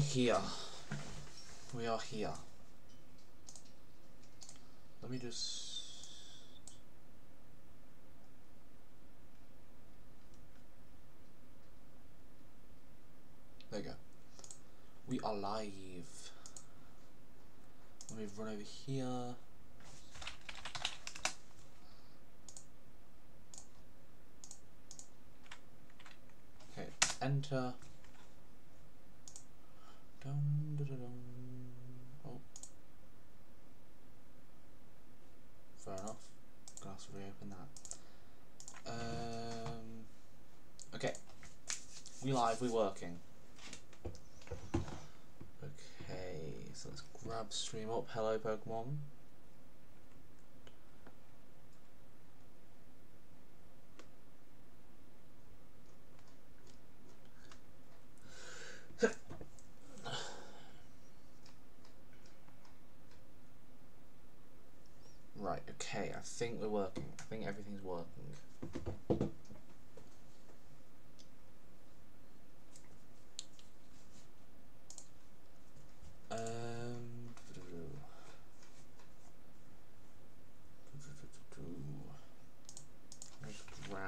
here. We are here. Let me just... There you go. We are live. Let me run over here. Okay, enter. Dun, dun, dun, dun. Oh. Fair enough. Gonna have to reopen that. Okay. We live, we working. Okay, so let's grab stream up. Hello, Pokemon. Right, okay, I think we're working. I think everything's working. Let's grab...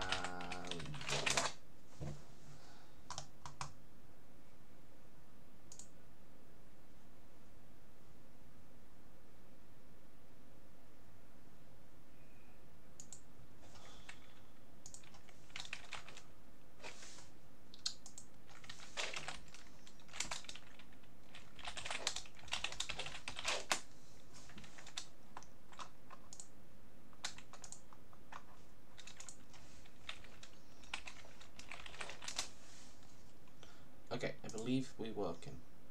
Okay, I believe we're working.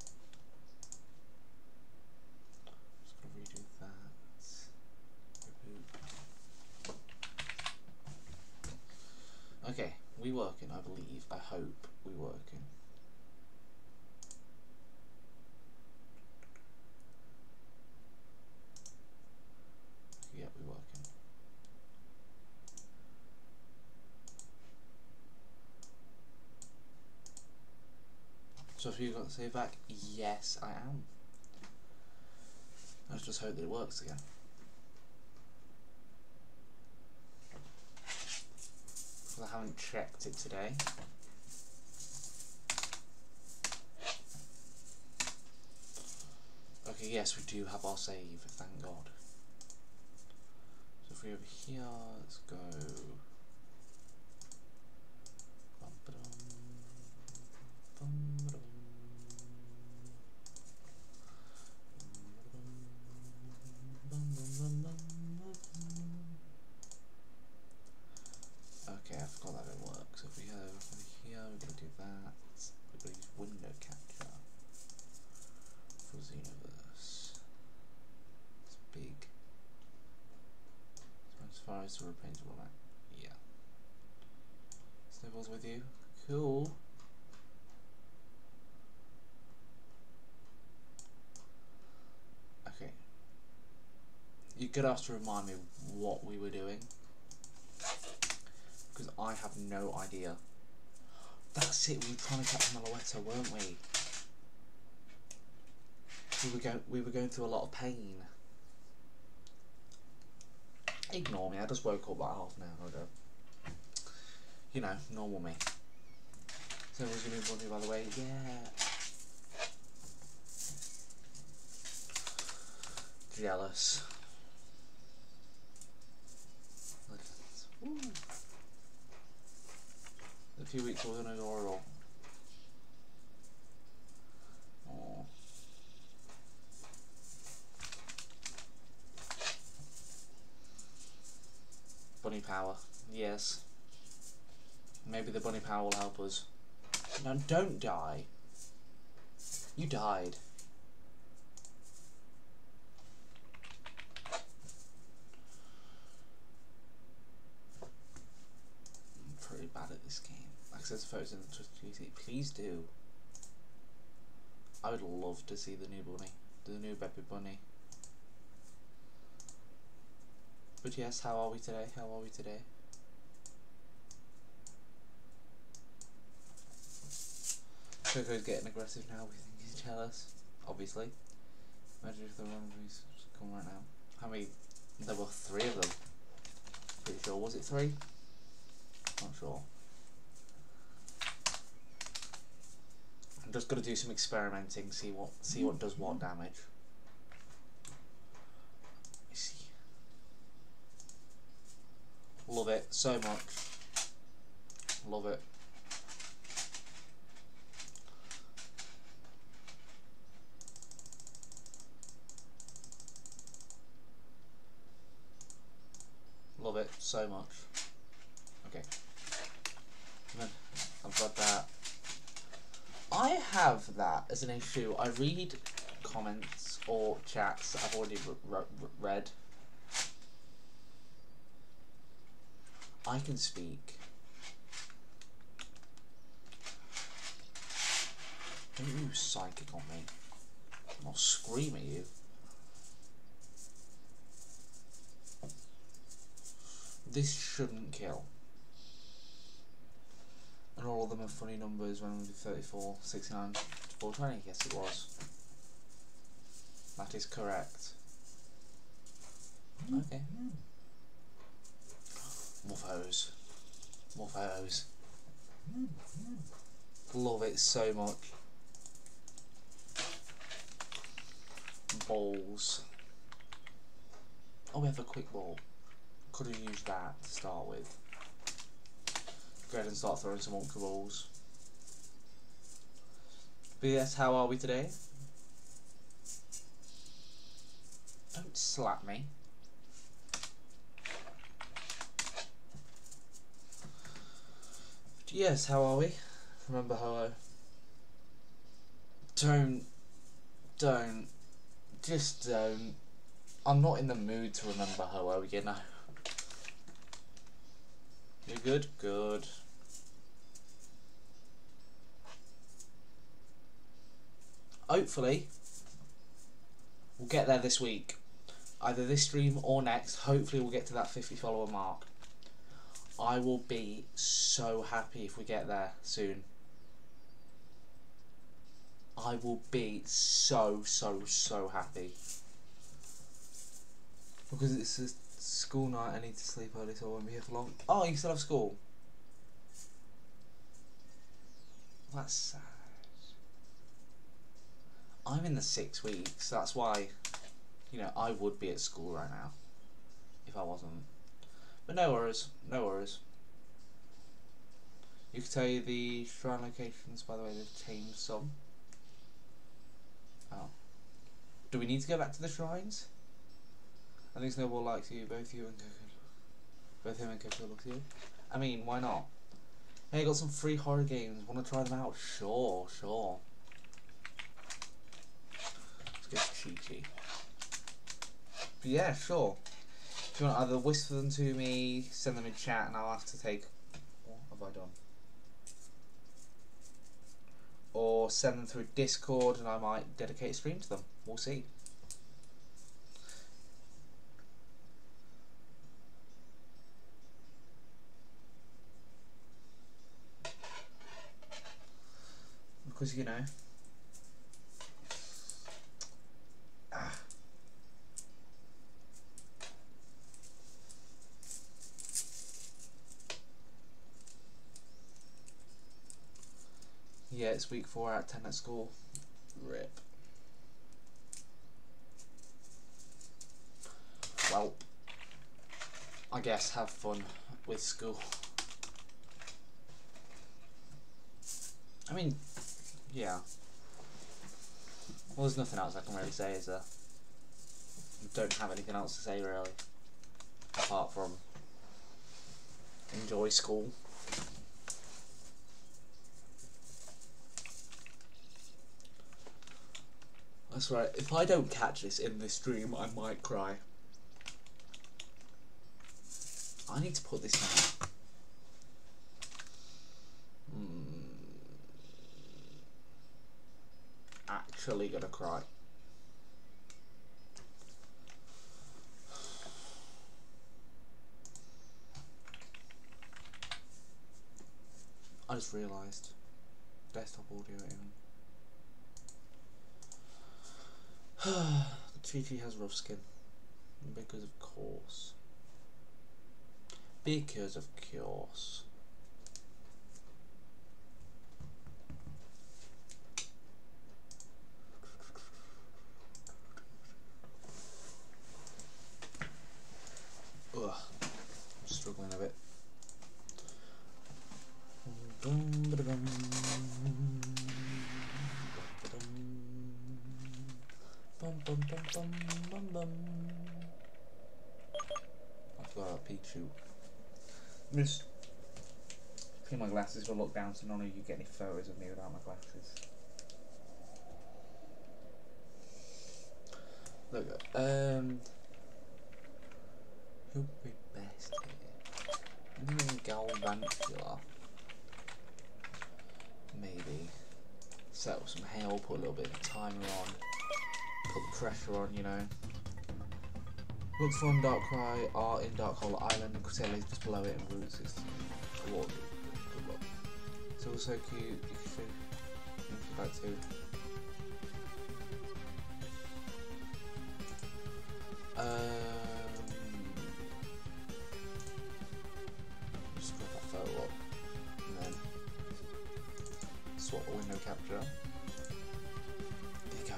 Just gonna redo that. Okay, we working, I believe. I hope we working. Yeah, we working. So if you got to say back, yes I am. Let's just hope that it works again. Because I haven't checked it today. Okay, yes we do have our save, thank God. So if we're over here, let's go. Okay, I forgot that it works. So if we go over here, we're going to do that. We're going to use window capture for Xenoverse. It's big. So as far as the repaintable map, yeah. Snowballs with you. Cool. Okay. You're going to have to remind me what we were doing, because I have no idea. That's it, we were trying to catch Meloetta, weren't we? We were going through a lot of pain. Ignore me, I just woke up about half an hour ago. You know, normal me. So we're going to be by the way, yeah. Jealous. Ooh. A few weeks wasn't adorable. Aww. Bunny power, yes. Maybe the bunny power will help us. No, don't die. You died. I'm pretty bad at this game. Access photos in the Twitter, please do. I would love to see the new bunny, the new baby bunny. But yes, how are we today? How are we today? Coco's getting aggressive now, we think he's tell us, obviously. Imagine if the wrong movies come right now. How many? There were 3 of them. Pretty sure. Was it 3? Not sure. I'm just gonna do some experimenting, see what does what damage. Let me see. Love it so much. Love it. Love it so much. Okay. And then I've got that. I have that as an issue. I read comments or chats that I've already read. I can speak. Don't use psychic on me. I'll scream at you. This shouldn't kill. And all of them are funny numbers when we do 34, 69, 420, yes it was. That is correct. Okay. More photos. More photos. Love it so much. Balls. Oh, we have a quick ball. Could have used that to start with. Go ahead and start throwing some ultra balls. But yes, how are we today? Don't slap me. But yes, how are we? Remember Ho-Oh. Don't. Just don't. I'm not in the mood to remember Ho-Oh, you know. You're good? Good. Hopefully, we'll get there this week. Either this stream or next. Hopefully we'll get to that 50 follower mark. I will be so happy if we get there soon. I will be so happy. Because it's a school night, I need to sleep early so I won't be here for long. Oh, you still have school? That's sad. I'm in the 6 weeks, that's why, you know, I would be at school right now if I wasn't. But no worries, no worries. You can tell you the shrine locations, by the way, they've changed some. Oh. Do we need to go back to the shrines? I think Snowball likes you, both you and Coco. Both him and Coco look you. I mean, why not? Hey, got some free horror games, wanna try them out? Sure. Let's get cheeky. But yeah, sure. If you want to either whisper them to me, send them in chat, and I'll have to take. What have I done? Or send them through Discord, and I might dedicate a stream to them. We'll see. Because, you know. Yeah, it's week 4 out of 10 at school. RIP. Well, I guess have fun with school. I mean, yeah. Well, there's nothing else I can really say, is there? I don't have anything else to say, really. Apart from enjoy school. That's right, if I don't catch this in this stream, I might cry. I need to put this down. Actually gonna cry. I just realised. Desktop audio in. The TT has rough skin. Because of course. Because of course. Ugh. Struggling a bit. I've got a Pichu. I'm just putting my glasses will look down so none of you get any photos of me without my glasses. Look, who would be best here? Galvantula. Maybe. Set up some hail, put a little bit of timer on, put the pressure on, you know. Looks fun, Darkrai are in Dark Hole Island, and Cresselia is just below it, and Route 16. Good luck. It's also cute, you can see that too. Just put that photo up, and then swap the window capture. There you go.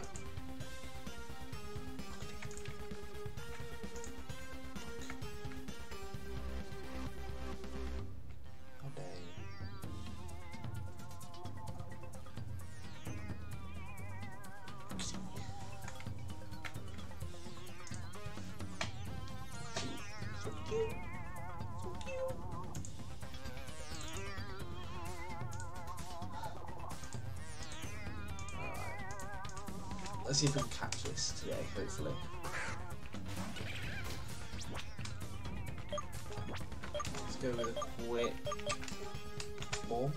How dare you? So cute. So cute. Let's see if we can catch this today, hopefully. Let's go with a quick ball.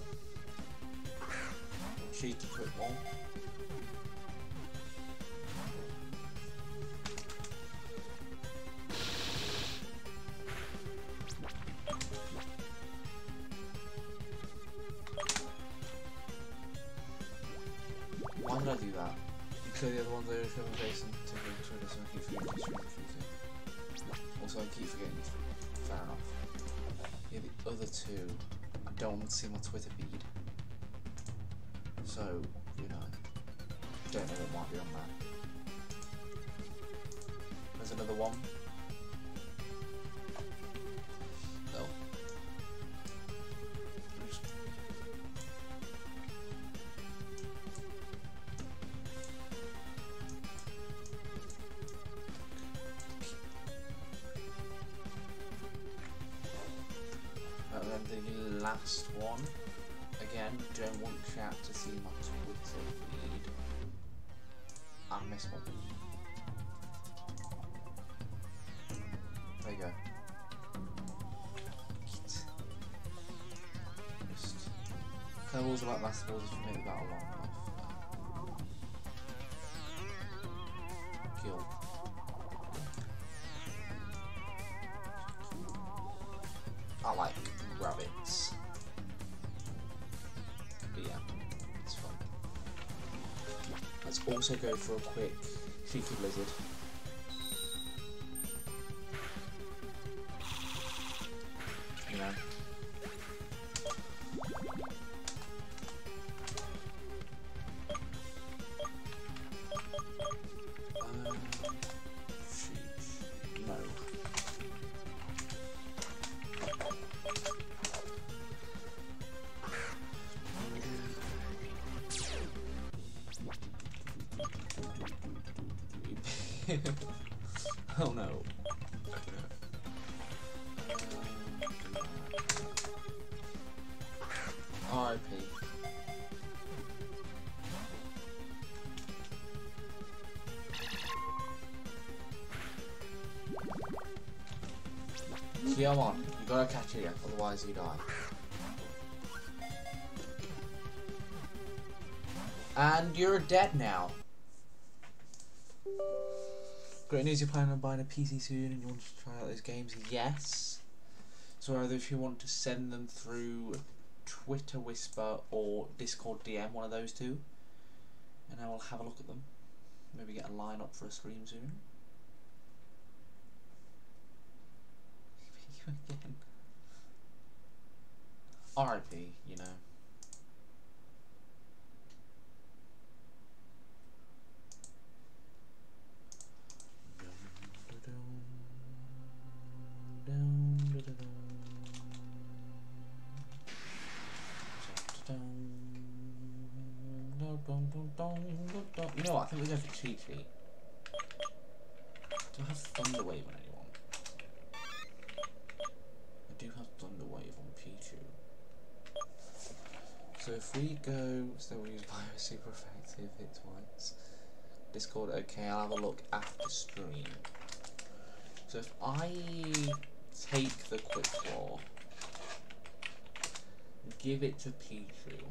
Cheeky quick ball. Why did I do that? Clear the other ones over from Jason to go through this, and I keep forgetting this confusing. Also, I keep forgetting this. Fair enough. Yeah, the other two, I don't want to see my Twitter feed. So, you know, don't know what might be on there. There's another one. No. And then the last one, again, don't want chat to see my Twitter feed. I missed one. There you go. Just curveballs are like basketballs if you make that long enough. Kill. I like rabbits. But yeah, it's fun. Let's also go for a quick cheeky blizzard. You know. No. Oh no. R.I.P. Come on, you gotta catch it, otherwise you die. And you're dead now. Great news, you're planning on buying a PC soon and you want to try out those games? Yes. So either if you want to send them through Twitter Whisper or Discord DM, one of those two, and I will have a look at them. Maybe get a line up for a stream soon. You again. R.I.P. You know. You know what? I think we're going for Cheat Sheet. Do I have Thunder Wave on anyone? I do have Thunder Wave on Pichu. So if we go, so we use Bio super effective, hit twice. Discord, okay, I'll have a look after stream. So if I take the Quick Claw, give it to Pichu,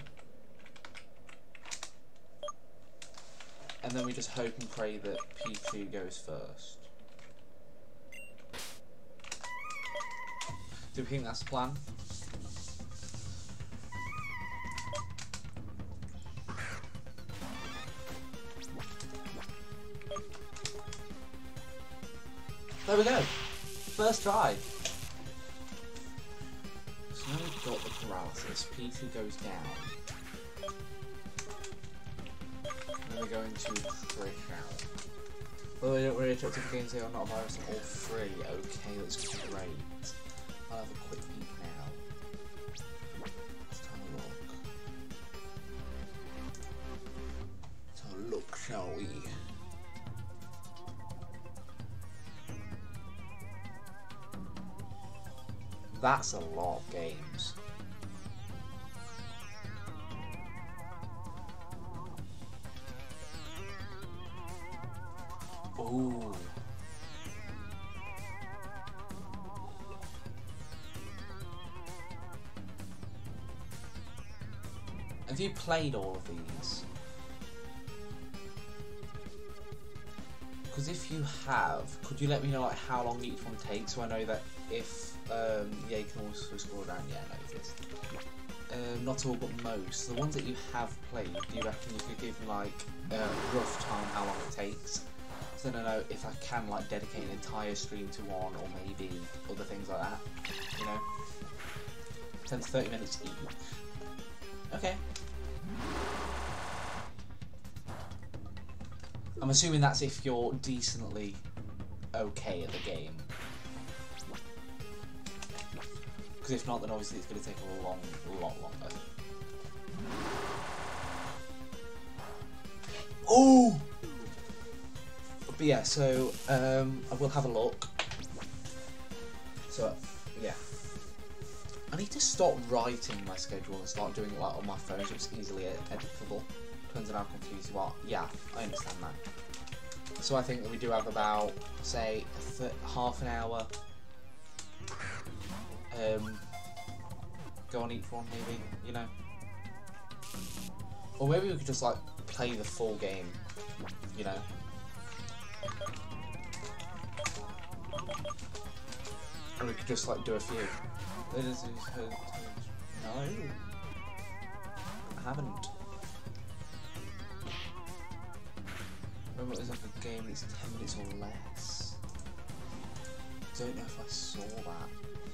and then we just hope and pray that Pichu goes first. Do we think that's the plan? There we go. First try. So now we've got the paralysis. Pichu goes down. And then we go into Trish out. Well, we don't really check if the games here are not a virus or free. Okay, that's great. I'll have a quick peek now. Let's have a look. Let's have a look, shall we? That's a lot of games. Ooh. Have you played all of these? Because if you have, could you let me know like how long each one takes, so I know that if yeah, you can also scroll down. Yeah, I noticed. Not all, but most. The ones that you have played, do you reckon you could give me like a rough time how long it takes? So then I know if I can like dedicate an entire stream to one, or maybe other things like that. You know, 10 to 30 minutes each. Okay. I'm assuming that's if you're decently okay at the game. Because if not, then obviously it's going to take a lot longer. Oh! But yeah, so I will have a look. So yeah, I need to stop writing my schedule and start doing it like on my phone, so it's easily editable. Depends on how confused you are. Yeah, I understand that. So I think that we do have about, say, half an hour. Go on each one, maybe, you know. Or maybe we could just like play the full game, you know. Or we could just like do a few. No, I haven't. Remember, it was like a game that's 10 minutes or less. Don't know if I saw that.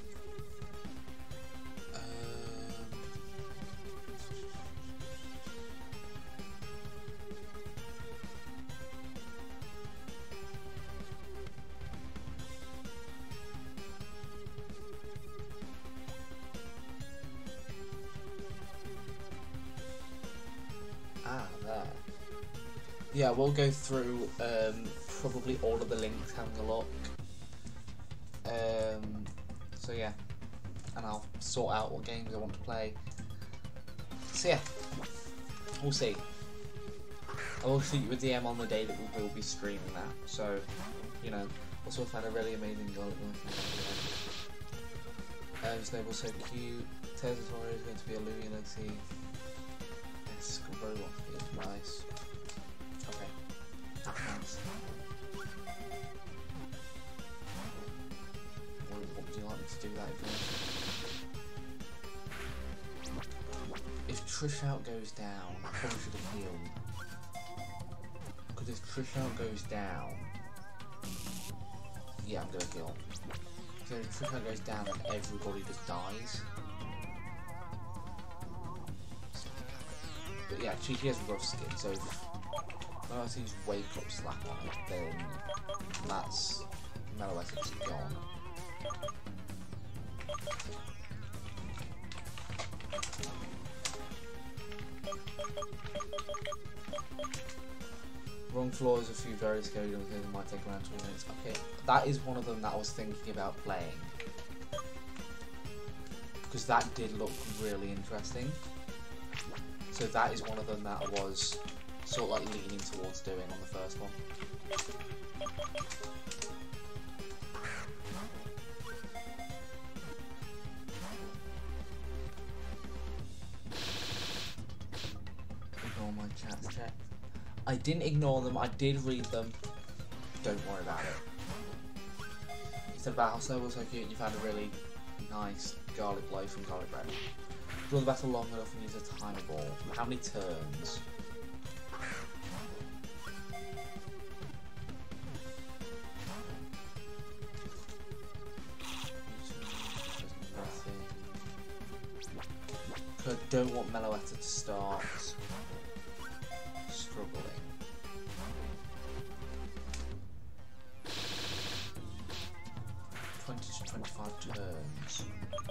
There. Yeah, we'll go through probably all of the links, having a look. So yeah, and I'll sort out what games I want to play. So yeah, we'll see. I will shoot you a DM on the day that we will be streaming that. So, you know, also I've had a really amazing goal at Snowball's so cute. Territory is going to be a Louis Legacy. Yes, Robot is nice. Okay, thanks. What would you like me to do that if Trish out goes down? I probably should have healed. Because if Trishelle goes down, yeah, I'm gonna heal. So if Trishelle goes down, then everybody just dies. But yeah, Cheeky has rough skin, so if I use Wake Up Slap on it, then that's Meloetics gone. Wrong floor is a few very scary little things that might take around 20 minutes. Okay, that is one of them that I was thinking about playing. Because that did look really interesting. So that is one of them that I was sort of like leaning towards doing on the first one. Ignore my chats check. I didn't ignore them, I did read them. Don't worry about it. You said about how Snow was so cute and you found a really nice garlic loaf and garlic bread. Draw the battle long enough and use a timer ball. How many turns? I don't want Meloetta to start struggling. $20 to 25 turns.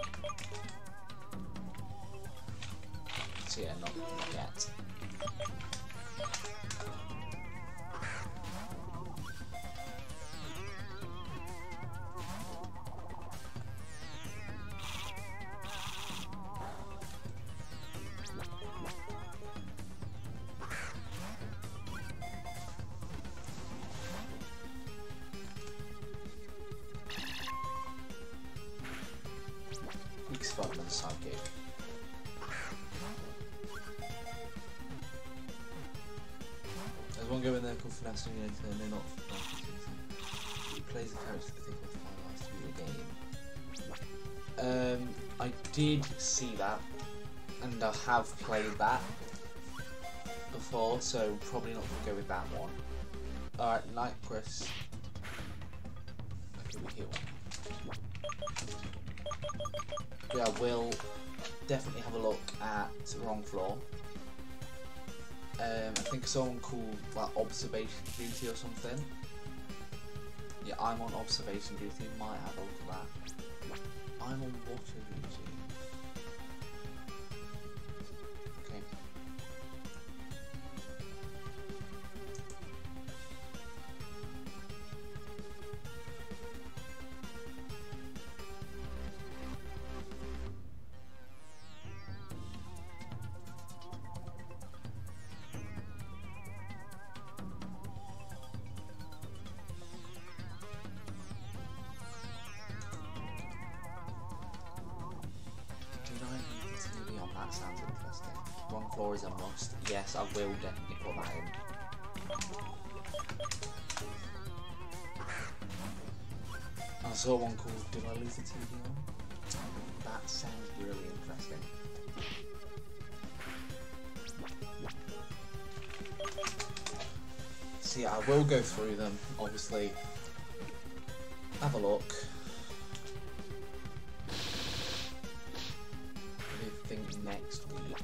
So yeah, not yet. Experiment sidekick. There's one go in there called Finesse and they're not. He plays the character that they think will finalise to be the game. I did see that, and I have played that before, so probably not gonna go with that one. Alright, night, Chris. Okay, we heal. Yeah, we'll definitely have a look at Wrong Floor. I think someone called like observation duty or something. Yeah, I'm on observation duty. Might have a look at that. I'm on water duty. Okay. That sounds interesting. Wrong Floor is a must. Yes, I will definitely put that in. I saw one called Did I Lose the TV On? That sounds really interesting. So yeah, I will go through them, obviously. Have a look. Next week.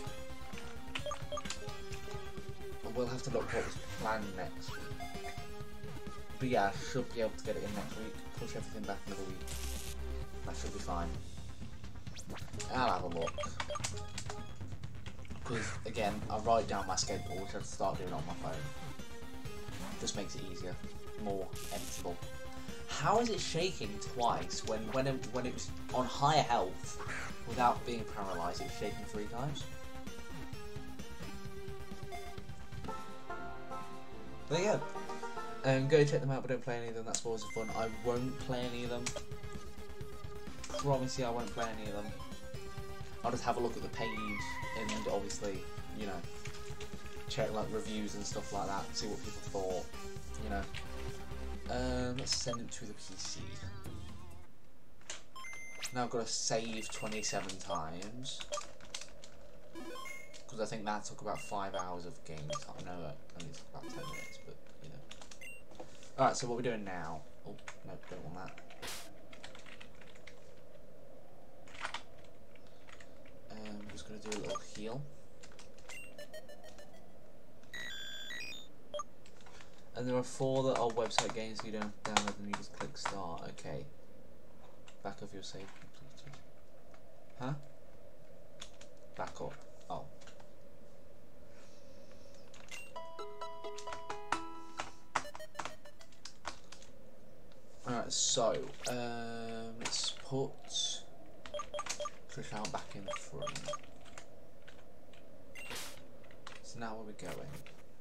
We'll have to look what was planned next week. But yeah, I should be able to get it in next week. Push everything back another week. That should be fine. I'll have a look. Because again, I write down my schedule, which I'll start doing on my phone. Just makes it easier, more editable. How is it shaking twice when it was on higher health? Without being paralysed, it was shaking 3 times. There you go. Go check them out, but don't play any of them. That's always fun. I won't play any of them. Promise you, I won't play any of them. I'll just have a look at the page and obviously, you know, check like reviews and stuff like that, see what people thought. You know. Let's send it to the PC. Now I've got to save 27 times. because I think that took about 5 hours of game time. No, it only took about 10 minutes, but you know. Alright, so what we're doing now. Oh, no, don't want that. I'm just going to do a little heal. And there are 4 that are website games, so you don't have to download them, you just click start. Okay. Back of your save completed. Huh? Back up. Oh. Alright, so let's put Trish out back in front. So now where we're going.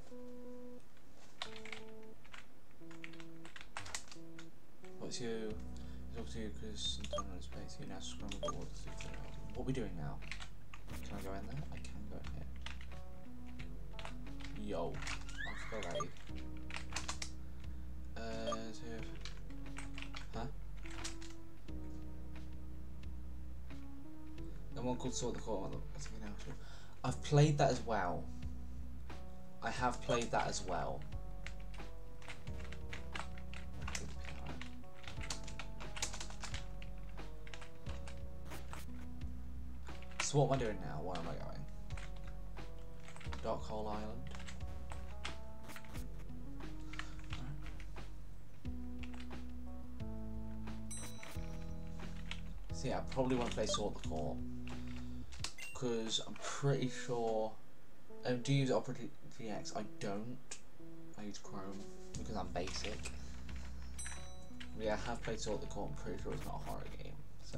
What's you? Talk to you because sometimes on space you now scramble the water through the house. What are we doing now? Can I go in there? I can go in here. Yo. I forgot about you. Huh? And one called Sort the Court. I've played that as well. I have played that as well. So what am I doing now? Where am I going? Dark Hole Island. So yeah, I probably won't play Sort the Court because I'm pretty sure. Do you use Opera GX? I don't. I use Chrome because I'm basic. But yeah, I have played Sort the Court. I'm pretty sure it's not a horror game, so.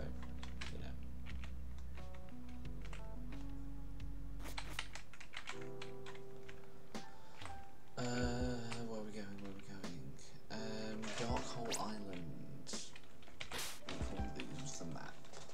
Where are we going? Where are we going? Dark Hole Island. We'll use the map.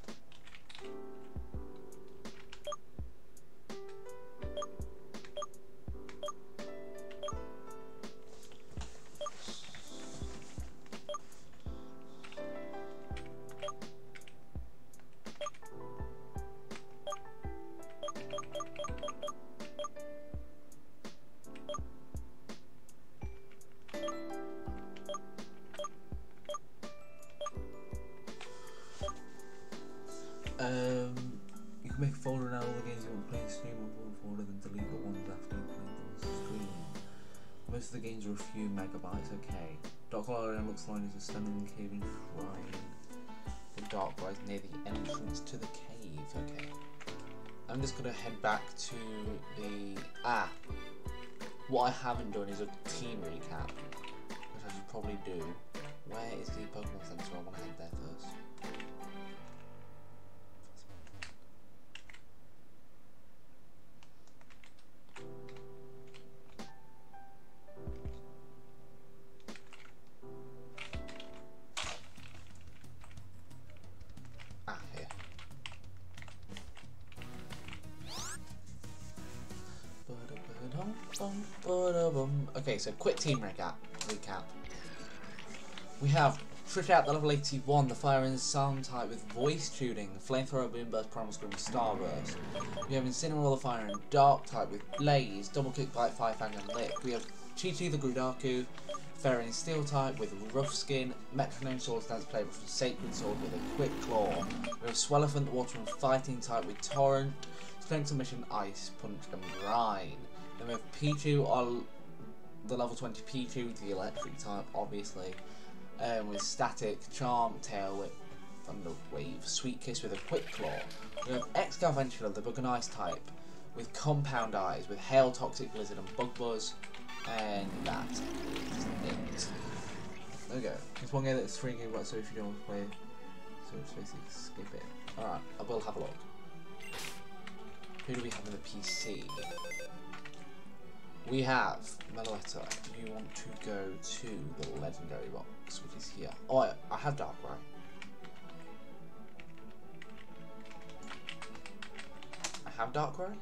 You can make a folder and add all the games you want to play and stream on one folder, then delete the ones after you play those stream. Most of the games are a few megabytes, okay. Dark Island looks like it's a stunning cave and shrine. The dark lies near the entrance to the cave, okay. I'm just gonna head back to the what I haven't done is a team recap, which I should probably do. Where is the Pokemon Center? I wanna head there first. Here. Okay, so quick team recap. We have Trish out the level 81, the Fire and Sound type with voice tuning, Flamethrower, Boomburst, Primal Scream, Starburst. We have Incineroar, the Fire and Dark type with Blaze, Double Kick, Bite, Fire Fang and Lick. We have Chi-Chi, the Grudaku, Fairy and Steel type with Rough Skin, Metronome Sword Stance Play with Sacred Sword with a Quick Claw. We have Swelliphant, the Water and Fighting type with Torrent, Strength Submission, Ice, Punch and Brine. Then we have Pichu on the level 20 Pichu, the Electric type, obviously. With Static, Charm, Tail Whip, Thunder Wave, Sweet Kiss with a Quick Claw. We have Excavantula, the Bug and Ice type, with Compound Eyes, with Hail, Toxic Blizzard and Bug Buzz. And that is it. There we go. There's one game that's 3 GB, so if you don't want to play, so just basically skip it. Alright, I will have a look. Who do we have on the PC? We have Meloetta. You want to go to the legendary box, which is here. Oh, I have Darkrai. I have Darkrai.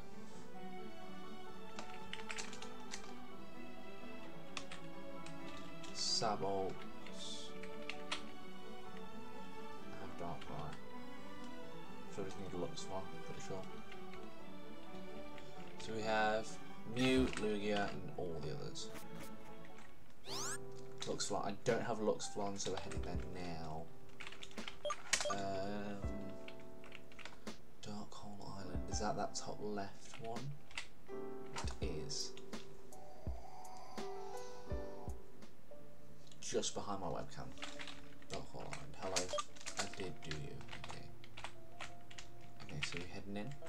Sabolt. I have Darkrai. So I just need to look this one, pretty sure. So So we have Mew, Lugia, and all the others. Luxflon. I don't have Luxflon, so we're heading there now. Dark Hole Island. Is that top left one? It is. Just behind my webcam. Dark Hole Island. Hello. I did do you. Okay. Okay, so we're heading in.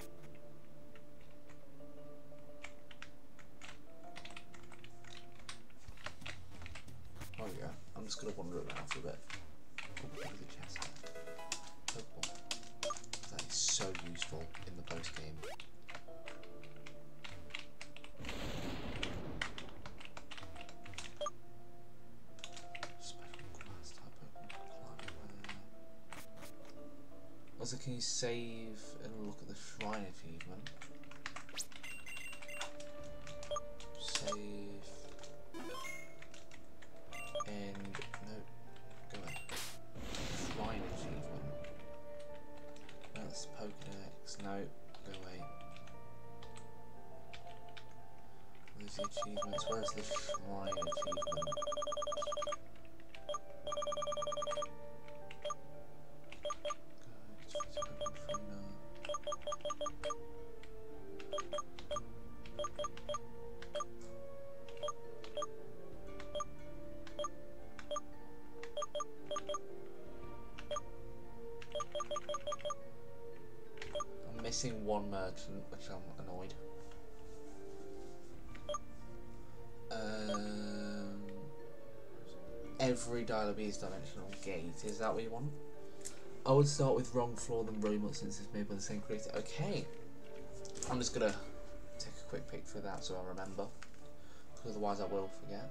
Oh yeah. I'm just gonna wander around for a bit. Oh, look at the chest there. Purple. That is so useful in the post game. Also, can you save and look at the shrine achievement? Save. And no, go away. Shrine achievement. No, that's Pokedex. No, go away. Where's the achievements? Where's the shrine achievement? I'm missing one merchant, which I'm annoyed. Every Dial B's dimensional gate, is that what you want? I would start with Wrong Floor than Romult since it's made by the same creator. Okay. I'm just gonna take a quick picture of that so I remember. Because otherwise I will forget.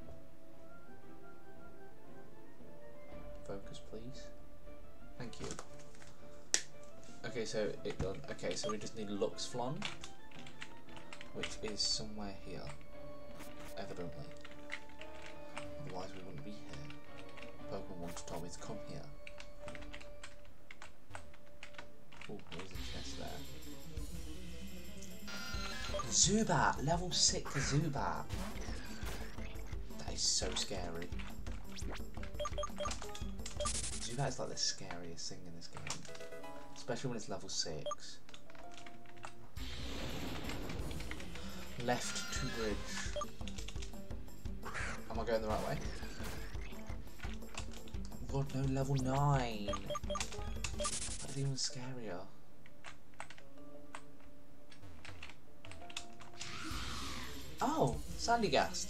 Focus please. Thank you. Okay, so it done. Okay, so we just need Luxflon, which is somewhere here, evidently. Otherwise we wouldn't be here. Pokemon once told me to come here. Oh, there's a chest there. Zubat! Level 6 Zubat! That is so scary. Zubat is like the scariest thing in this game. Especially when it's level 6. Left to bridge. Am I going the right way? Oh god, no, level 9! That's even scarier. Oh, Sandygast.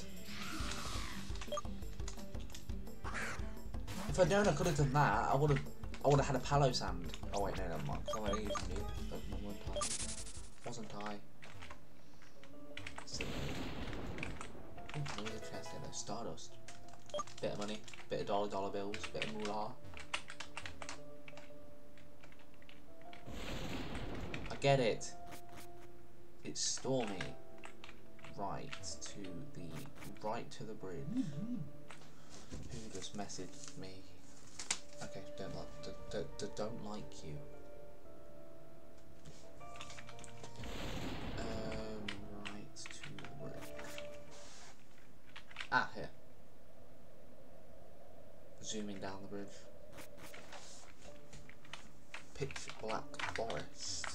If I'd known I could have done that, I would have had a Palo Sand. Oh wait, no, never mind. I only used new Pokemon one time. Wasn't I? See. Oh, there was a chest in there. Stardust. Bit of money, bit of dollar bills, bit of moolah. I get it. It's stormy. Right to the bridge. Who just messaged me? Okay, don't like you. Right to the bridge. Ah, here. Zooming down the bridge. Pitch black forest.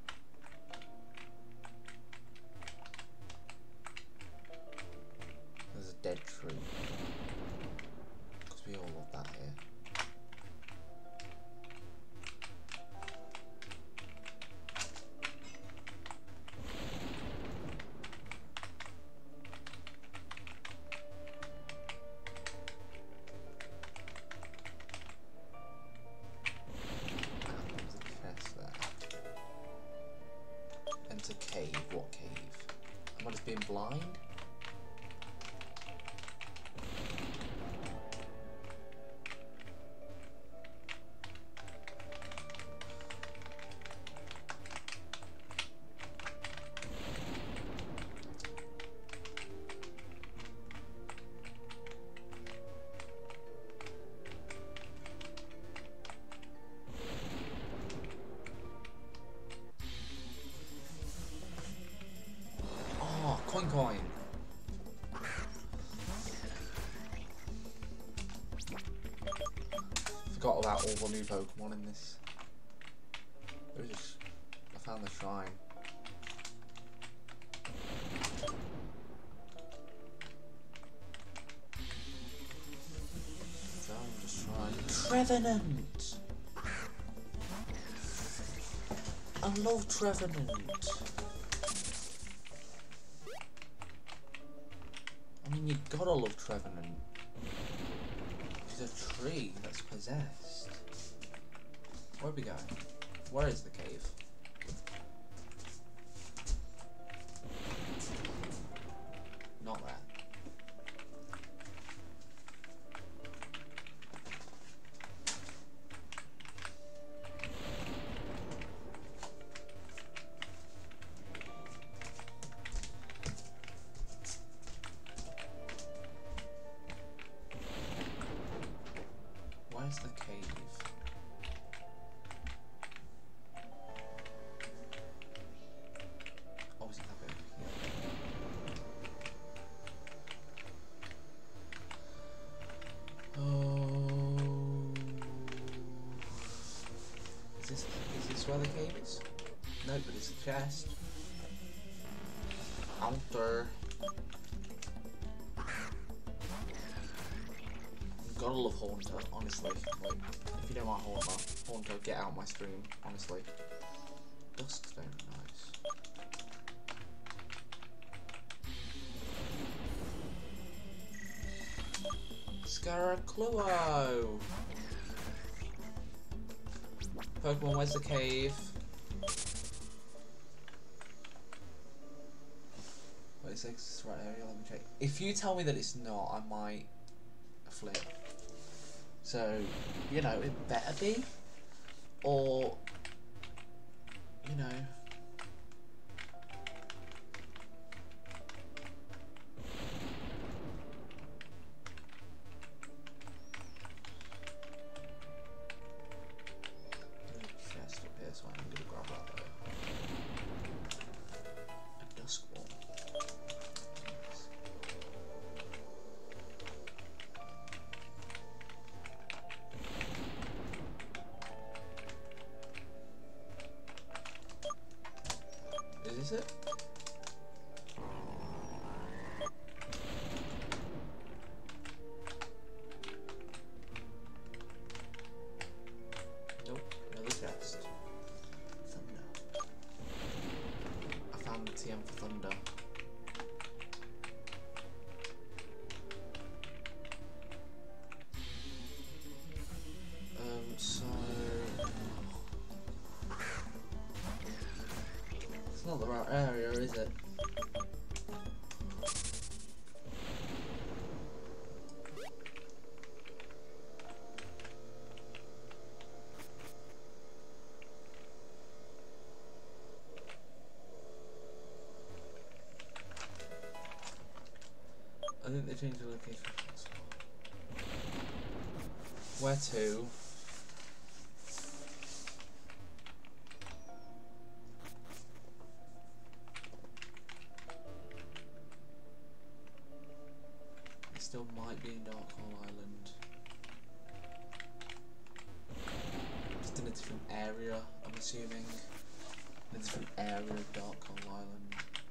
There's a dead tree. Because we all love that here. Enter cave. What cave? Am I just being blind? coin. Forgot about all the new Pokemon in this. I found the shrine. Found the shrine. Trevenant! I love Trevenant. I mean, you gotta love Trevenant. He's a tree that's possessed. Where are we going? Where is the cave? Not there. Where's the cave? Oh, is it that big? Yeah. Oh. Is this where the cave is? No, but it's the chest. Altar. Gotta love Haunter, honestly. Like, if you don't like Haunter, get out my stream, honestly. Duskstone, nice. Scaracluo! Pokemon, where's the cave? Wait, it's like this right area, let me check. If you tell me that it's not, I might flip. So, you know, it better be, or, you know, chest up here, so I'm going to grab that though. A dusk ball. Is it? Nope, another chest. Thunder. I found the TM for Thunder. So it's not the right area, is it? I think they changed the location. Where to? It still might be in Darkhole Island. Just in a different area, I'm assuming. In a different area of Darkhole Island.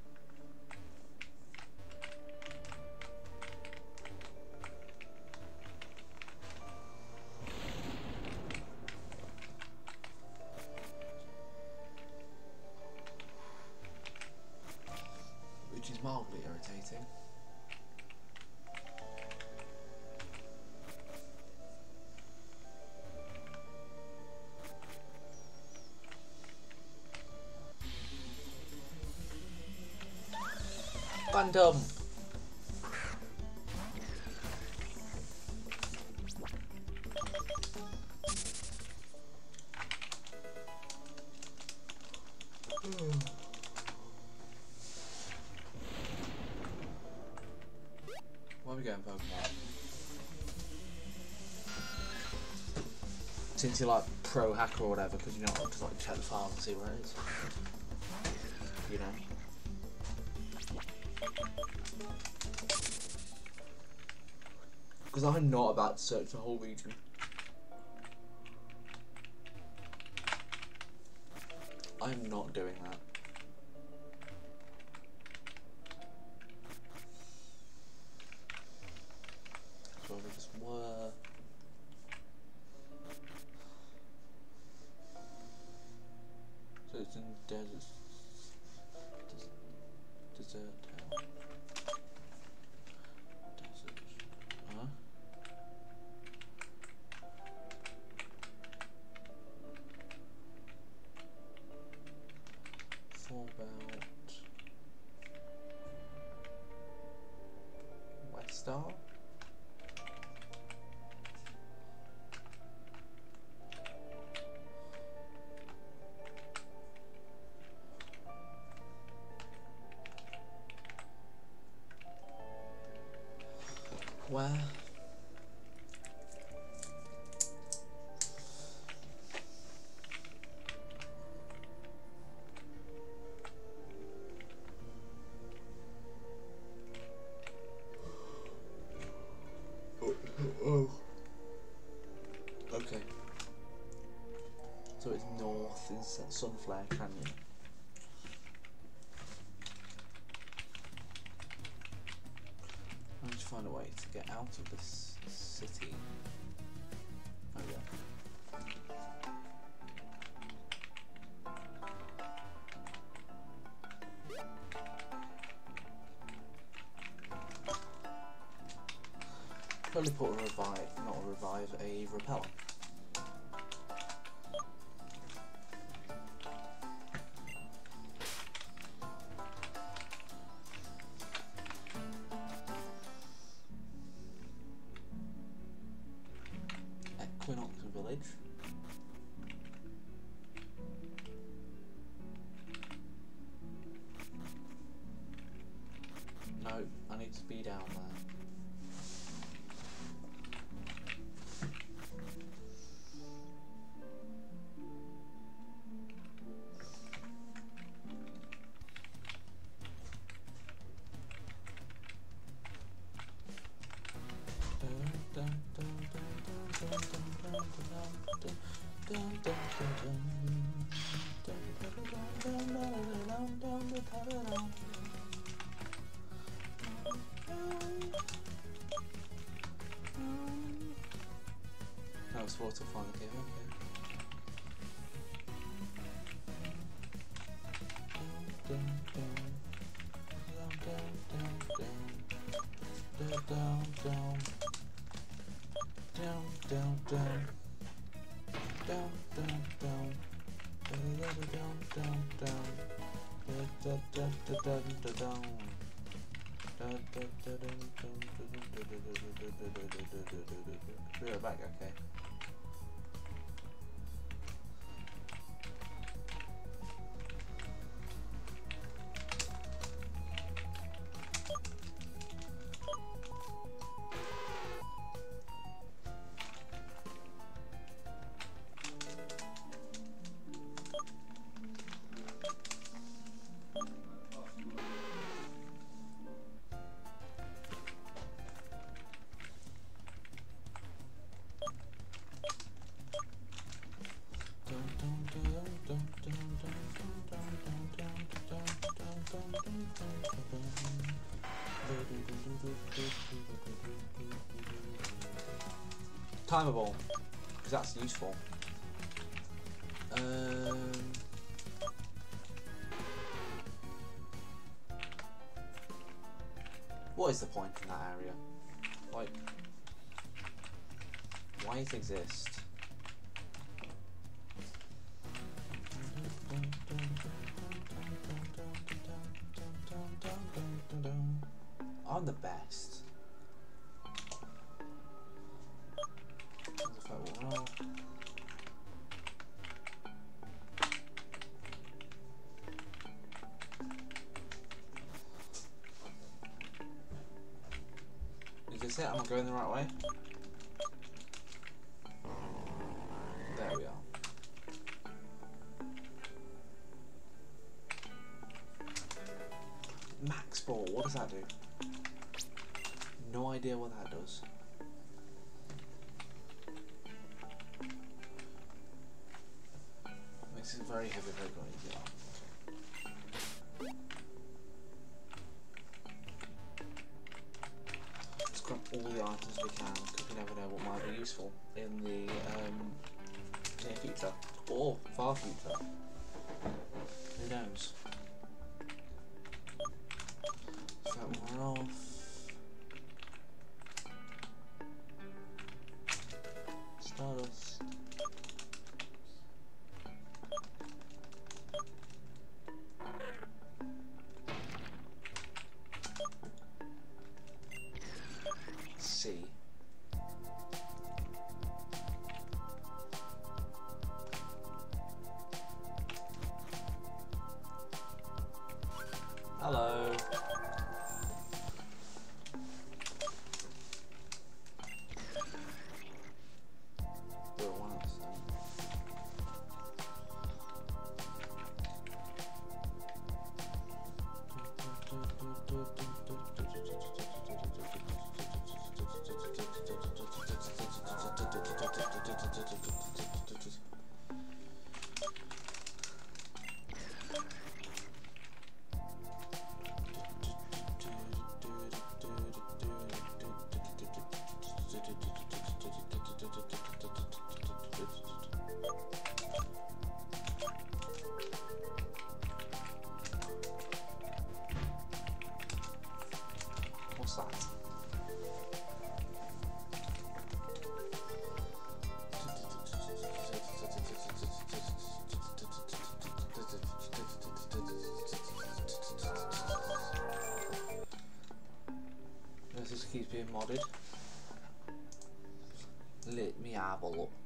Which is mildly irritating. Random. Where are we going, Pokemon? Since you're like pro hacker or whatever, because you know, just like check the file and see where it is. You know. Because I'm not about to search the whole region. I'm not doing that. So we just were. So it's in desert. Desert town. Desert. Huh? For about Westar. Where? Oh. Okay. So it's north in Sunflare Canyon. I need to find a way to get out of this city. Oh yeah. Probably put a revive, not a revive, a repeller. Equinox Village. No, I need to be down there. That was water flying again, okay. We're back, okay. Timeable, because that's useful. What is the point in that area? Like, why it exist? I'm the best. Is this it? Am I going the right way? There we are. Max Ball, what does that do? No idea what that does. Makes it very heavy, very easy. Let's grab all the items we can, because we never know what might be useful in the near future, or far future. Who knows? That one off. Stardust. C. Hello. What's that? This just keeps being modded. Let me have a look.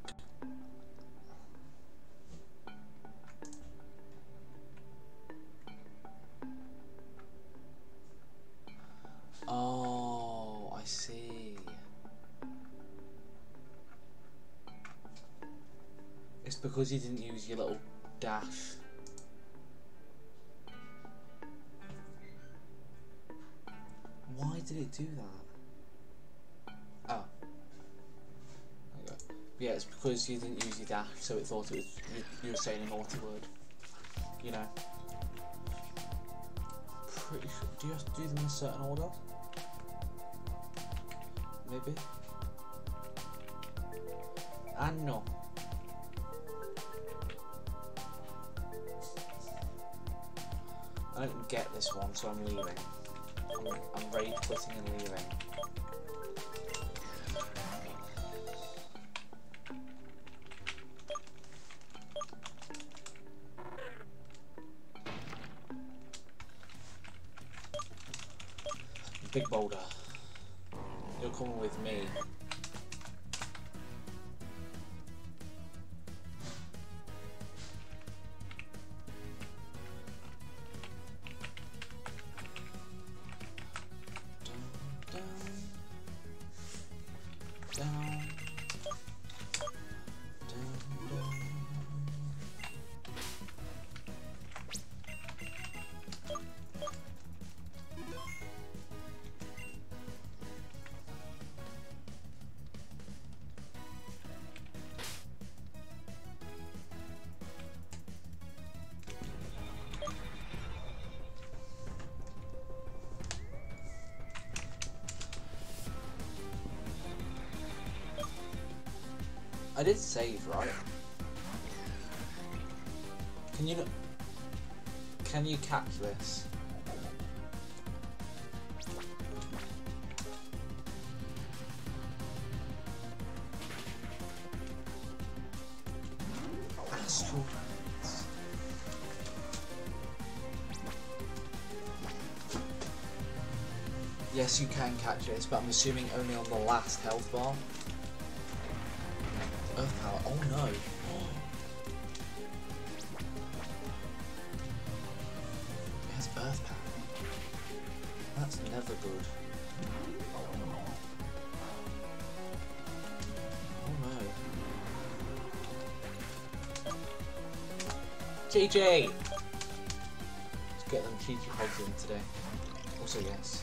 Oh, I see. It's because you didn't use your little dash. Why did it do that? Oh. There you go. Yeah, it's because you didn't use your dash, so it thought it was you were saying a naughty word. You know. Pretty sure. Do you have to do them in a certain order? Maybe. And no. I don't get this one, so I'm leaving. I'm raid quitting and leaving. Big boulder. You're coming with me. I did save, right? Can you catch this? Astral Rats. Yes, you can catch this, but I'm assuming only on the last health bar. Earth power. Oh no. It has earth power. That's never good. Oh no. GG! Let's get them cheeky pogs in today. Also, yes.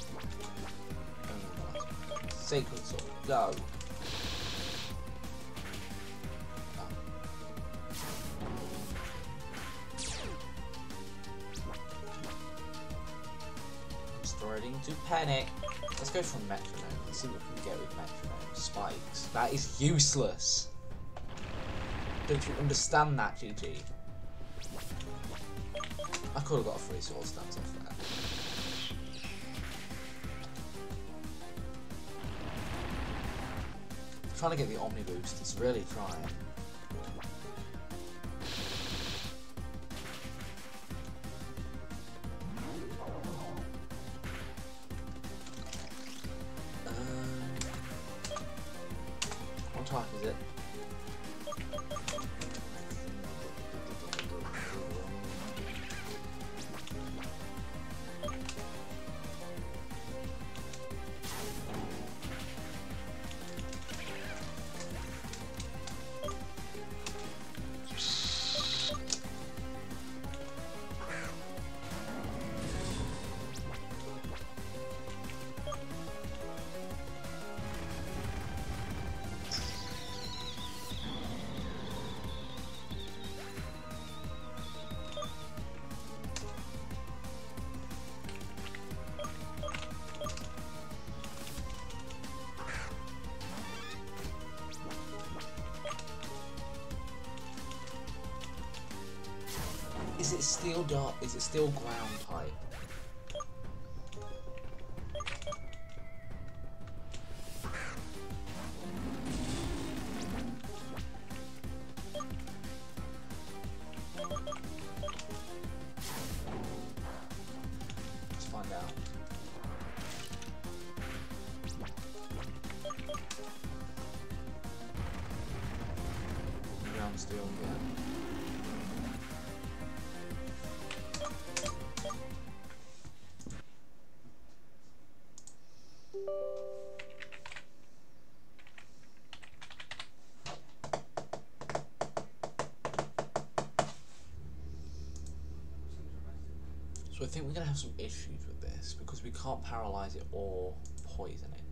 Sacred Sword, go! I'm starting to panic. Let's go for Metronome. Let's see what we can get with Metronome. Spikes. That is useless. Don't you understand that, GG? I could have got a free sword stance off that. Trying to get the Omni boost, it's really trying. What type is it? Is it still dark? Is it still ground type? Let's find out. Ground steel, yeah. So I think we're going to have some issues with this because we can't paralyze it or poison it.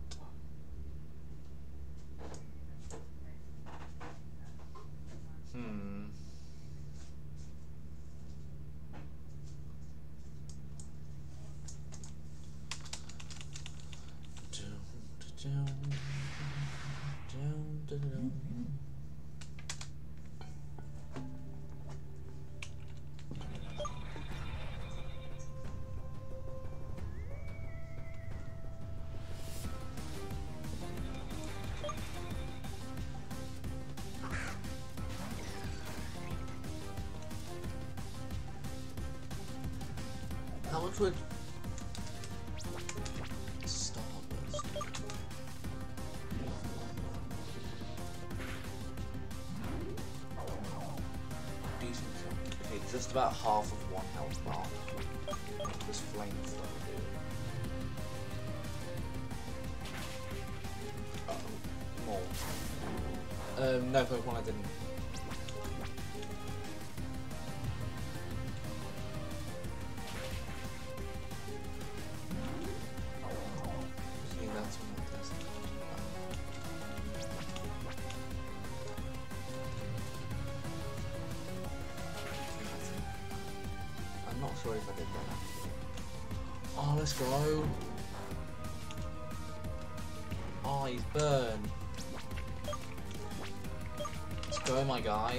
How much would Starburst? Decent chunk. Okay, just about half of one health bar. This flamethrower do. More. No Pokemon I didn't. I'm not sure if I did that. Oh, let's go. Oh, he's burned. Let's go, my guy.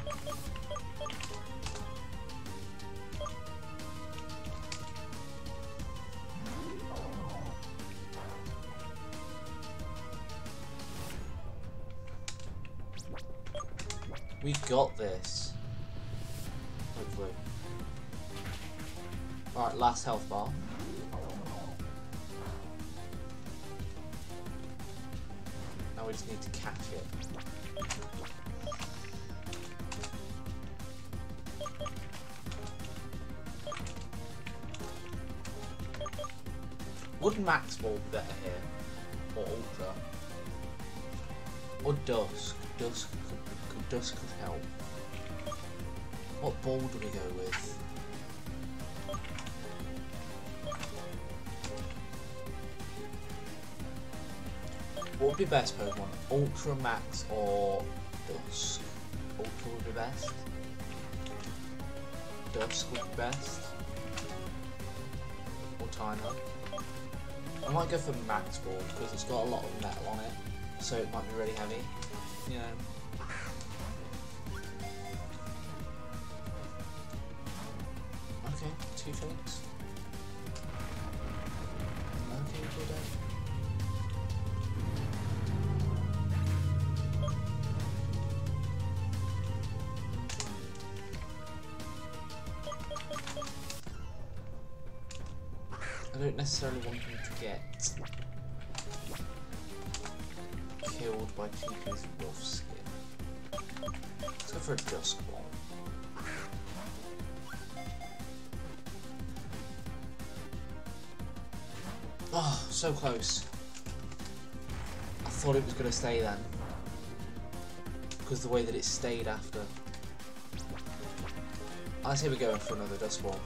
We got this. Hopefully. Alright, last health bar. Now we just need to catch it. Would Max Ball be better here? Or Ultra? Or Dusk? Dusk could help. What ball do we go with? would be best Pokemon? Ultra, Max, or Dusk? Ultra would be best. Dusk would be best. Or Timer. I might go for Max Ball because it's got a lot of metal on it, so it might be really heavy. You know. Okay, 2 shakes. Okay, good day. I don't necessarily want him to get killed by Chico's rough skin. Let's go for a Dusk Ball. Oh, so close. I thought it was going to stay then. Because the way that it stayed after. I say we're going for another Dusk Ball.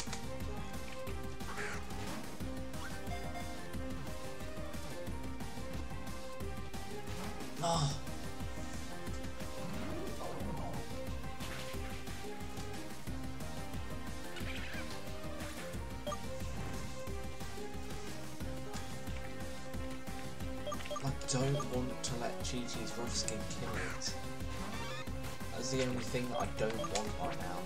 Oh. I don't want to let Chi-Chi's rough skin kill it. That's the only thing that I don't want right now.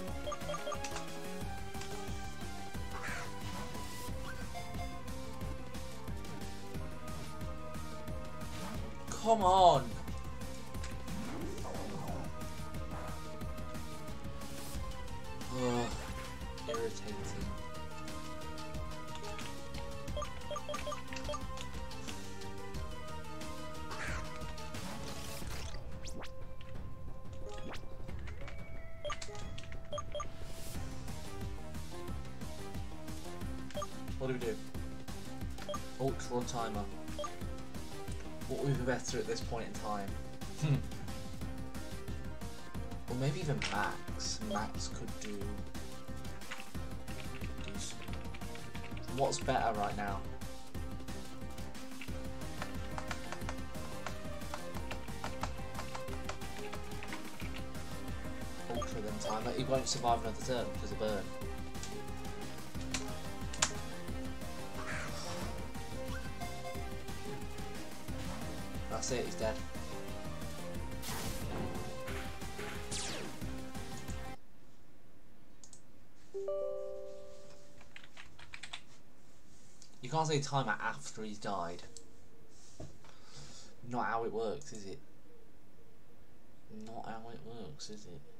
Come on! Ugh, irritating. What do we do? Ultra or Timer? What would be better at this point in time? Or maybe even Max. Max could do decent. What's better right now? Ultra than Timer. He won't survive another turn because of burn. That's it, he's dead. You can't say Timer after he's died. Not how it works, is it? Not how it works, is it?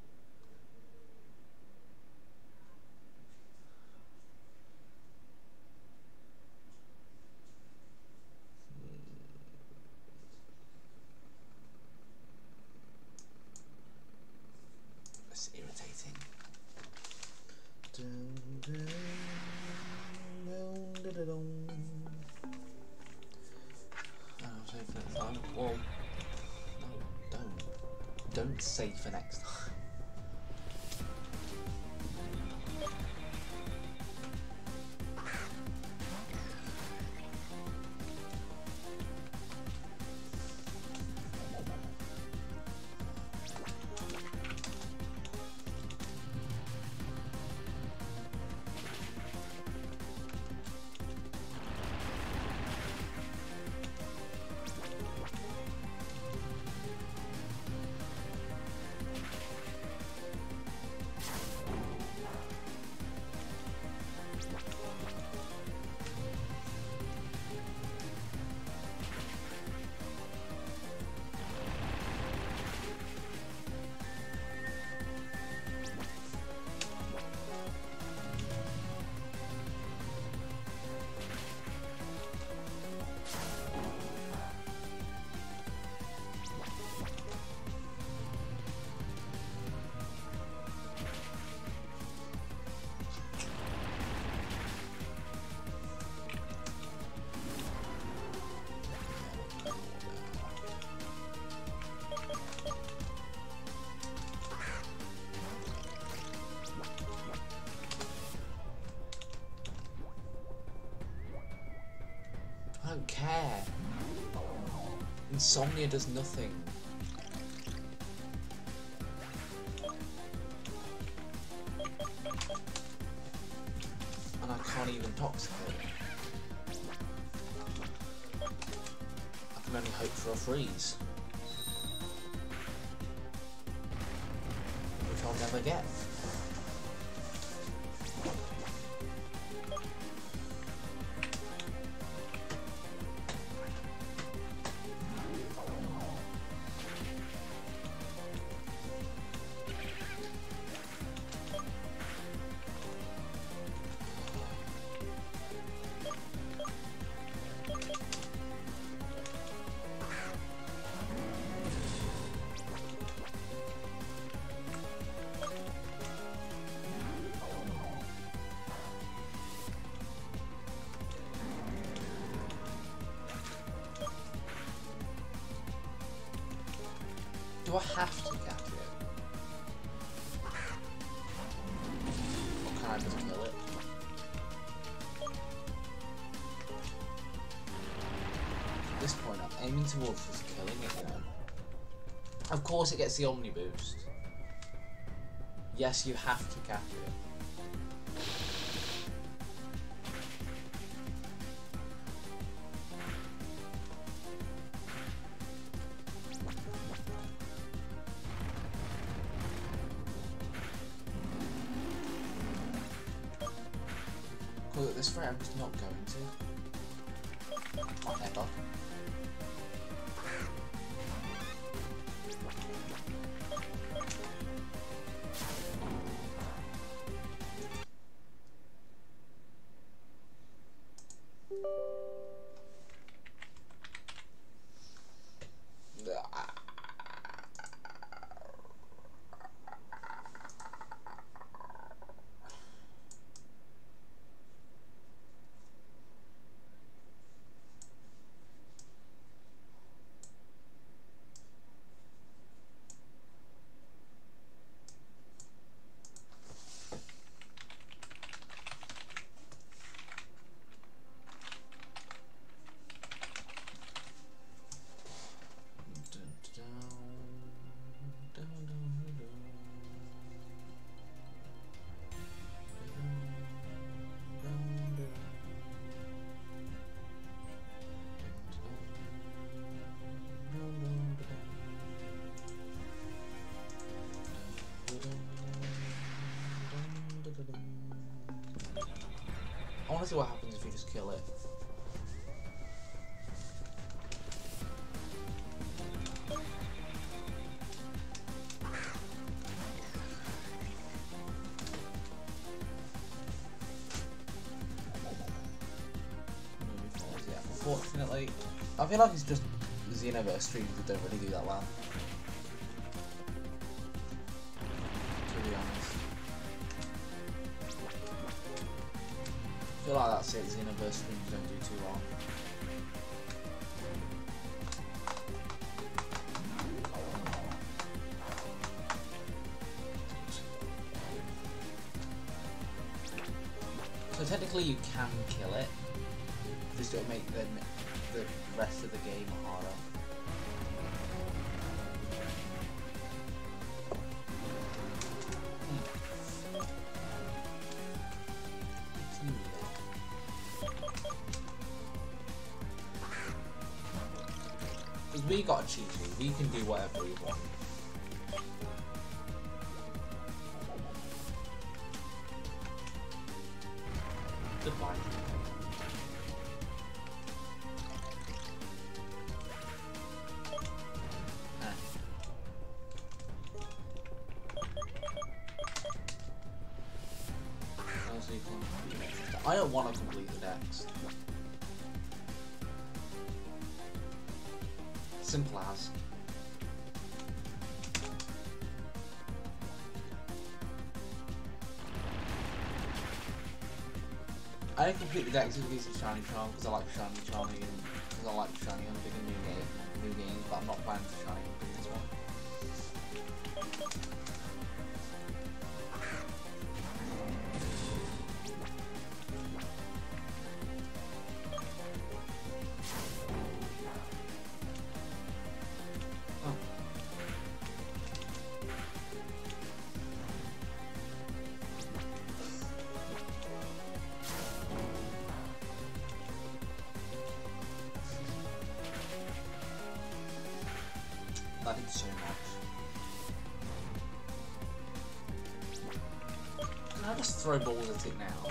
It's irritating. Save for next time. Well, no, don't. Don't save for next time. I don't care. Insomnia does nothing. And I can't even toxicate it. I can only hope for a freeze. Which I'll never get. Do I have to catch it? Or can I just kill it? At this point, I'm aiming towards just killing it, you know. Of course it gets the Omni boost. Yes, you have to catch it. At this rate, I'm just not going to. Not ever. I want to see what happens if you just kill it. Yeah, unfortunately, I feel like it's just Xenoverse streams that don't really do that well. To be honest. I feel like that's it, Xenoverse streams don't do too well. So technically you can kill it, just to make the rest of the game harder. Because we got a cheat sheet, we can do whatever we want. Goodbye. I don't want to complete the next. Simple as. I didn't complete the dex with a shiny charm because I like shiny charming and because I like shiny hunting in new games, but I'm not planning for shiny hunting this one. throw balls at it now.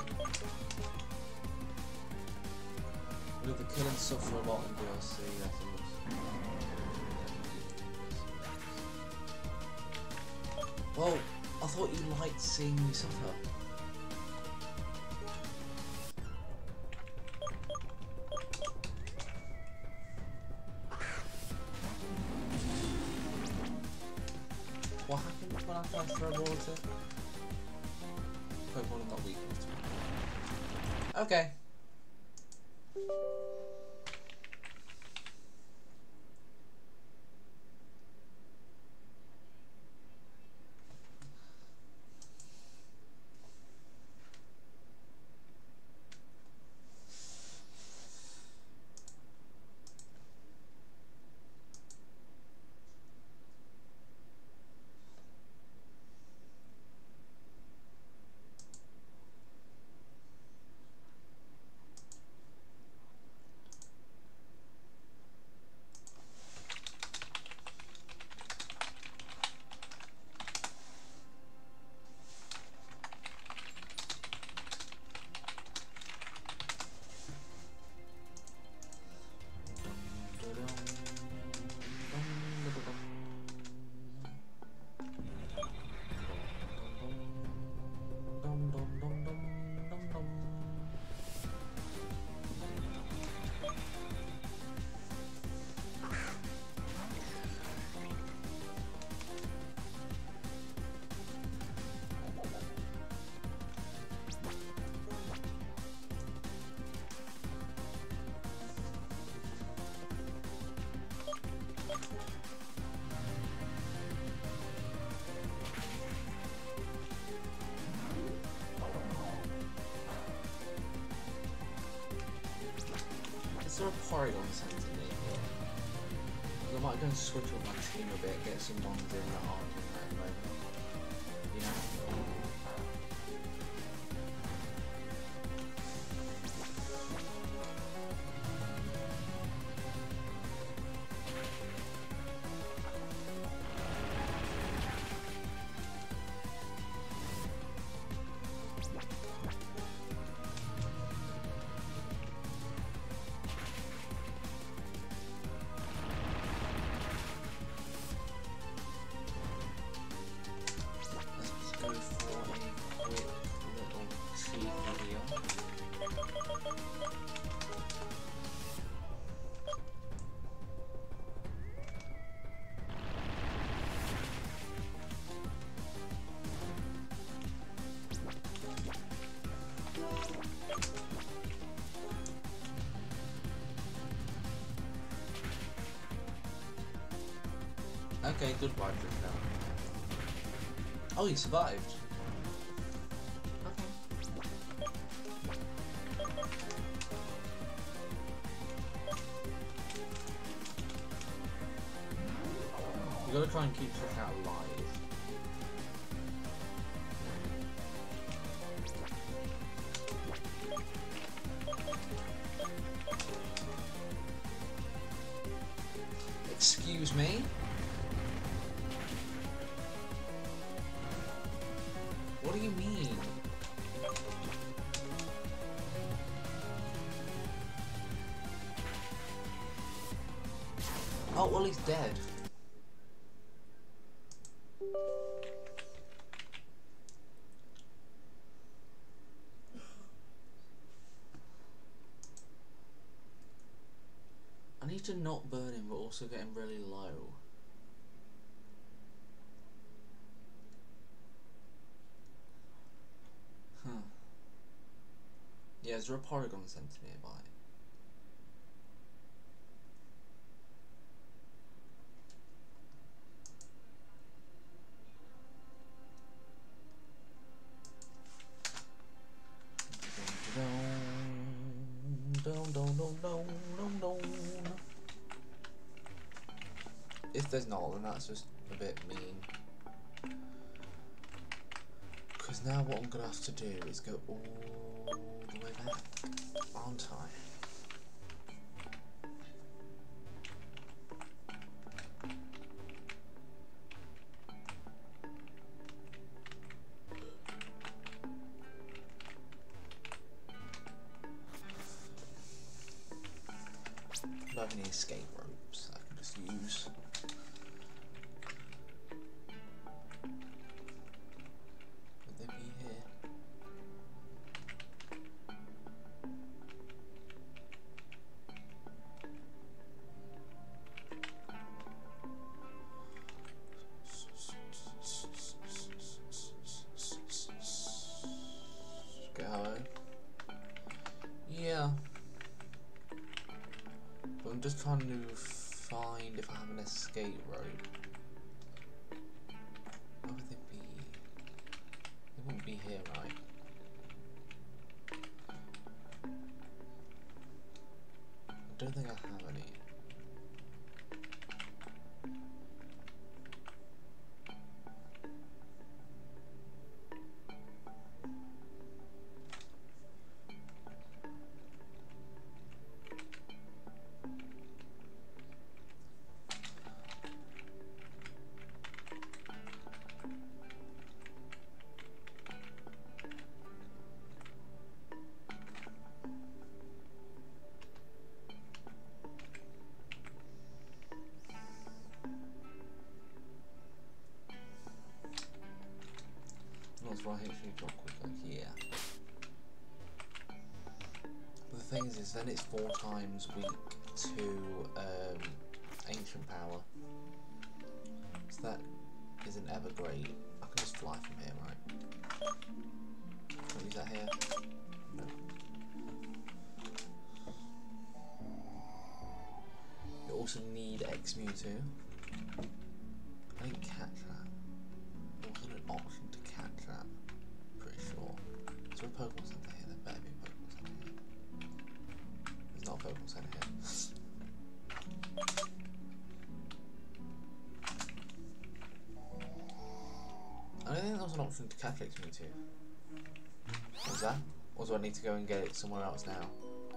With the kill and suffer a lot in DLC, I think. Well, I thought you liked seeing me suffer. What happened when I tried to throw a ball at it? Pokemon got weak. Okay. Is there a Porygon Center near here? I might go and switch up my team a bit, get some ones in that aren't in there at the moment. You know? Okay, good ride for now. Oh, you survived. Okay. You gotta try and keep stuff out alive. Excuse me? What do you mean? Oh, well, he's dead. I need to not burn him, but also get him really low. Yeah, is there a Porygon Center nearby? If there's not, then that's just a bit mean. Because now what I'm going to have to do is go all the way back, aren't I? Do I have any escape ropes I can just use? Would they be here? Go. Yeah. But I'm just trying to find if I have an escape rope. Where would they be? They wouldn't be here, right? I don't think I have any. Right, actually drop quicker, yeah. But the thing is then it's 4 times weak to ancient power. So that isn't ever great. I can just fly from here, right? Can I use that here? No. You also need X Mewtwo. I didn't catch that. There wasn't an option to catch that. Pretty sure. Is there a Pokemon Center here? There better be a Pokemon Center here. There's not a Pokemon Center here. I don't think there was an option to catch X Mewtwo. What was that? Or do I need to go and get it somewhere else now?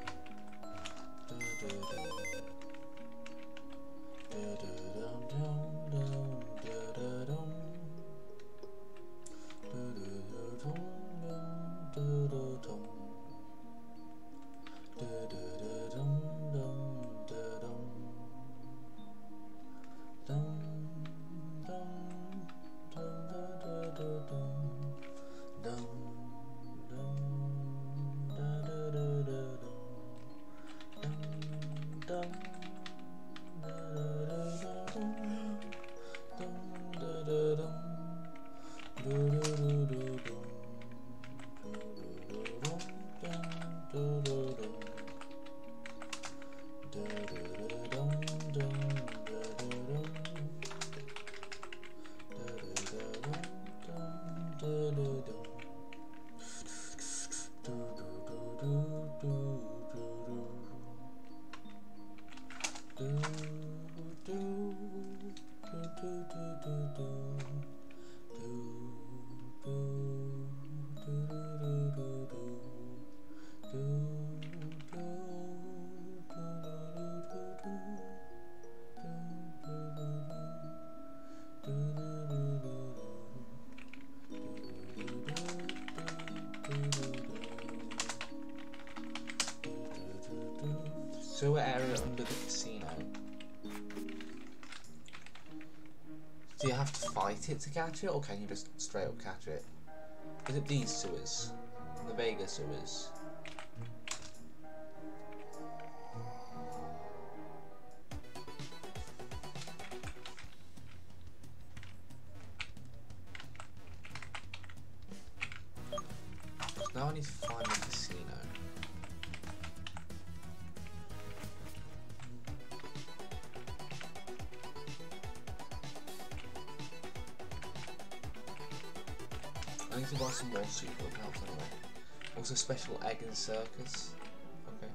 Sewer area under the casino. Do you have to fight it to catch it, or can you just straight up catch it? Is it these sewers? The Vega sewers? Now I need to find the casino. I need to buy some more super accounts anyway. Also special egg and circus. Okay.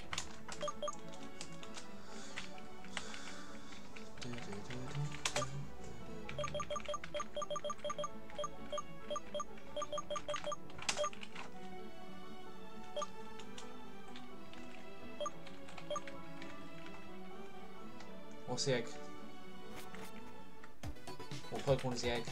What's the egg? What Pokemon is the egg?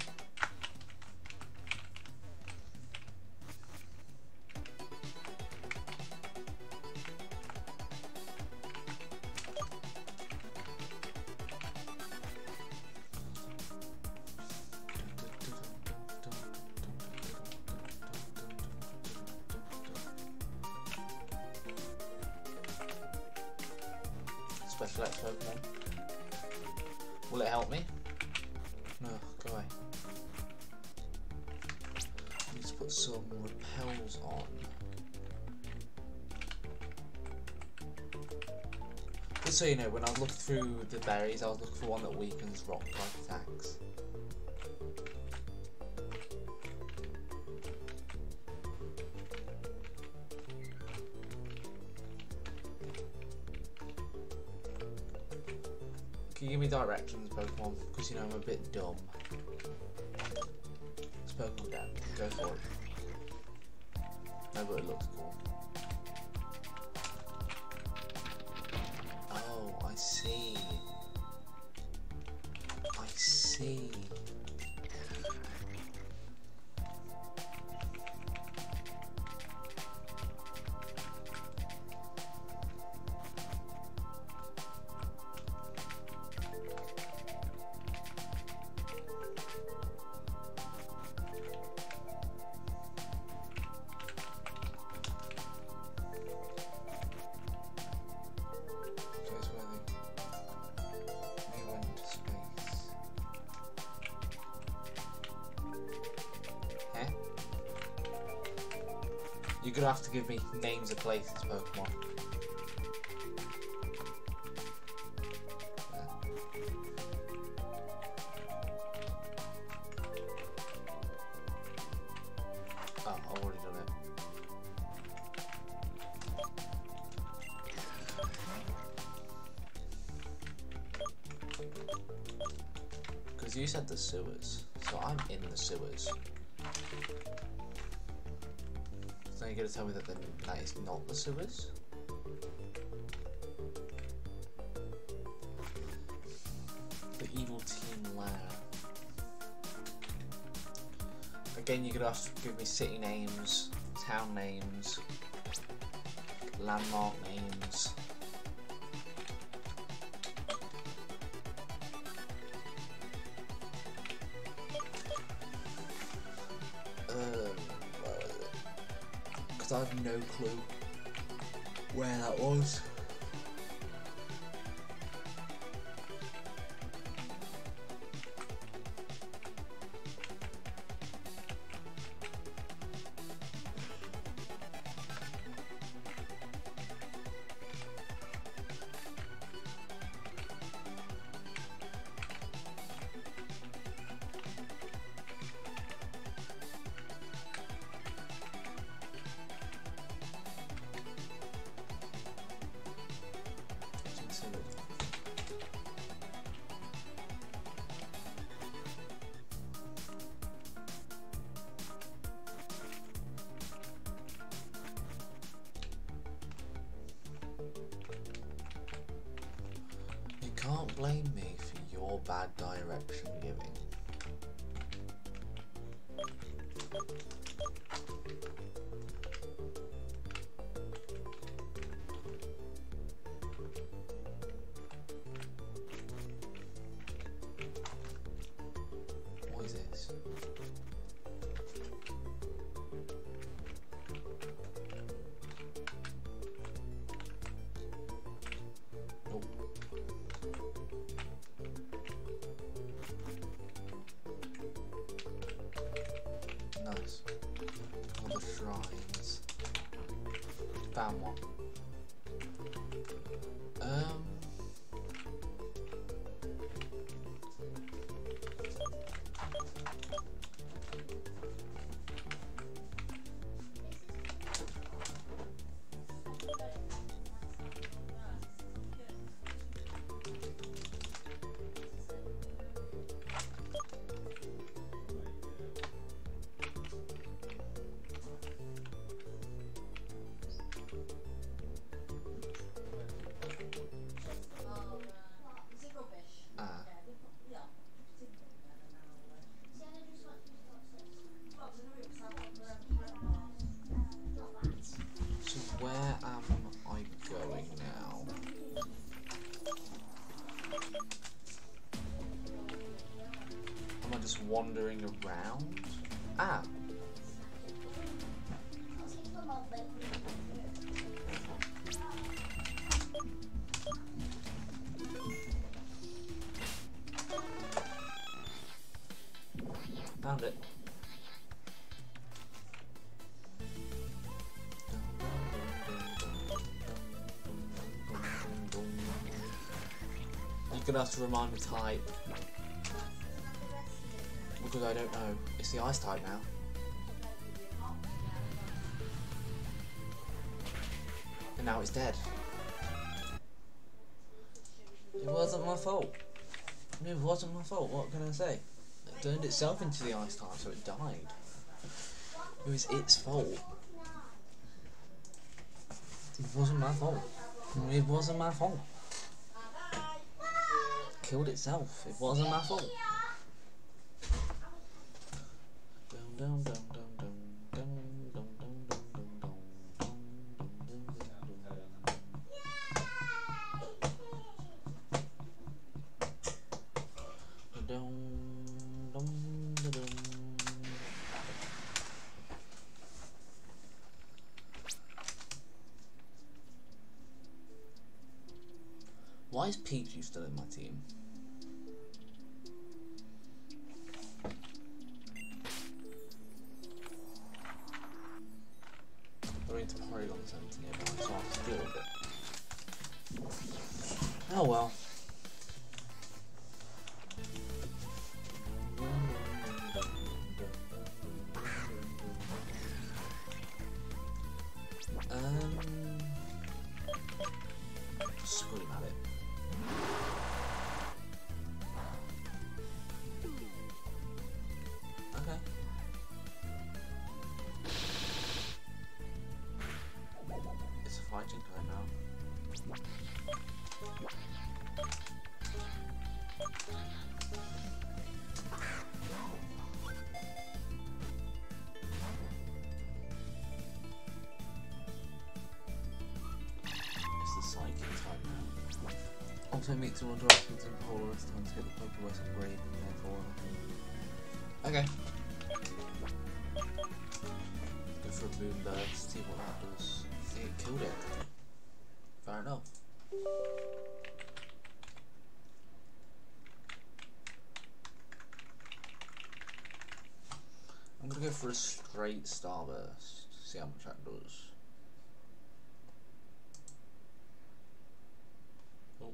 select Pokemon. Will it help me? No, go away. I need to put some repels on. Just so you know, when I looked through the berries, I was looking for one that weakens rock type attacks. Can you give me directions, Pokemon? Because you know I'm a bit dumb. It's Pokemon down. Go for it. No, but it looks cool. Oh, I see. I see. You're gonna have to give me names of places, Pokemon. Oh, I've already done it. Because you said the sewers, so I'm in the sewers. So you're going to tell me that then that is not the sewers? The evil team lair. Again, you're going to have to give me city names, town names, landmark names. Because I have no clue where that was. Can't blame me for your bad direction giving. What is this? Nice. All the shrines. Found one. Where am I going now? Am I just wandering around? Ah! found it. You're gonna have to remind me type. Because I don't know. It's the ice type now. And now it's dead. It wasn't my fault. It wasn't my fault, what can I say? It turned itself into the ice type, so it died. It was its fault. It wasn't my fault. It wasn't my fault. Killed itself. It wasn't my fault. Dum, dum, dum, dum, dum, dum, dum, dum, dum, dum, dum, dum, dum. Why is Peach still in my team? We're into Porygon Center nearby, so I have to deal with it. Oh well. Scream at it. Okay. It's a fighting type now. It's the psychic type now. Also meets all directions and polar this time to get the Pokémon upgrade and therefore. Okay. Go for a Moonbird, see what that does. I think it killed it. Fair enough. I'm gonna go for a straight Starburst, see how much that does. Oh.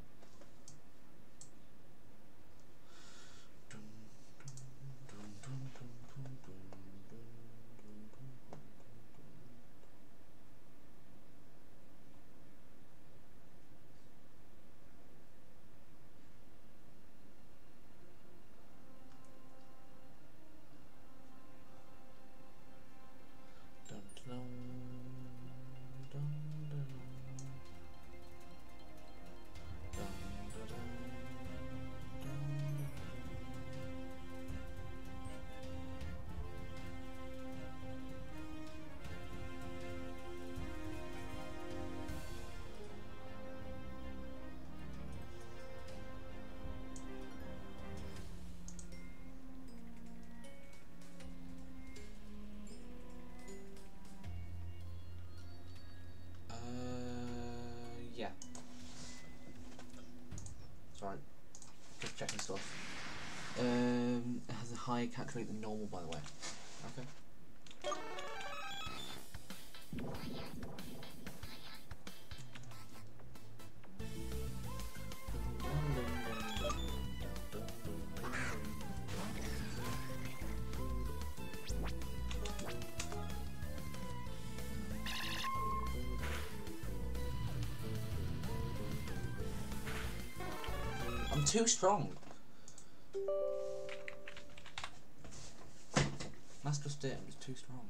Yeah. Sorry. Just checking stuff. It has a higher catch rate than normal, by the way. Okay. I'm too strong. That's just it, I'm just too strong.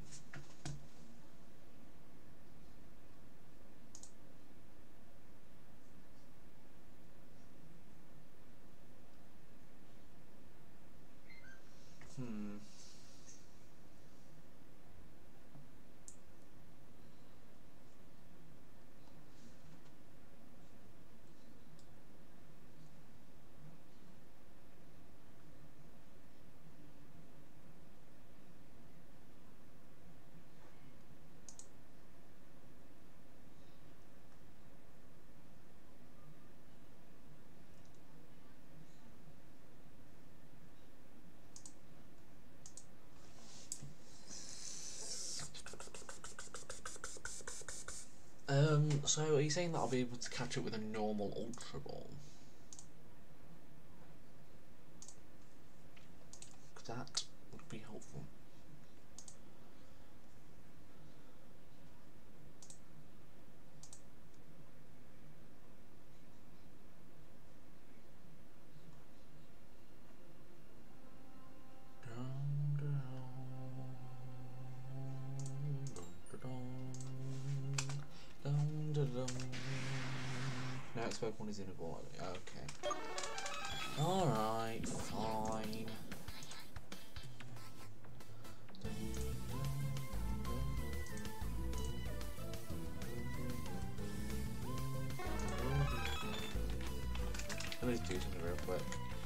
So are you saying that I'll be able to catch up with a normal Ultra Ball? That would be helpful. No, it's Pokemon is Xenoverse. Okay. Alright, fine. Let me just do something real quick.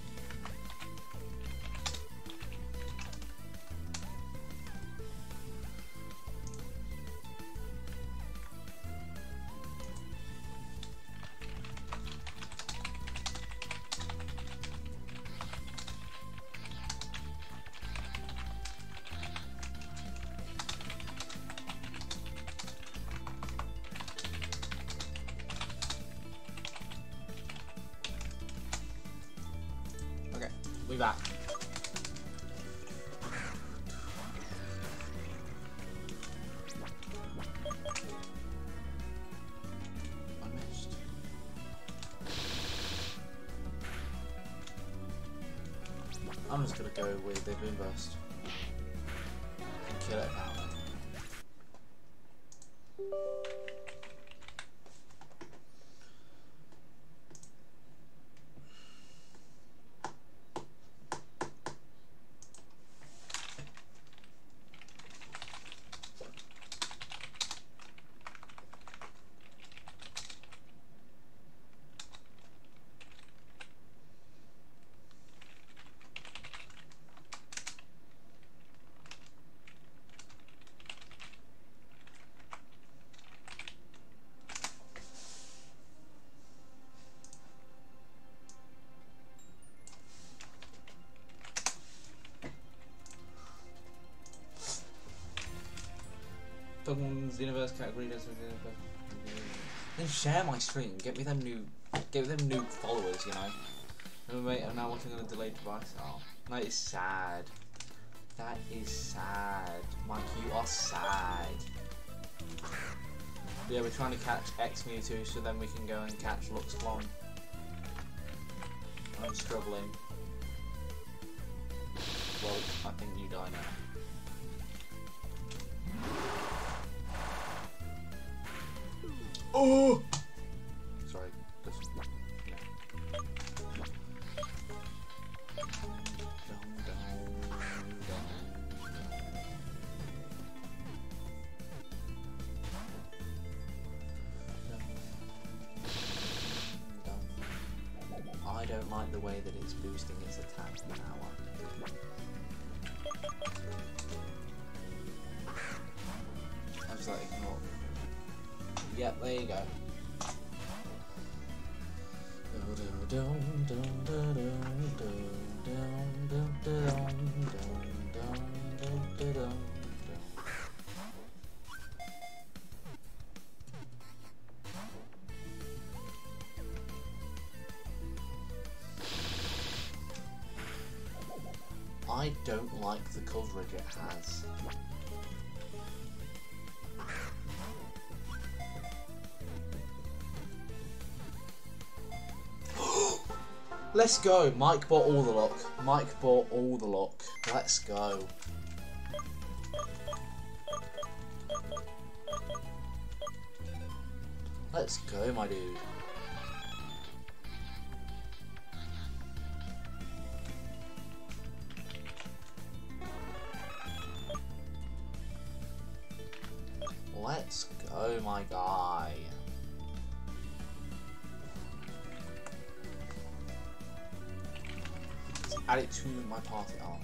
We back. I missed. I'm just gonna go with the Boom Burst and kill it now. Pokemon Xenoverse category does then share my stream. Get me them new followers, you know. Remember, mate, I'm now watching on a delayed device. Oh, that is sad. That is sad. Mike, you are sad. But yeah, we're trying to catch X Mewtwo so then we can go and catch Lux Clone. I'm struggling. Well, I think you die now. Oh! Sorry, just no. I don't like the way that it's boosting its attack now. I was like, ignore. Yep, there you go. I don't like the coverage it has. Let's go. Mike bought all the luck. Mike bought all the luck. Let's go. Let's go, my dude. Let's go, my guy. Let's add it to my party arm.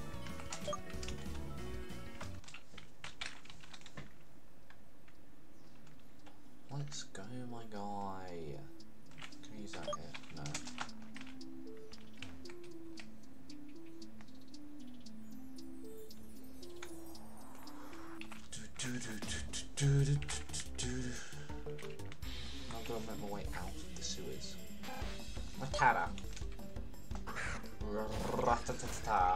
Let's go, my guy. Can I use that here? No. gotta make my way out of the sewers. Matata. Ratatata.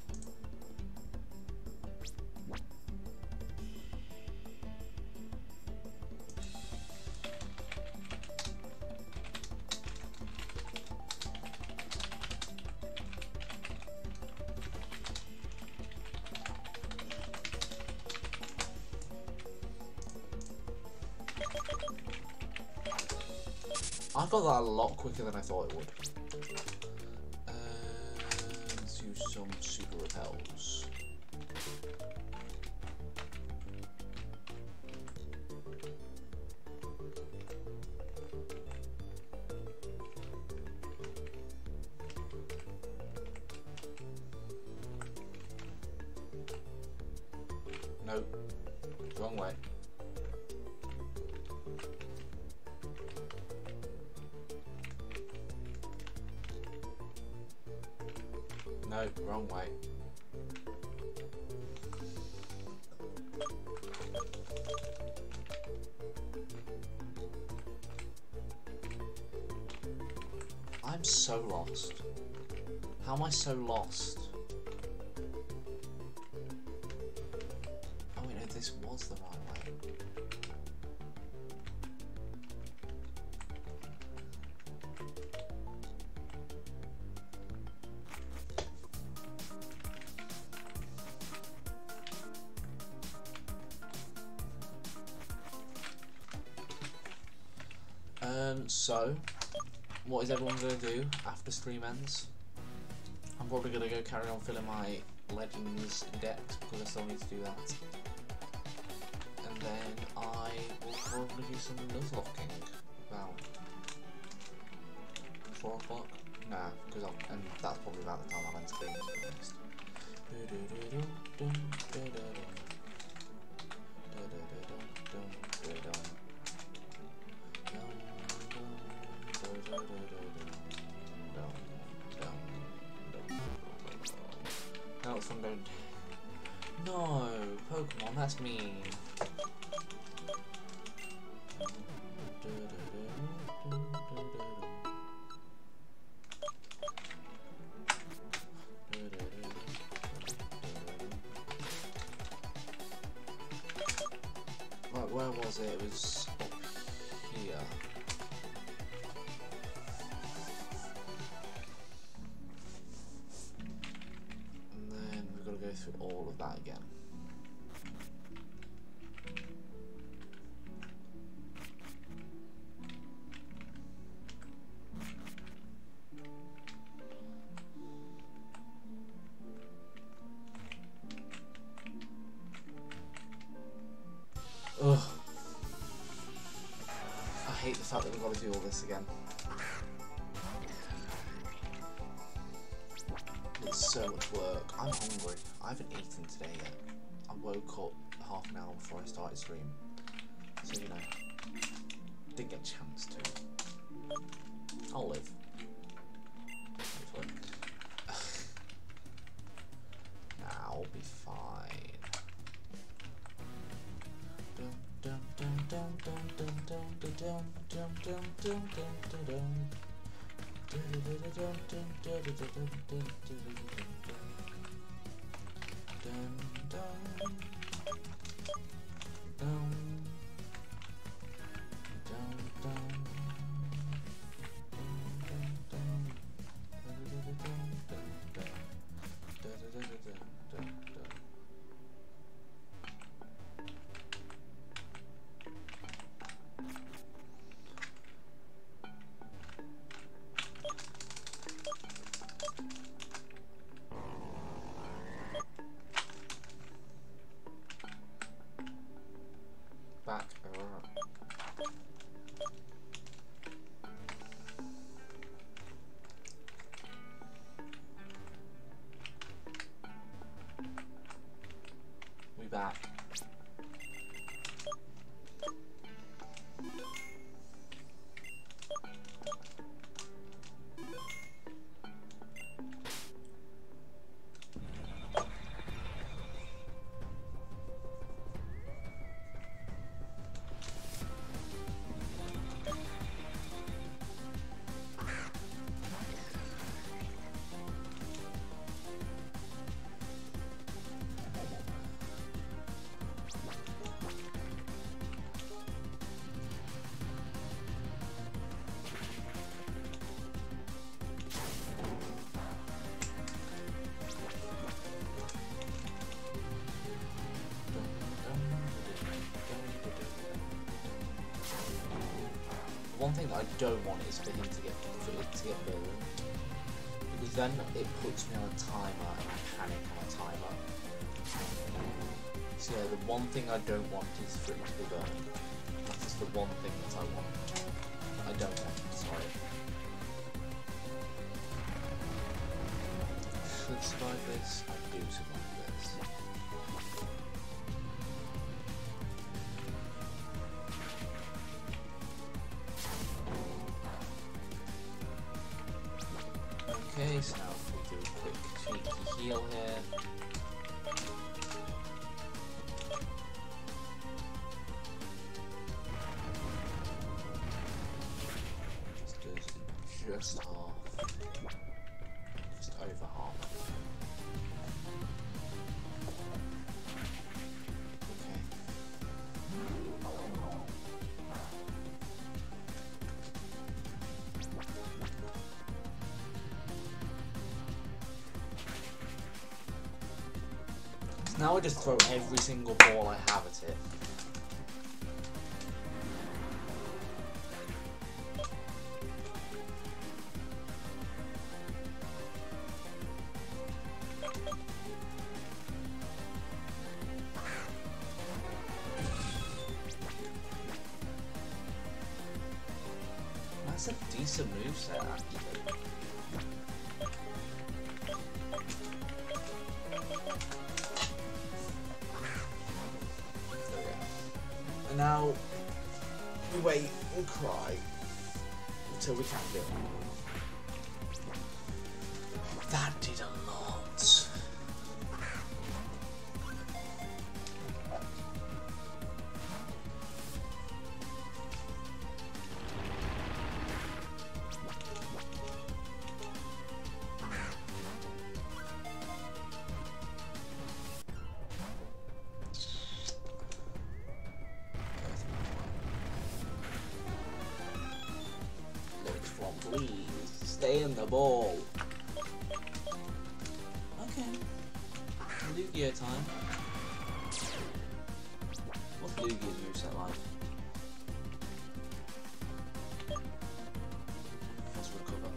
I got that a lot quicker than I thought it would. Let's use some super repels. No, wrong way. No, wrong way. I'm so lost. How am I so lost? Oh wait, no, this was the right way. So, what is everyone going to do after stream ends? I'm probably going to go carry on filling my Legends decks because I still need to do that. And then I will probably do some nuzlocking about 4 o'clock. Nah, because and that's probably about the time I'll end stream, to be honest. That was from going. No, Pokemon, that's mean. Right, where was it? It was up here. Go through all of that again. Ugh. I hate the fact that we've got to do all this again. It's so much work. I'm hungry. I haven't eaten today yet. I woke up half an hour before I started stream. So, you know, didn't get a chance to. I'll live. Hopefully. I'll be fine. one thing that I don't want is for it to get burned, because then it puts me on a timer and I panic on a timer. So yeah, the one thing I don't want is for it to be burned. That's the one thing that I want. I don't want, sorry. Should survive this, I do survive this. Okay, so now if we do a quick cheeky heal here. Just half. Just over half. Okay. So now I just throw every single ball I have at it. That's a decent moveset, actually. There we go. And now we wait and cry until we can't do it. That did a lot. Please stay in the ball. Okay. Lugia time. What's Lugia's moveset like? Let's recover.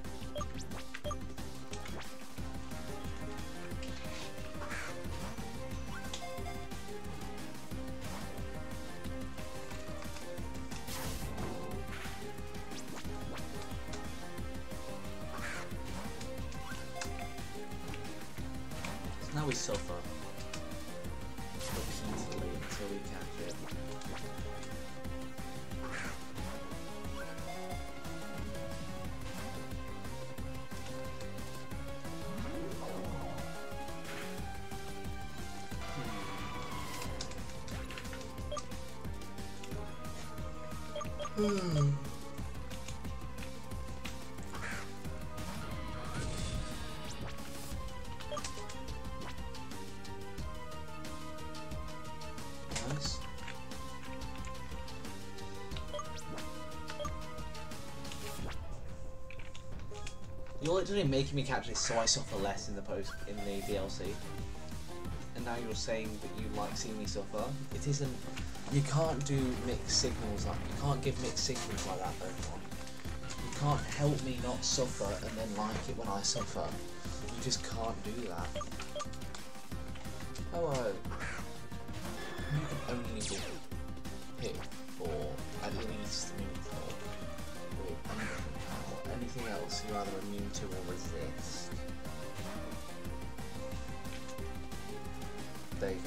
Now we suffer repeatedly until we catch it. Nice. You're literally making me catch this so I suffer less in the DLC. And now you're saying that you like seeing me suffer. It isn't. You can't do mixed signals like you can't give mixed signals like that, Pokemon. You can't help me not suffer and then like it when I suffer. You just can't do that. Hello. You can only be hit for at least neutral. Anything else you're either immune to or resist. There you go.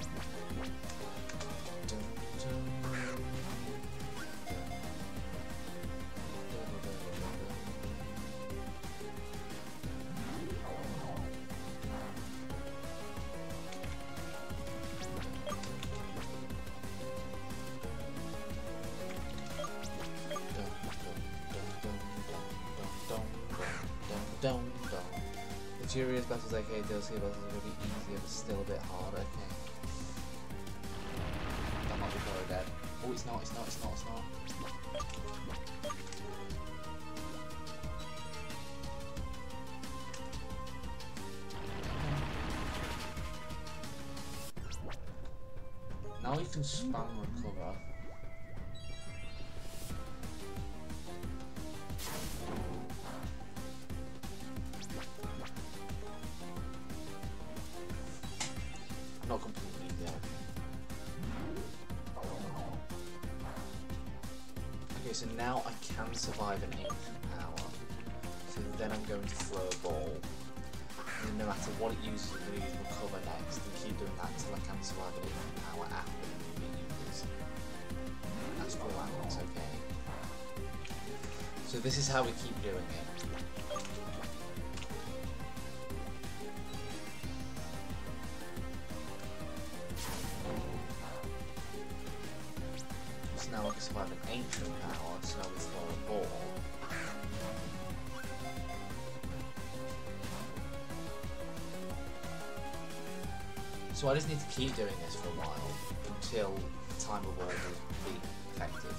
The Furious Battles aka DLC battles are going to be easier but still a bit hard, okay. That might be very dead. Oh, it's not. Now we can spam recover. now I can survive an ancient power. So then I'm going to throw a ball. And no matter what it uses, I'm going to use recover next and keep doing that until I can survive an ancient power after the movie uses. That's all that looks okay. So this is how we keep doing it. So now I can survive an ancient power, so now we throw a ball. So I just need to keep doing this for a while until time of war will be effective.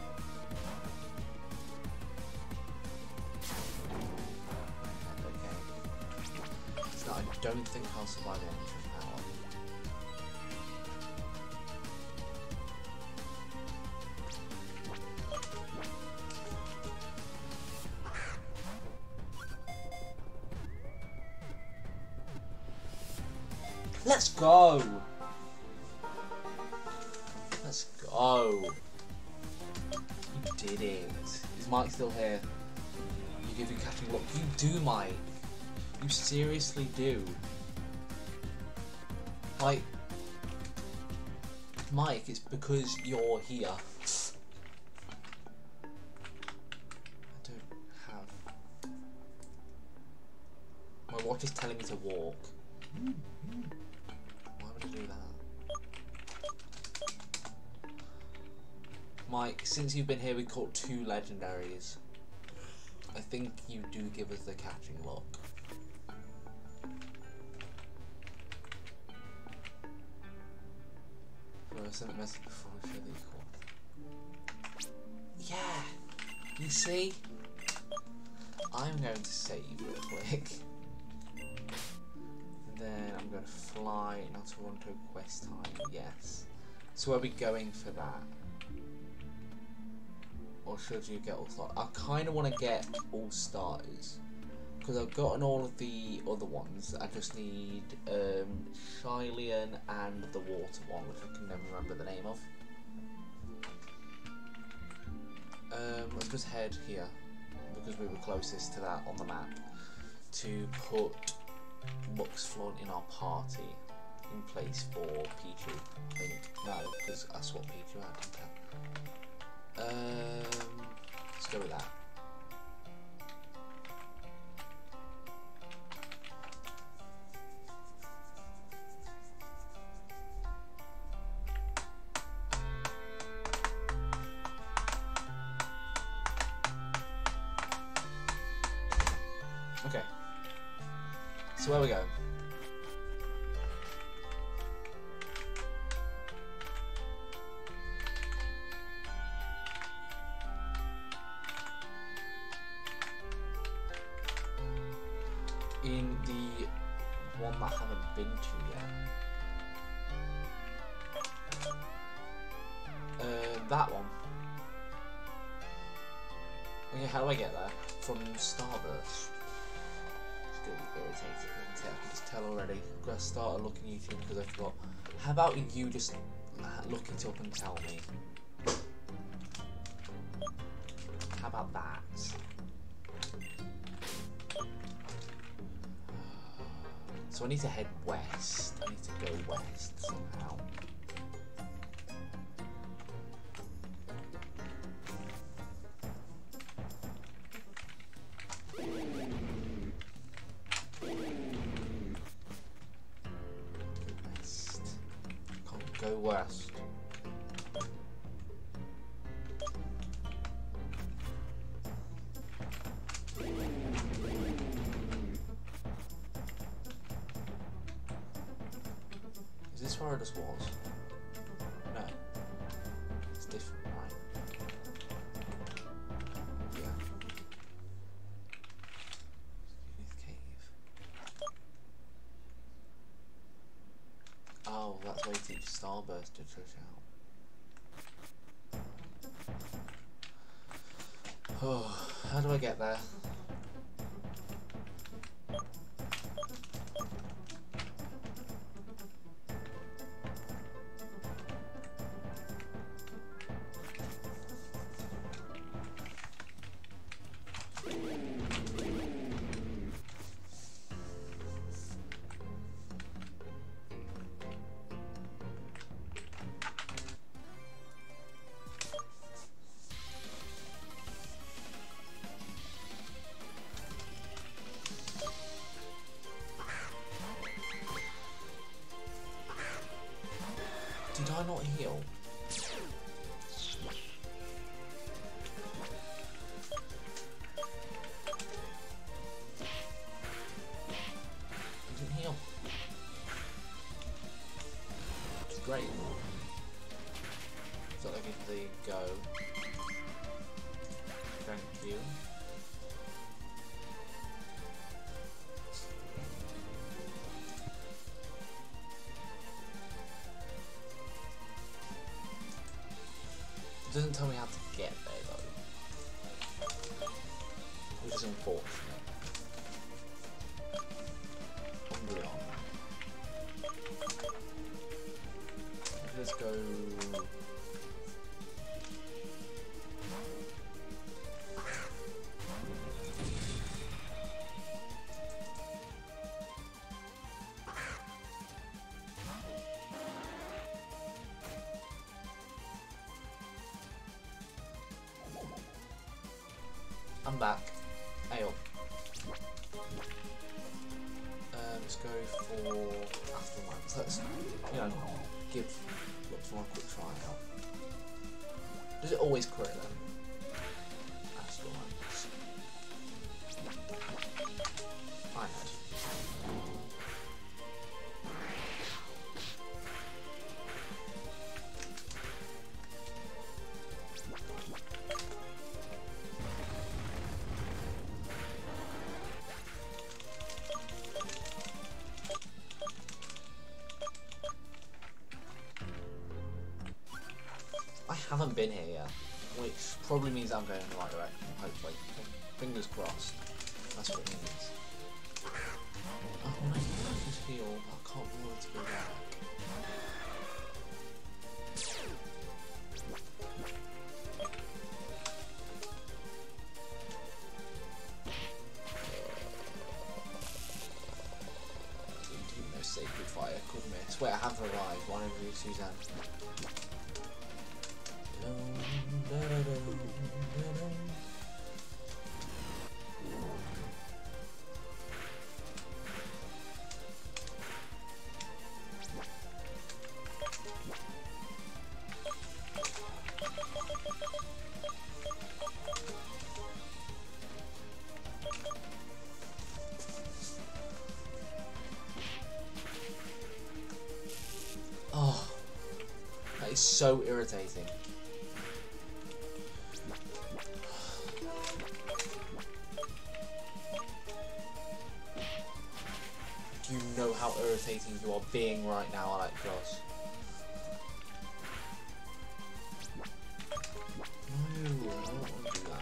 Okay. So I don't think I'll survive an ancient power. Let's go! Let's go! You did it. Is Mike still here? You give your catching look. You do, Mike. You seriously do. Like, Mike, it's because you're here. I don't have... My watch is telling me to walk. Why would I do that? Mike, since you've been here, we caught 2 legendaries. I think you do give us the catching look. I sent a message before we show the equal. Yeah! You see? I'm going to save real quick. Then I'm going to fly now to Toronto quest time, yes. So are we going for that? Or should you get all starters? I kind of want to get all starters. Because I've gotten all of the other ones. I just need Hylian and the water one, which I can never remember the name of. Let's just head here, because we were closest to that on the map, to put Lux Flaunt in our party in place for Pichu. I think. No, because I swapped Pichu out, didn't I? Let's go with that. Okay. So where we go? In the one that I haven't been to yet. That one. Okay, how do I get there? From Starburst. It's gonna be irritating. I can just tell already. I've got to start looking at YouTube because I forgot. How about you just look it up and tell me? How about that? So I need to head west. I need to go west somehow. West. Can't go west. Is this where I just was? No. It's different, right? Yeah. This cave. Oh, that's where you teach Starburst to trick out. Oh, how do I get there? heal. Doesn't heal. Which is great. So I'll give the go. Thank you. It doesn't tell me how to get there though, which is unfortunate. Let's go. I'm back. Ale. Let's go for Aftermath. Let's, you know, give looks one a quick try out. Does it always crit then? Aftermath. I had. I haven't been here yet, which probably means I'm going in the right direction, hopefully. Fingers crossed. That's what it means. Oh, when I just heal, I can't bother to go back. No sacred fire could miss. Wait, I have revived. One over Suzanne. Oh, that is so irritating. Do you know how irritating you are being right now, Electros? No, I don't want to do that.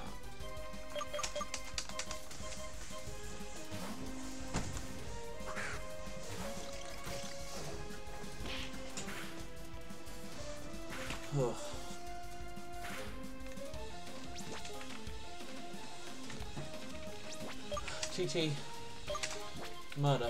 TT. Murder.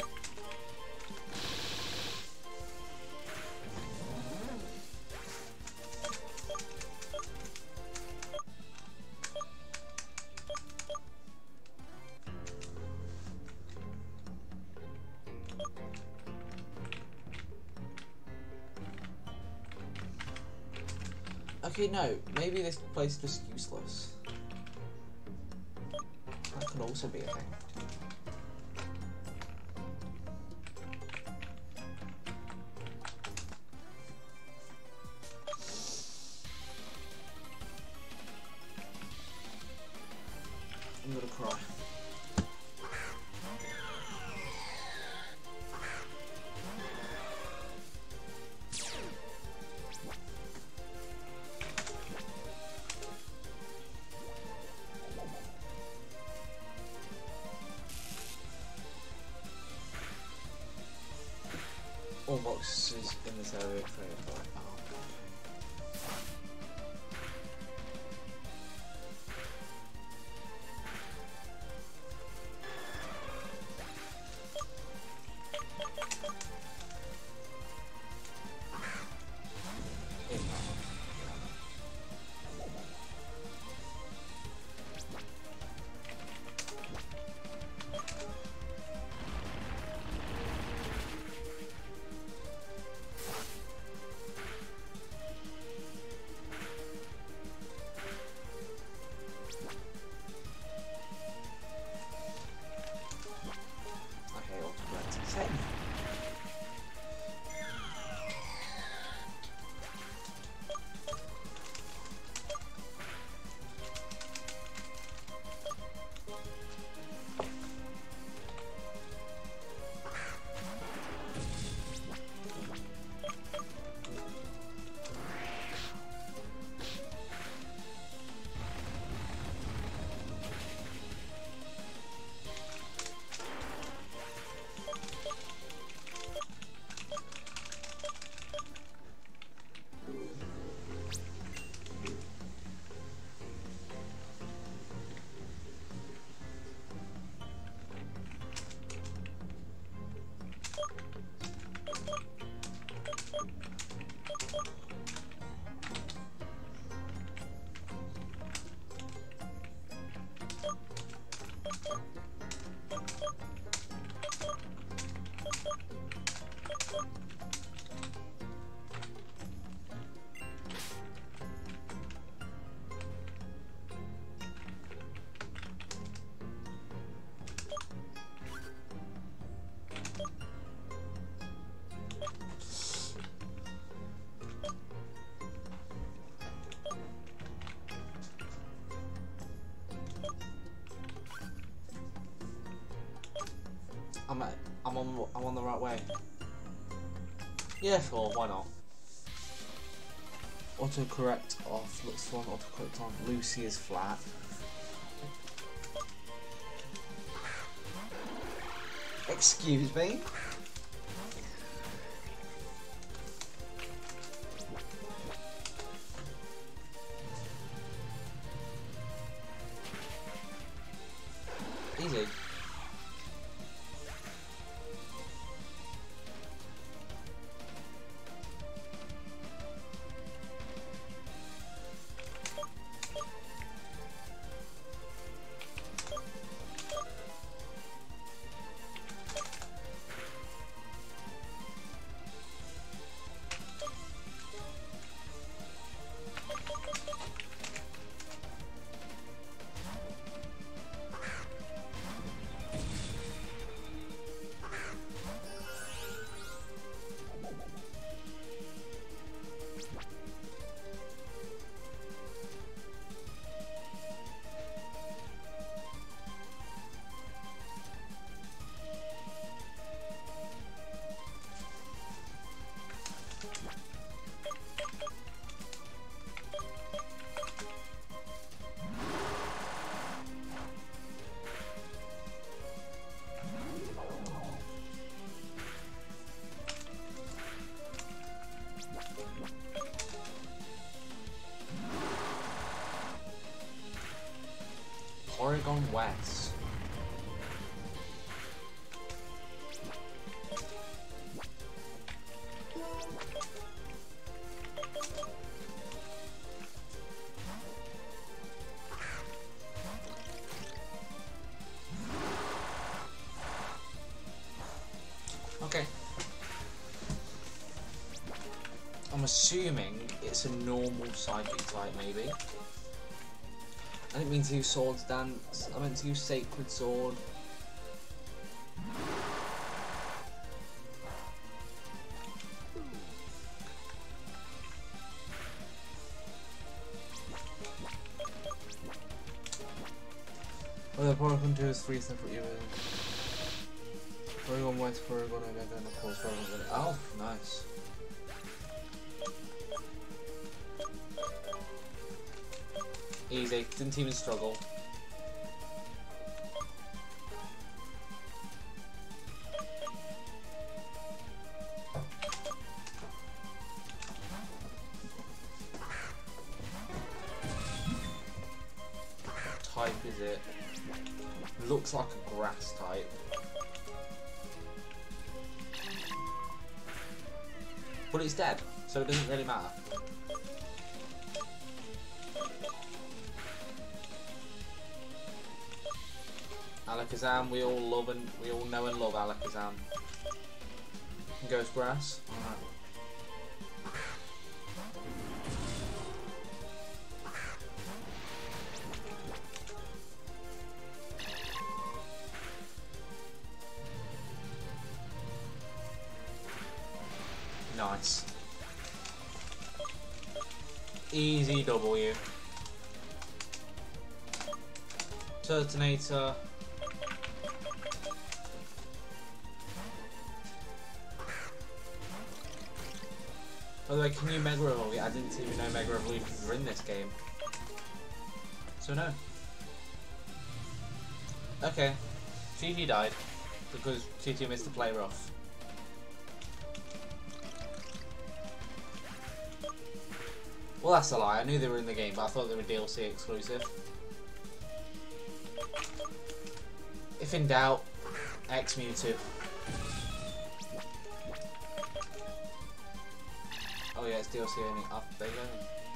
Okay, no, maybe this place is just useless. That could also be a thing. I'm gonna cry. All boxes in this area created by I'm on the right way. Yeah, sure, why not? Autocorrect off. Looks fun. Autocorrect on. Lucy is flat. Excuse me. Easy. Oregon West. Okay. I'm assuming it's a normal psychic type, maybe. I didn't mean to use Swords Dance, I meant to use Sacred Sword. Well, the Porygon 2 is 3 separate events. Porygon West, Porygon Omega, and of course Porygon. Oh, nice. Easy, didn't even struggle. What type is it? Looks like a grass type. But it's dead, so it doesn't really matter. Alakazam, we all know and love Alakazam. Ghost Grass. Alright. Nice. Easy W. Turtonator. By the way, can you Mega Evolve? Yeah, I didn't even know Mega Evolutions were in this game. So no. Okay. GG died. Because T2 missed the play rough. Well, that's a lie. I knew they were in the game, but I thought they were DLC exclusive. If in doubt, X Mewtwo. Oh yeah, it's DLC only. Up there you go.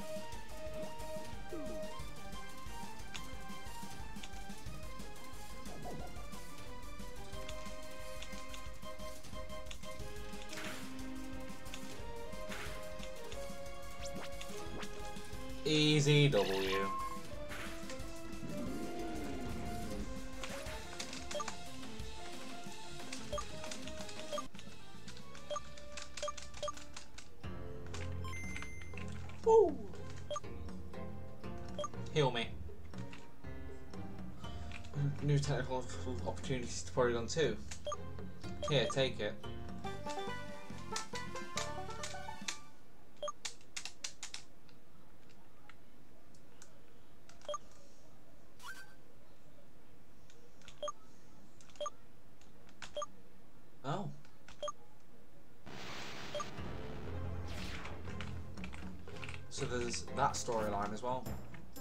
Easy W. Woo. Heal me. New technical opportunities to Porygon 2. Here, take it. Oh. So there's that storyline as well.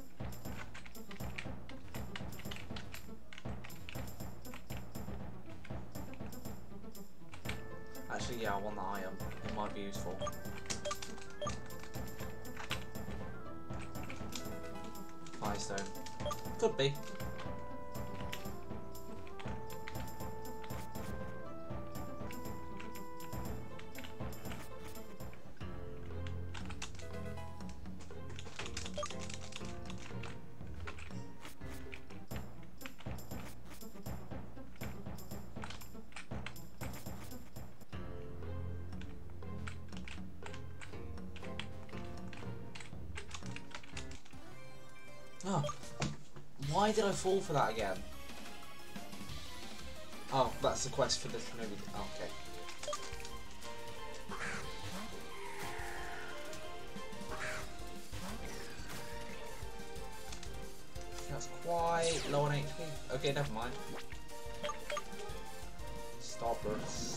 Actually, yeah, I want the iron. It might be useful. Firestone. Could be. Oh, why did I fall for that again? Oh, that's the quest for this movie. Oh, okay. That's quite low on HP. Okay, never mind. Starburst.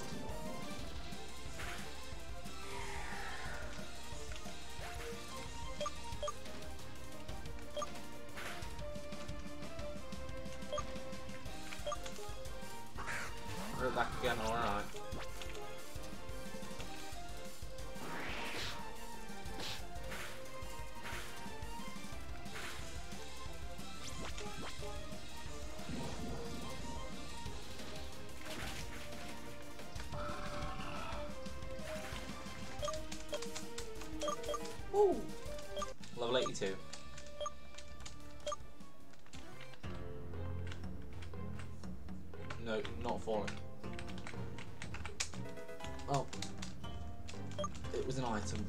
Back again, alright. Woo! Level 82. No, not falling. Oh, it was an item.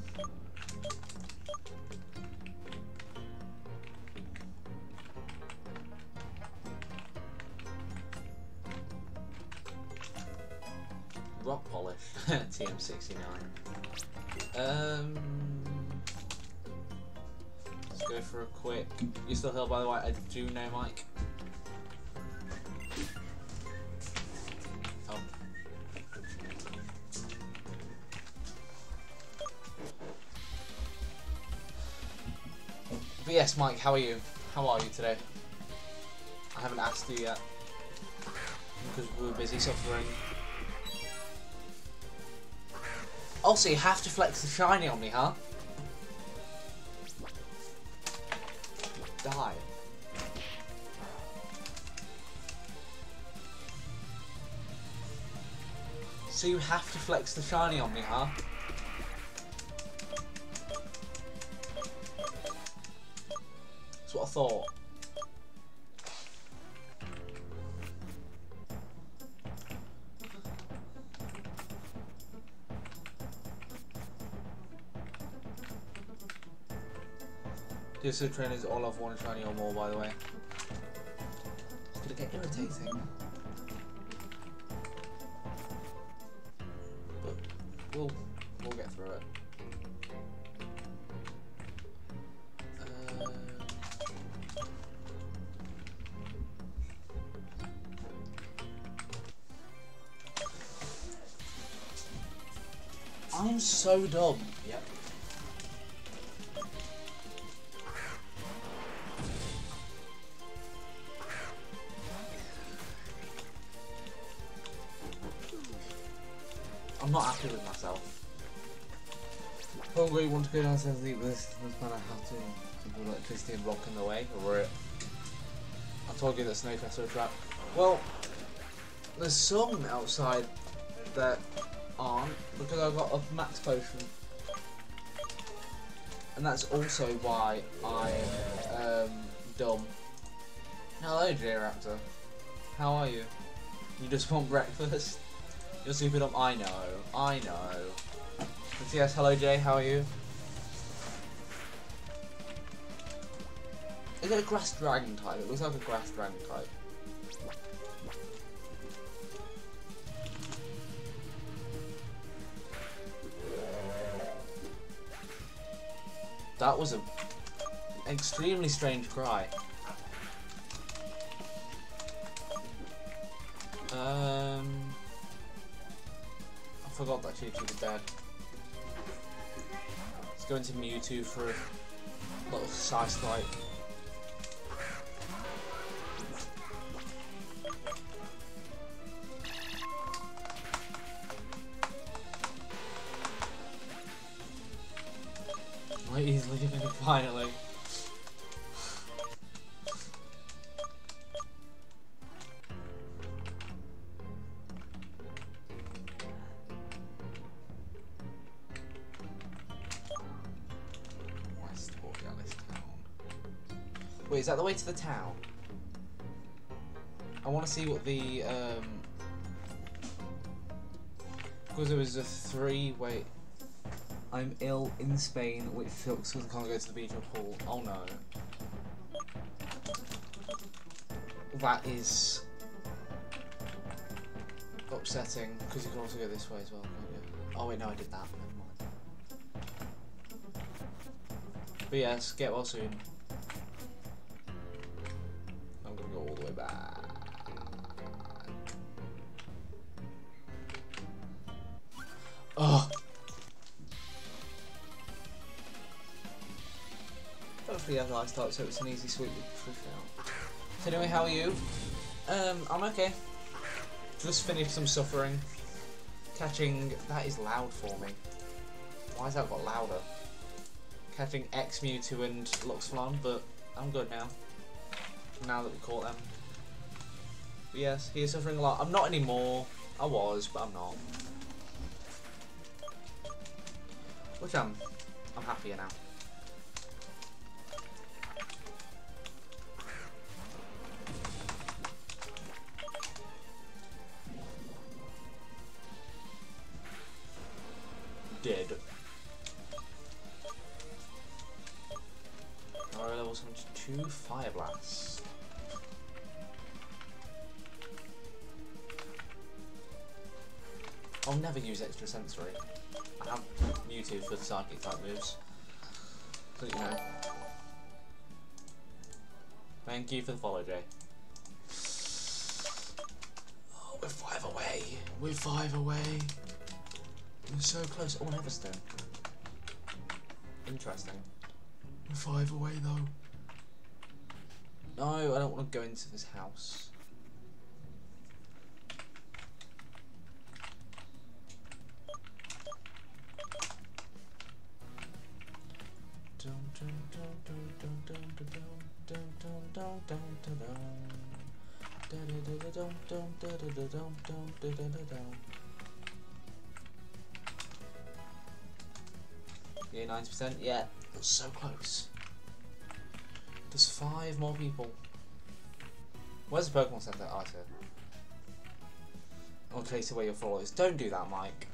Rock polish, TM69. Let's go for a quick. You still here, by the way? I do know Mike. But yes, Mike, how are you? How are you today? I haven't asked you yet because we were busy suffering. Oh, so you have to flex the shiny on me, huh? Die. So you have to flex the shiny on me, huh? That's what I thought. This train is all of one shiny or more, by the way. It's gonna get irritating. But we'll get through it. I'm so dumb. Yep. I'm not happy with myself. Hungry, want to go downstairs and eat this man I have to put electricity and block in the way, or it. I told you that Snowfest are a trap. Well, there's some outside that aren't, because I got a max potion. And that's also why I'm dumb. Hello, J-Raptor. How are you? You just want breakfast? You're super dumb. I know. But yes, hello Jay, how are you? Is it a grass dragon type? It looks like a grass dragon type. That was an extremely strange cry. I forgot that Chi-Chi was dead. Let's go into Mewtwo for a little side swipe. Right, he's leaving it finally. Wait, is that the way to the town? I want to see what the, because there was a 3, wait. I'm ill in Spain, which sucks because I can't go to the beach or pool. Oh no. That is upsetting, because you can also go this way as well, can't you? Oh wait, no, I did that. Never mind. But yes, get well soon. I'm gonna go all the way back. Oh! Hopefully I have nice start, so it's an easy sweet truth out. So anyway, how are you? I'm okay. Just finished some suffering. Catching... That is loud for me. Why has that got louder? Catching X Mewtwo and Luxflon, but I'm good now. Now that we caught them. But yes, he is suffering a lot. I'm not anymore. I was, but I'm not. Which I'm happier now. Dead. Alright, level 72, Fire Blast. I'll never use extra sensory. I have Mewtwo for the psychic type moves. So you know. Thank you for the follow, Jay. Oh, we're 5 away. We're 5 away. We're so close. Oh, an Everstone. Interesting. We're 5 away though. No, I don't want to go into this house. Yeah, 90%. Yeah, that's so close. There's 5 more people. Where's the Pokemon Center? Oh, it's here. I'll chase away your followers. Don't do that, Mike.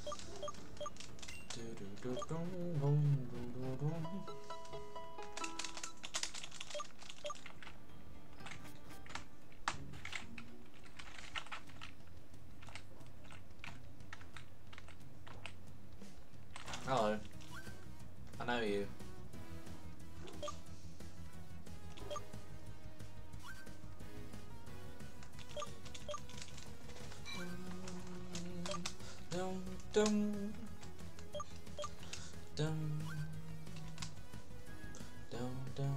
Hello. I know you. Dum dum dum dum dum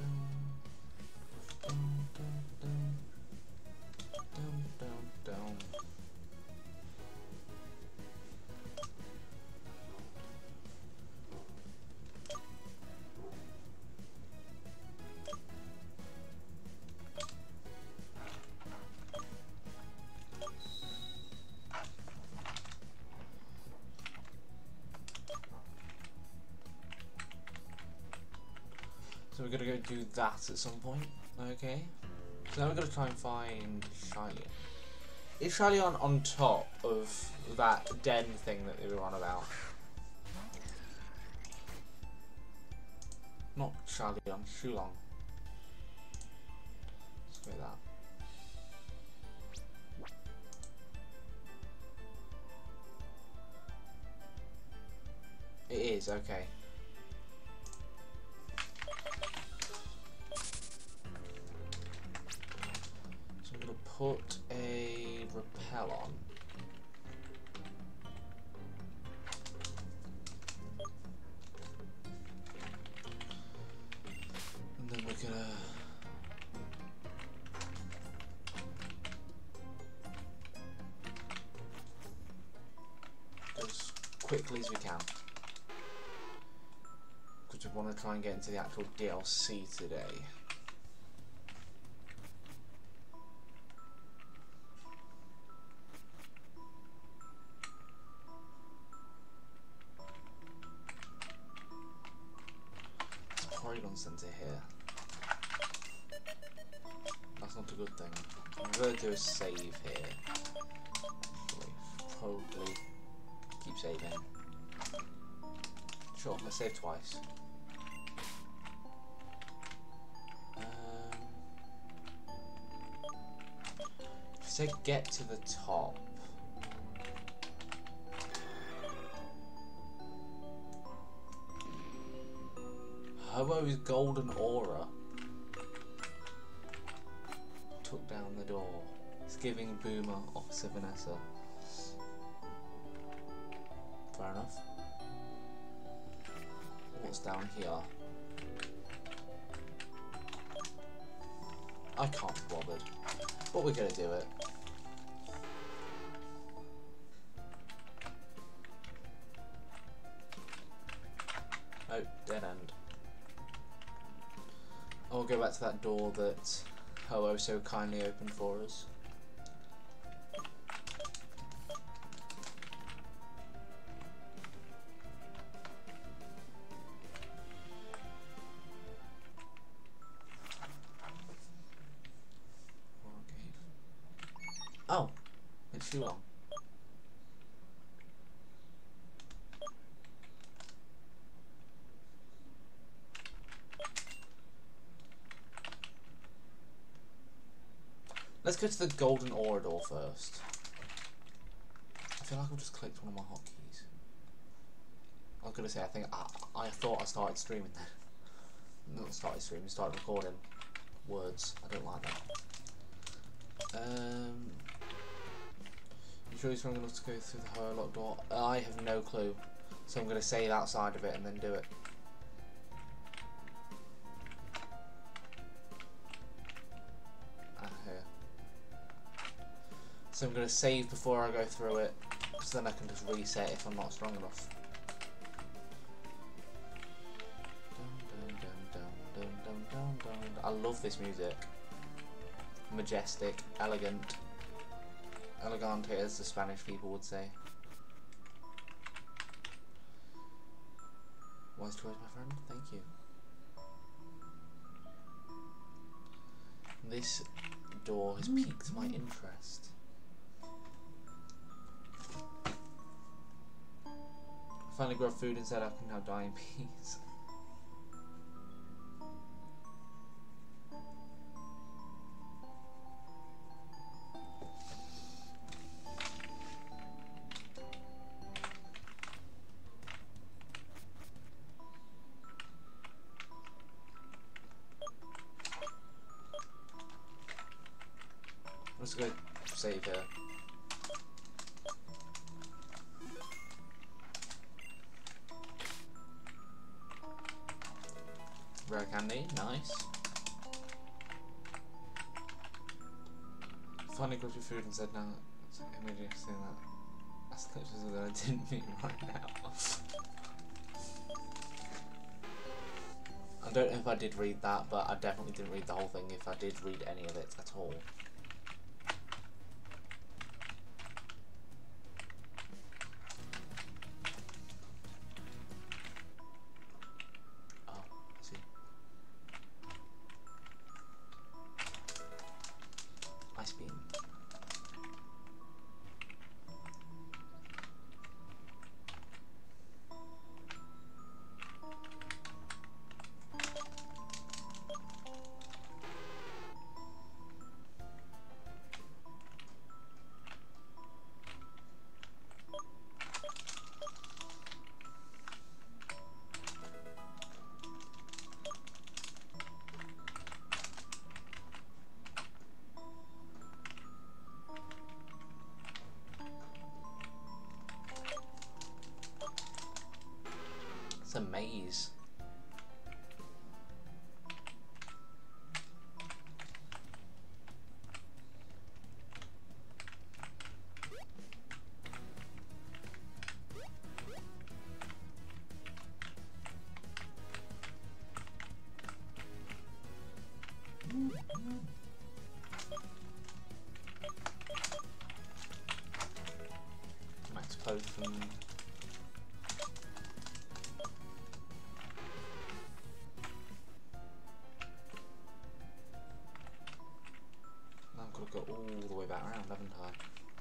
dum dum dum dum dum. So we're gonna go do that at some point, okay? So now we're gonna try and find Shylea. Is Shylea on top of that den thing that they were on about? Not Shylea, on Shulong. Let's go with that. It is, okay. put a repel on. And then we're gonna go as quickly as we can, because we want to try and get into the actual DLC today. Polygon center here. That's not a good thing. I'm going to do a save here. Actually, probably keep saving. Sure, let's save twice. If you say get to the top. Hobo's golden aura took down the door. It's giving Boomer Officer Vanessa. Fair enough. What's down here? I can't be bothered. But we're gonna do it. Oh, dead end. I'll go back to that door that Ho-Oh so kindly opened for us. Oh, it's too long. Let's go to the golden aura door first. I feel like I've just clicked one of my hotkeys. I was gonna say, I thought I started streaming then. Not started streaming, started recording. Words. I don't like that. You sure you're strong enough to go through the Ho-Oh door? I have no clue. So I'm gonna save outside of it and then do it. So I'm going to save before I go through it, so then I can just reset if I'm not strong enough. I love this music. Majestic, elegant. Elegante, as the Spanish people would say. Wise choice, my friend. Thank you. This door has piqued my interest. Finally grabbed food and said I can now die in peace. Let's go save here. Rare candy, nice. Finally got your food and said no. Immediately saying that. That's literally that I didn't mean right now. I don't know if I did read that, but I definitely didn't read the whole thing if I did read any of it at all. Now I've got to go all the way back around, haven't I?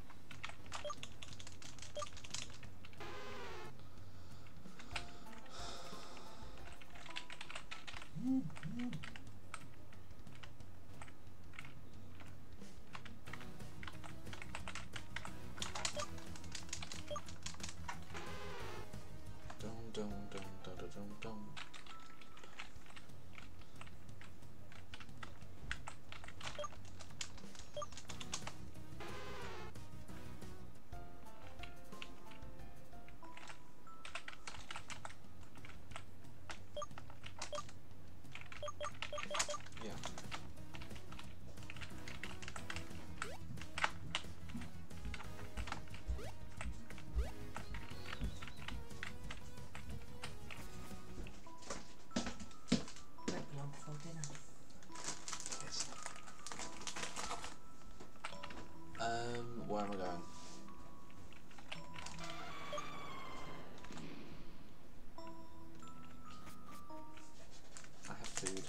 Where am I going? I have food.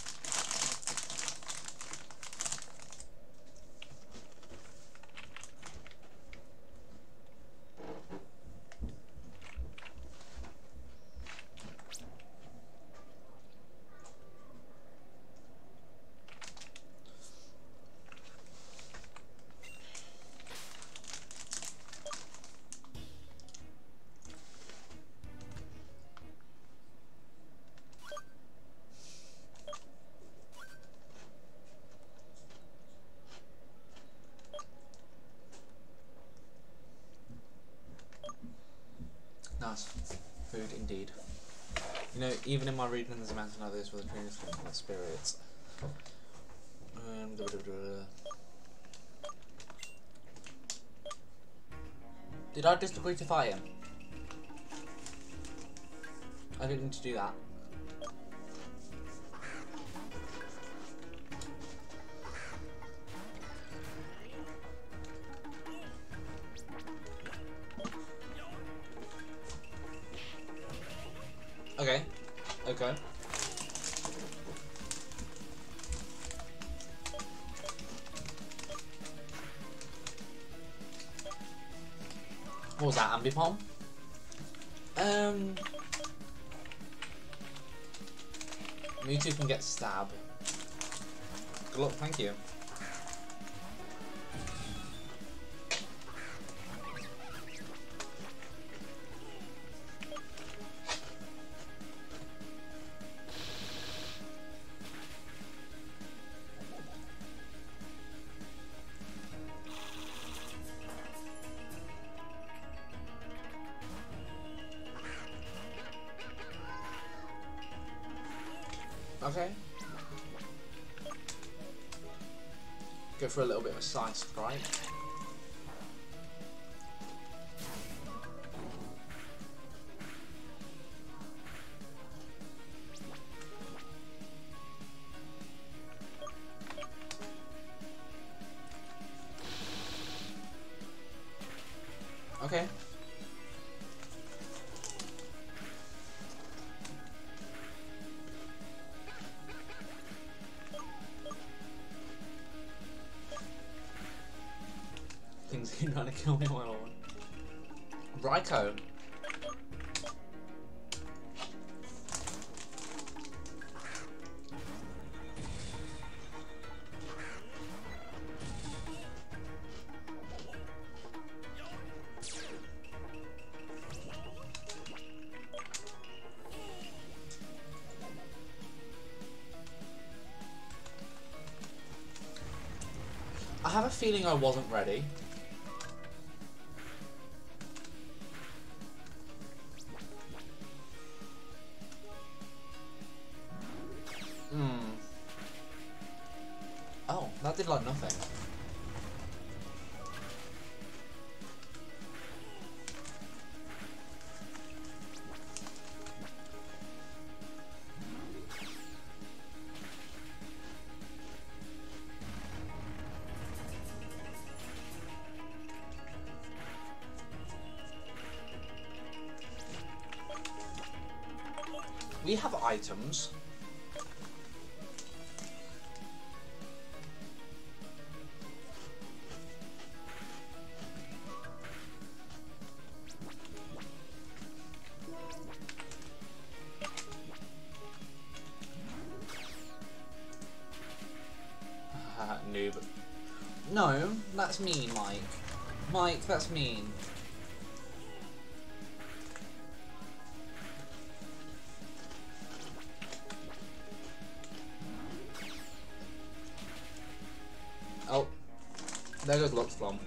Nice. Food indeed. You know, even in my reading there's a mountain like this with a previous with spirits. Did I just agree to fight him? I didn't need to do that. Okay. Okay. What was that, ambipom? Mewtwo can get stab. Good luck, thank you. Okay. Go for a little bit of a side strike. Okay. Things keep trying to kill me while on. Raikou. I have a feeling I wasn't ready. Oh, that did like nothing. We have items. Noob. No, that's mean, Mike. Mike, that's mean. Oh, there goes Lux Flom.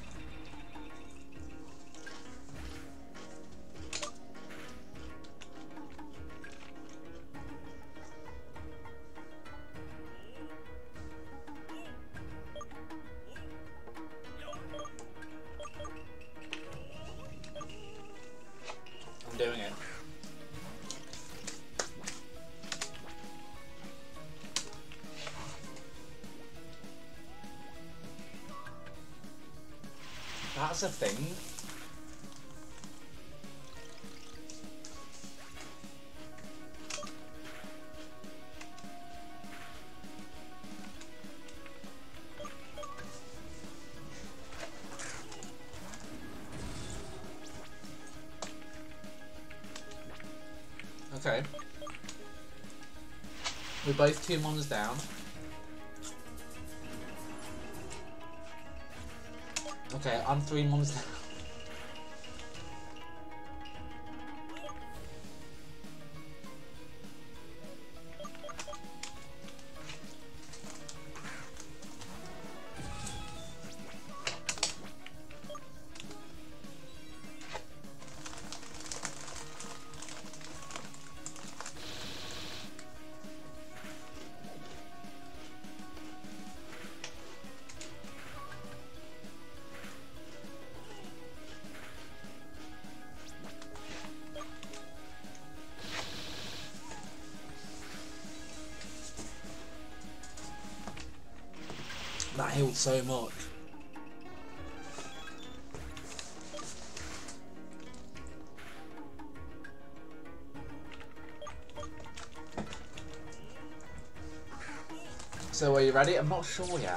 I'm doing it. That's a thing. Okay. We're both 2 mons down. Okay, I'm 3 mons down. That healed so much. So are you ready? I'm not sure yet.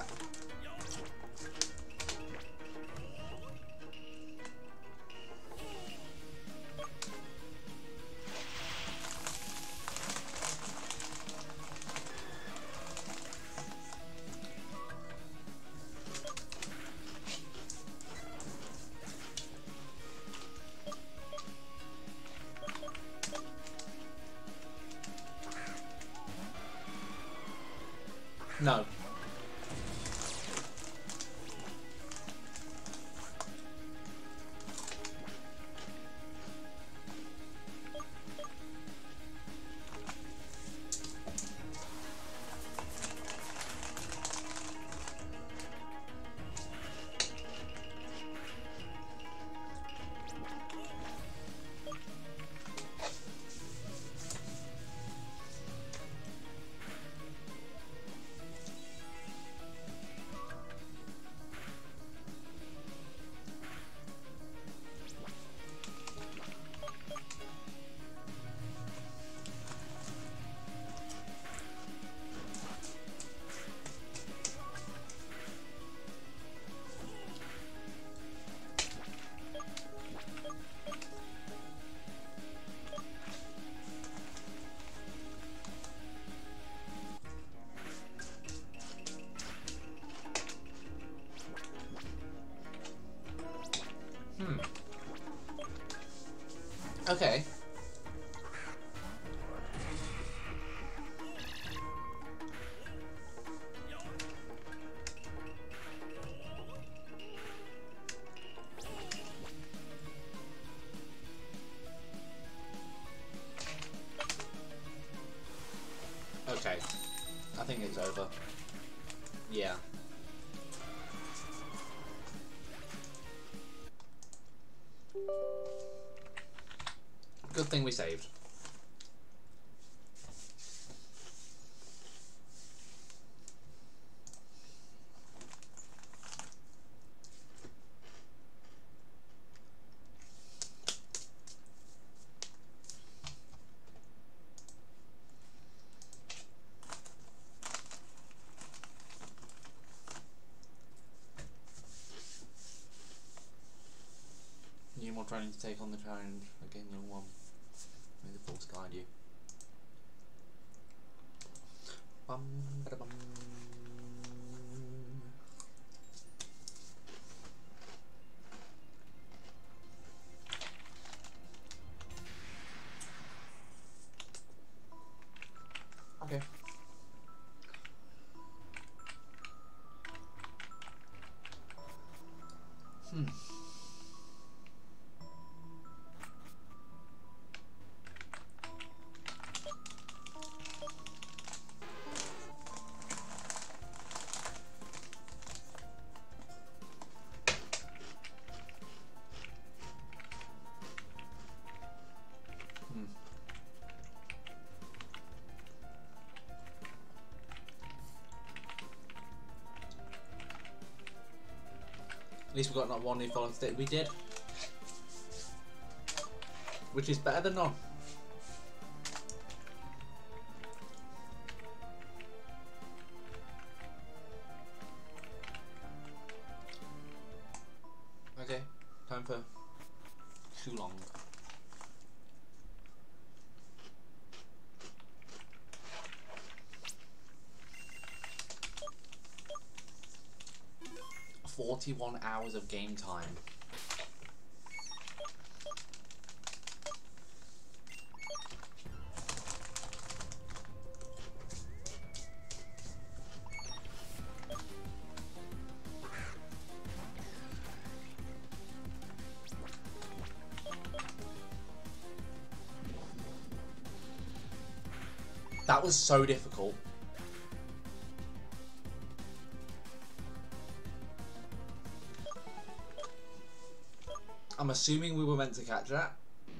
No. Okay. Okay. I think it's over. Yeah. Good thing we saved. not trying to take on the challenge. Again, young one. May the force guide you. Bum, ba-da-bum. Okay. At least we got not one new following state. We did. Which is better than none. Okay, time for too long. "41 hours of game time." That was so difficult. I'm assuming we were meant to catch that.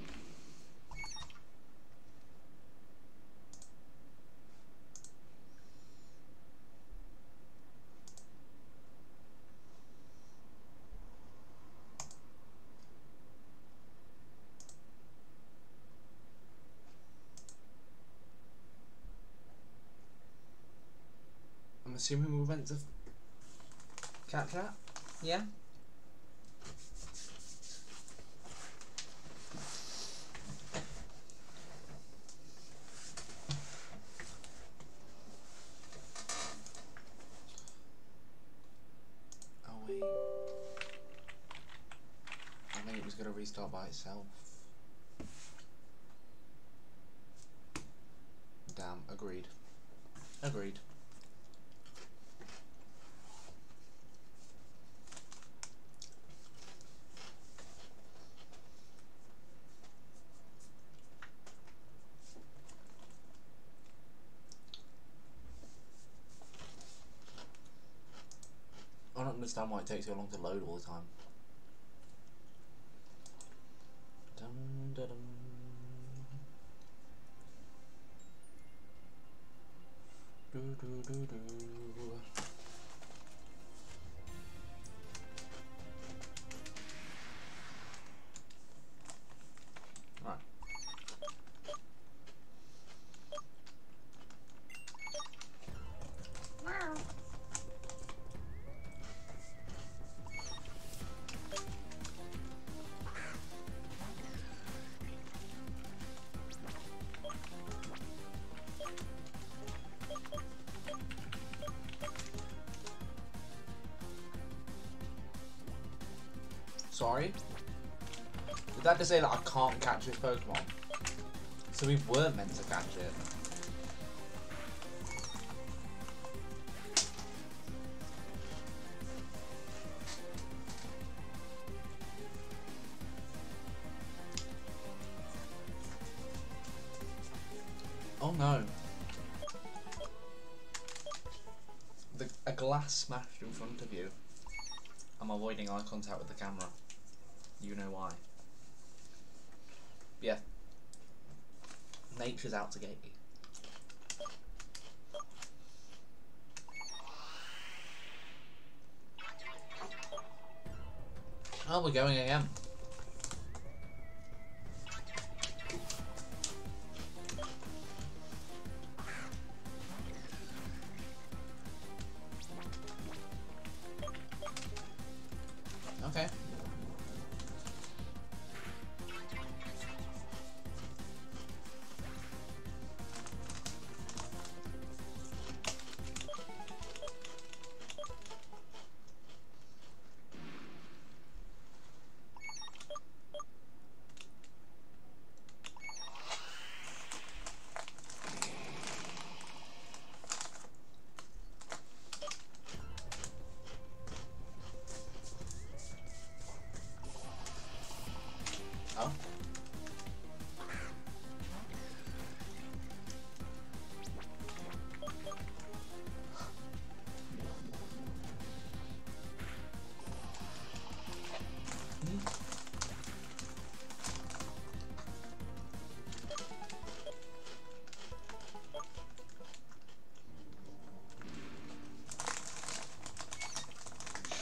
I'm assuming we were meant to catch that. Yeah. Gonna restart by itself. Damn, agreed. Agreed. I don't understand why it takes so long to load all the time. Dun, dun, dun. Do, do, do, do. Right. Sorry? Did that just say that I can't catch this Pokemon? So we weren't meant to catch it. Oh no. A glass smashed in front of you. I'm avoiding eye contact with the camera. You know why. Yeah. Nature's out to get you. Oh, we're going again. Okay.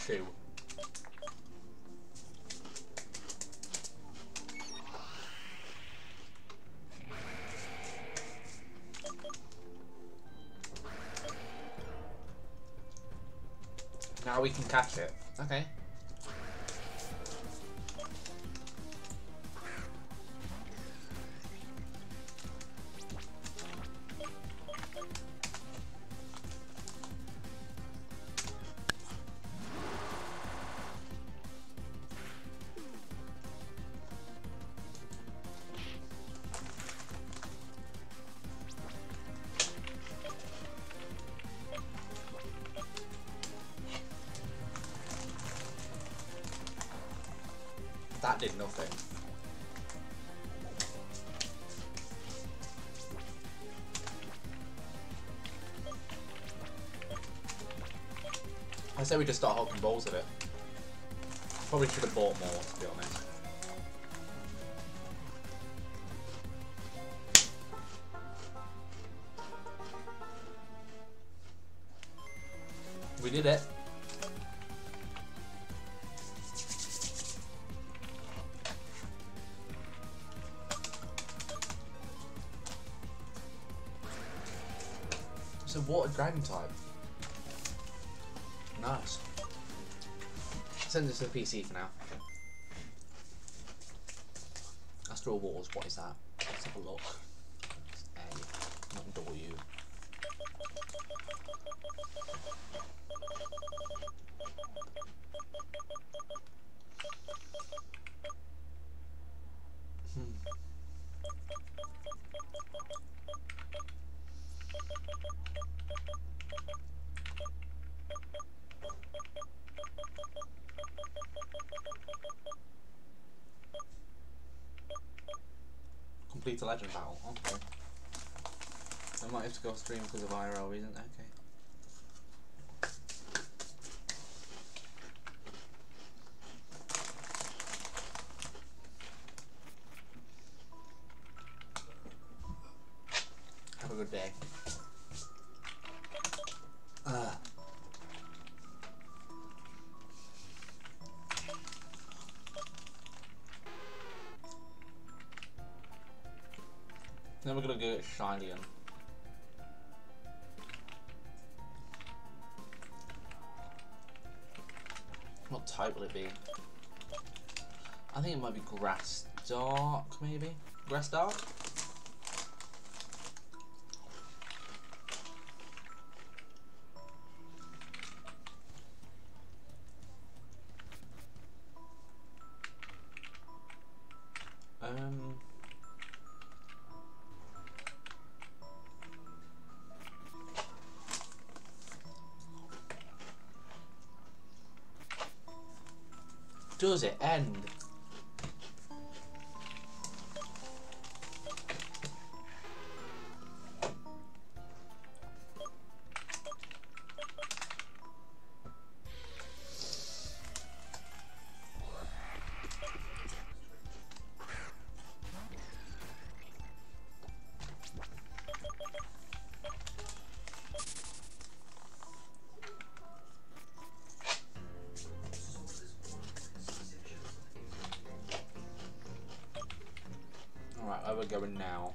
shoe. Now we can catch it. Okay. That did nothing. I say we just start hulking balls of it. Probably should have bought more, to be honest. We did it. It's a water dragon type. Nice. Send this to the PC for now. Astral Wars, what is that? Let's have a look. A, not W. Complete a legend battle. Okay. I might have to go stream because of IRL reason. Okay. Have a good day. Then we're gonna go get Shinian. What type will it be? I think it might be Grass Dark, maybe? Grass Dark? Does it end? Alright, where we're going now.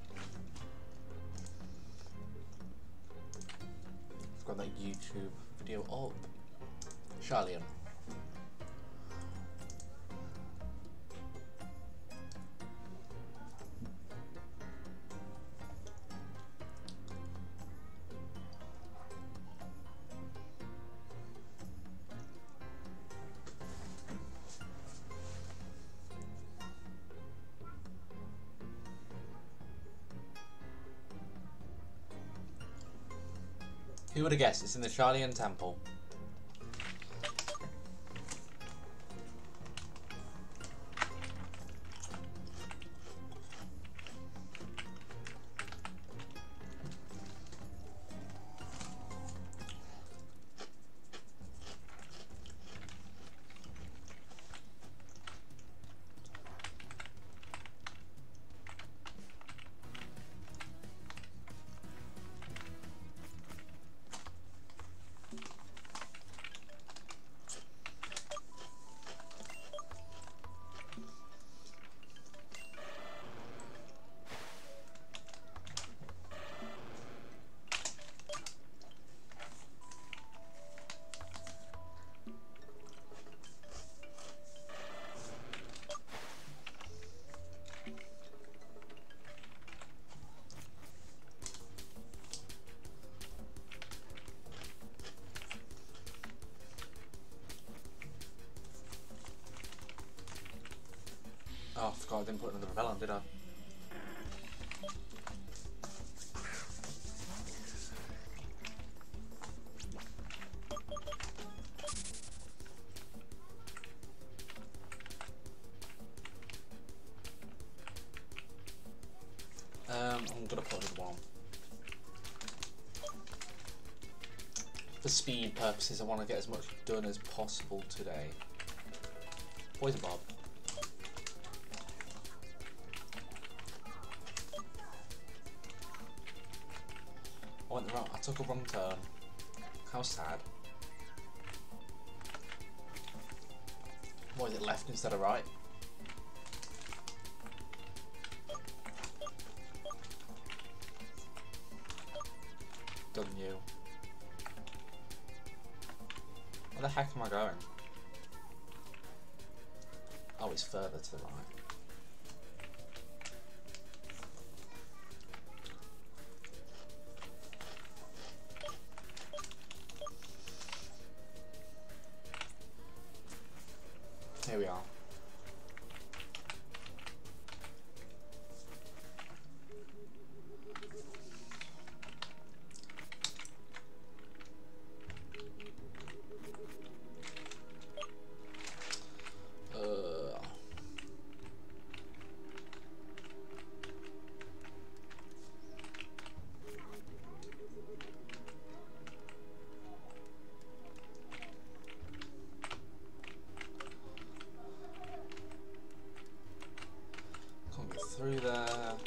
I've got that YouTube video up. Charlian. Who would have guessed? It's in the Charlian Temple. forgot I didn't put another repel on, did I? I'm gonna put another one. For speed purposes, I want to get as much done as possible today. Poison Bob. I took a wrong turn. How sad. What is it, left instead of right? Done you. Where the heck am I going? Oh, it's further to the right. Here we are. Through there.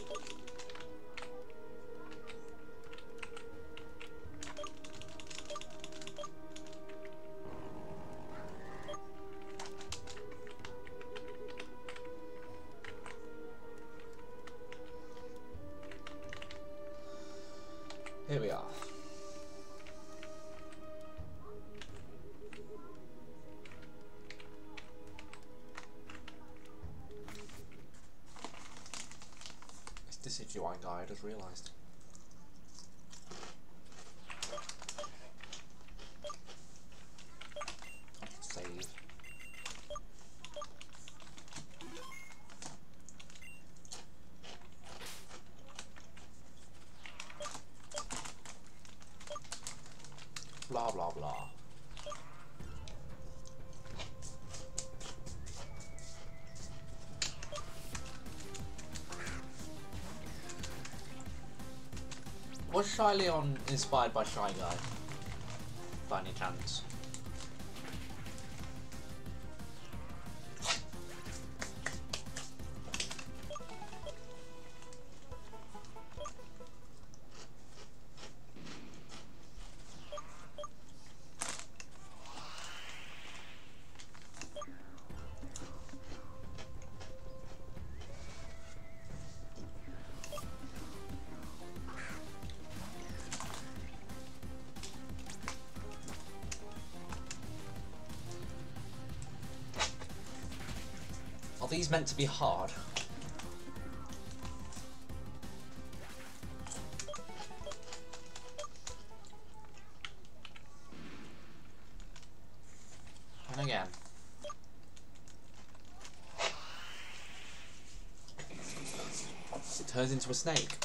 Here we are. This is UI guy, I just realised. Save. Blah blah blah. Was Shy Leon inspired by Shy Guy? By any chance? Are these meant to be hard? And again. It turns into a snake.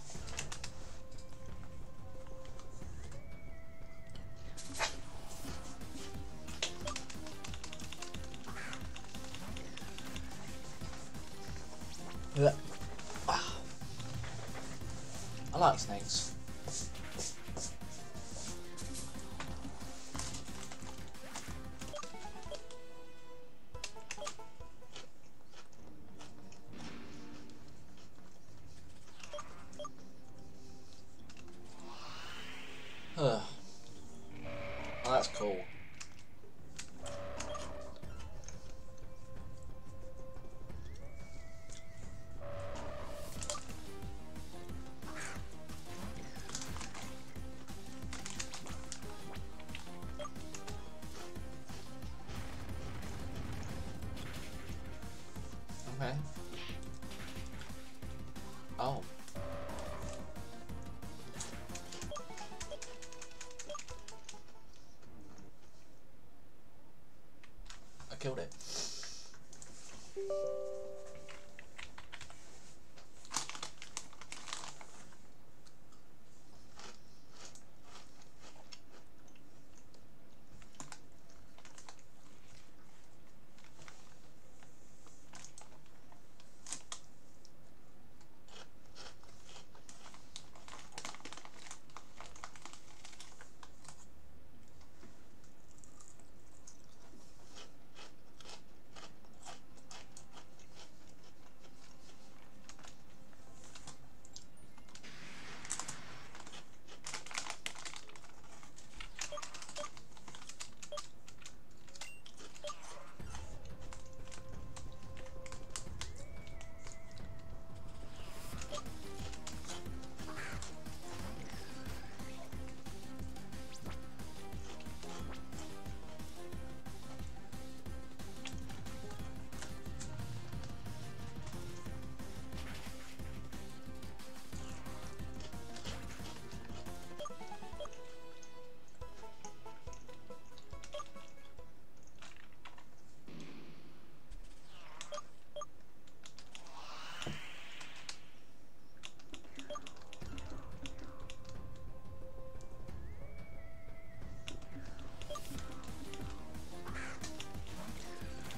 I like snakes. Oh, that's cool. Okay. Oh. I killed it.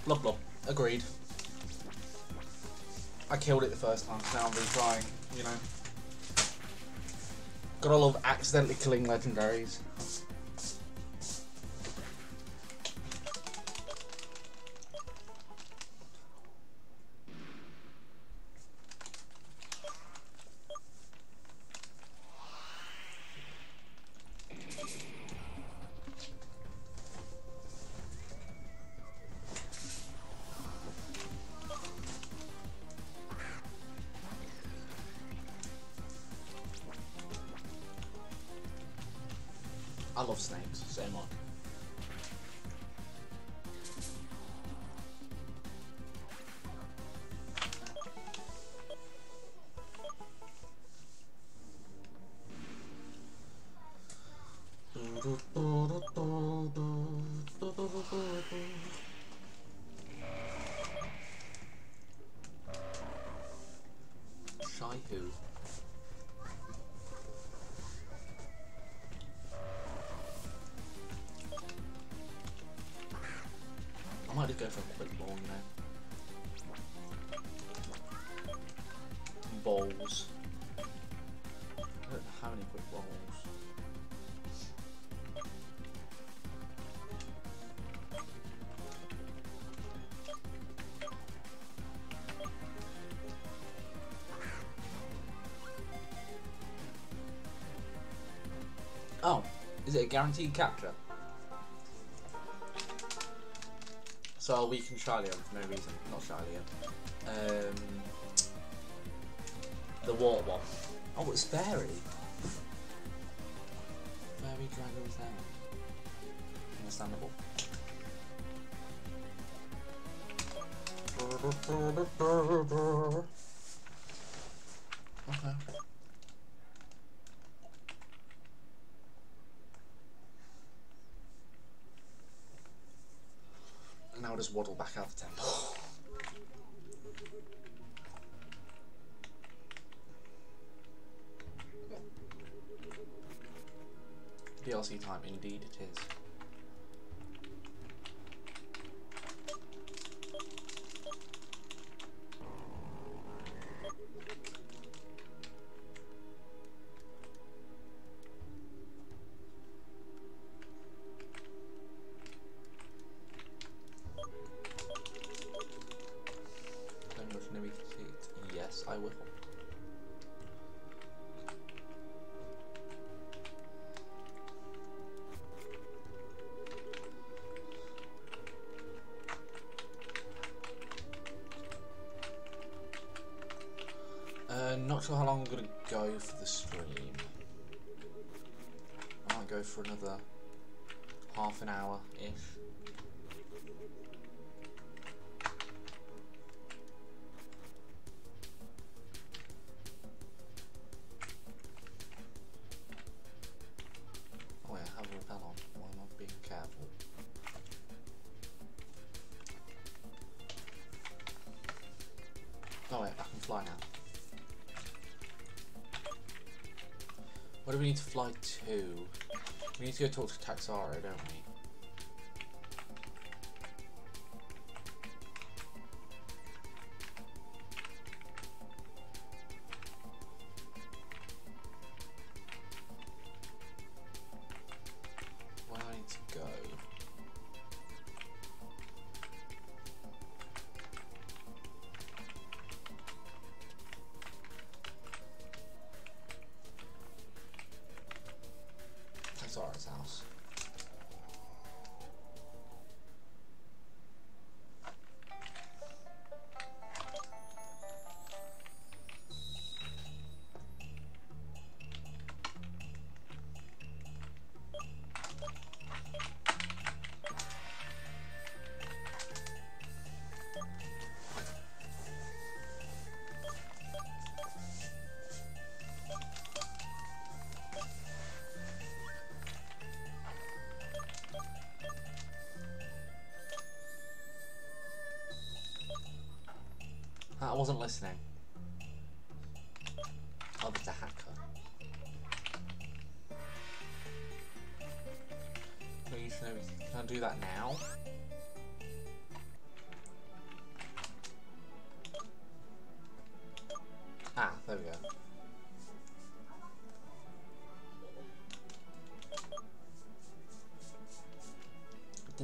Blah blah. Agreed. I killed it the first time, so now I'm retrying, you know. Gotta love accidentally killing legendaries. I love snakes so much. Shy who? I might just go for a quick ball, you know. Balls. I don't have any quick balls. Oh, is it a guaranteed capture? So I'll weaken Charlie for no reason. Not Charlie. The water one. Oh, it's Fairy. Fairy Dragon's down. Understandable. Okay. And now I'll just waddle back out the temple. DLC time, indeed it is. Yes, I will. Not sure how long I'm going to go for the stream. I might go for another half an hour-ish. Oh yeah, I have a repel on. Why am I being careful? Oh wait, I can fly now. Where do we need to fly to? We need to go talk to Taxara, don't we? Where do I need to go? Taxara's house. I wasn't listening. Oh, there's a hacker. No, you should know. Can I do that now?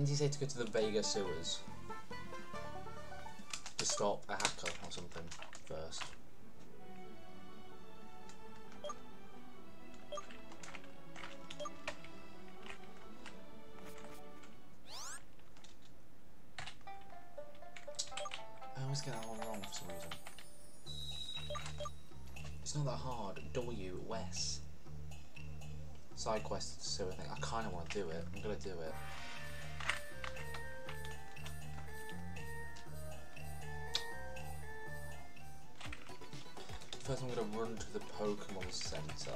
Didn't he say to go to the Vega sewers? To stop a hacker or something first. I always get that one wrong for some reason. It's not that hard. W-S. Side quest to sewer thing. I kind of want to do it. I'm gonna do it. First I'm going to run to the Pokemon Center.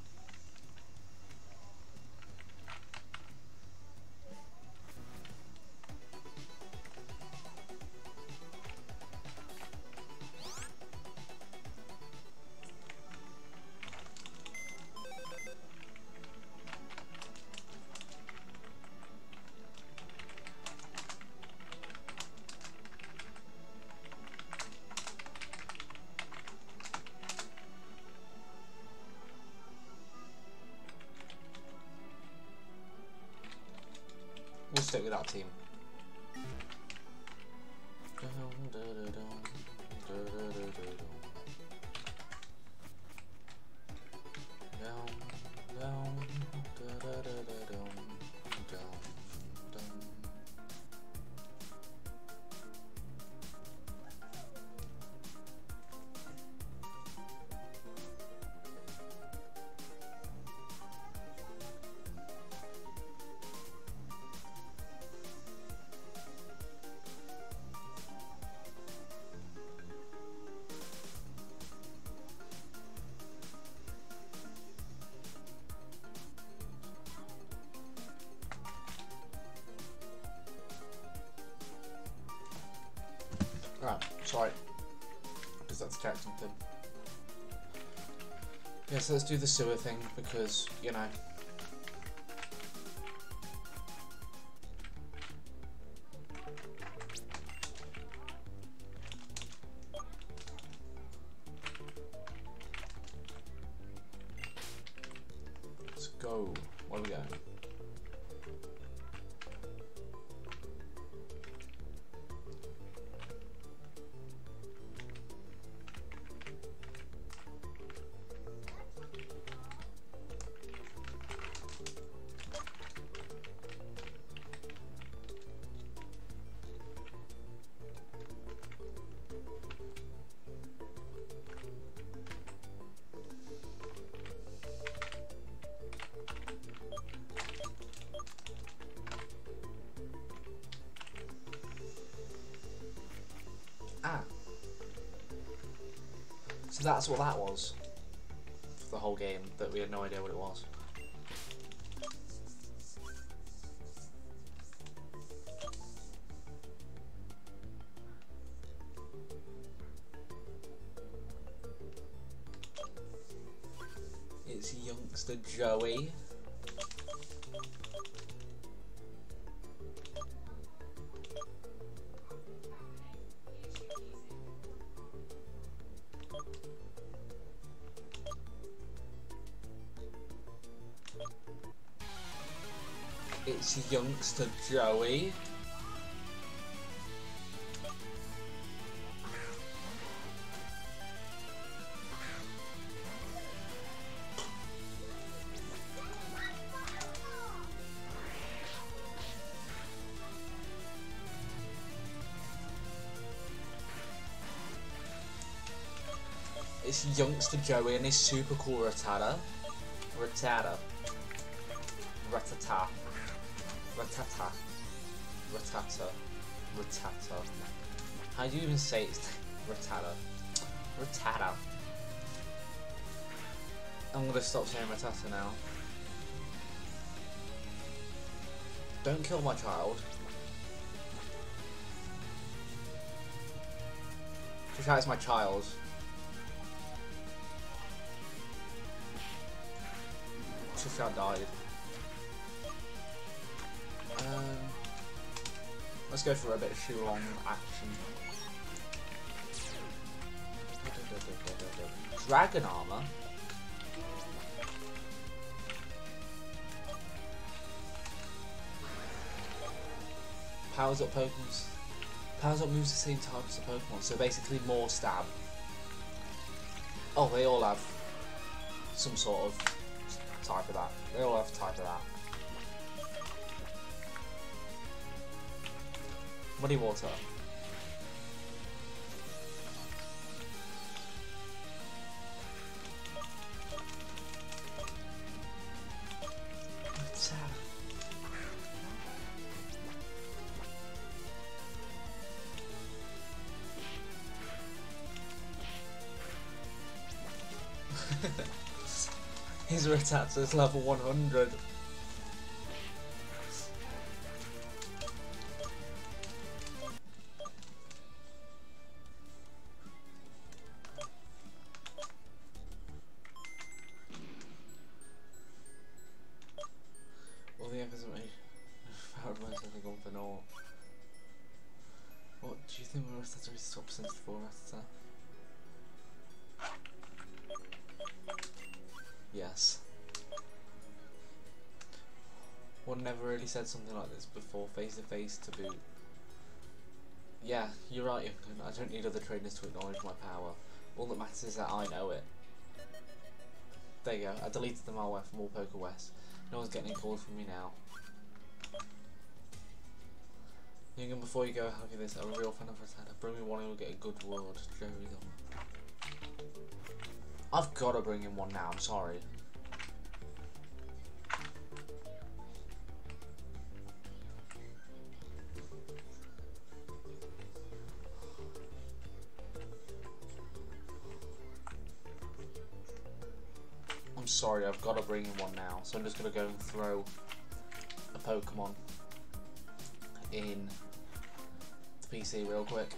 We'll stick with that team. Right, sorry, because that's check something. Yeah, so let's do the sewer thing because, you know. Let's go. Where are we going? Ah. So that's what that was for the whole game, that we had no idea what it was. It's youngster Joey. It's youngster Joey. It's youngster Joey and his super cool Rattata. Ratata. Ratata. Ratata. Ratata. Ratata. How do you even say it? Ratata. Ratata. I'm gonna stop saying Ratata now. Don't kill my child. Trisha is my child. Trisha died. Let's go for a bit of Shulong action. Dragon armor. powers up Pokemon. Powers up moves the same type as the Pokemon, so basically more stab. Oh, they all have some sort of type of that. They all have a type of that. Muddy water. His Rattata is level 100. All the efforts made. Powered most have gone for naught. What do you think my Rattata is top since for Rattata? Yes. One never really said something like this before, face to face to boot. Yeah, you're right, I don't need other trainers to acknowledge my power. All that matters is that I know it. There you go, I deleted the malware from all Poker West. No one's getting any calls from me now. Youngin, before you go, I'll give this. I'm a real fan of Rattata. Bring me one and we'll get a good word. Jerry. I've got to bring in one now, I'm sorry. I'm sorry, I've got to bring in one now. So I'm just going to go and throw a Pokemon in the PC real quick.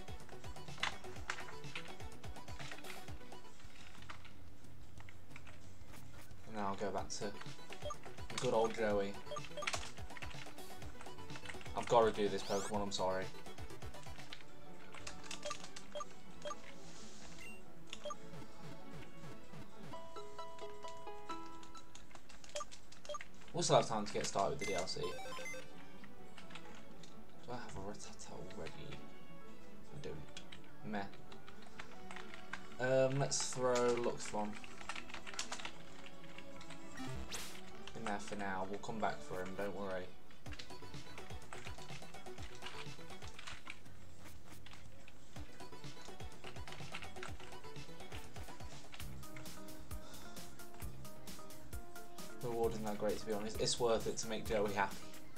Now I'll go back to good old Joey. I've got to do this Pokemon, I'm sorry. We'll still have time to get started with the DLC. Do I have a Rattata already? I don't. Meh. Let's throw Luxthron in there for now. We'll come back for him, don't worry. The reward isn't that great, to be honest. It's worth it to make Joey happy.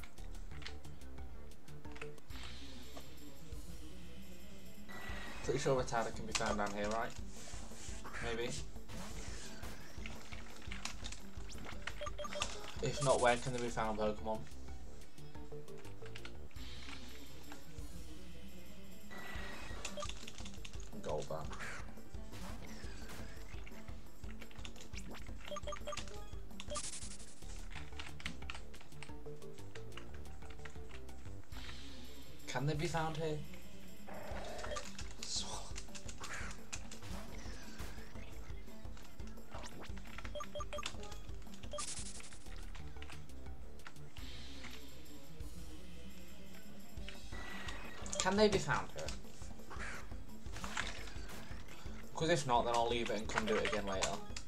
Pretty sure Rattata can be found down here, right? Maybe. If not, where can they be found, Pokemon? Golbat. Can they be found here? Can they be found here? Because if not, then I'll leave it and come do it again later.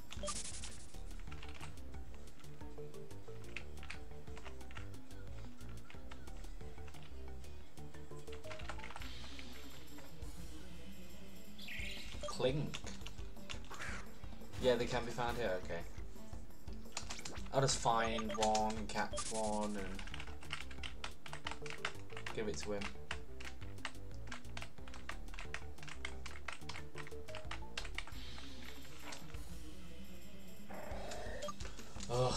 Clink. Yeah, they can be found here, okay. I'll just find one, catch one, and give it to him. Ugh.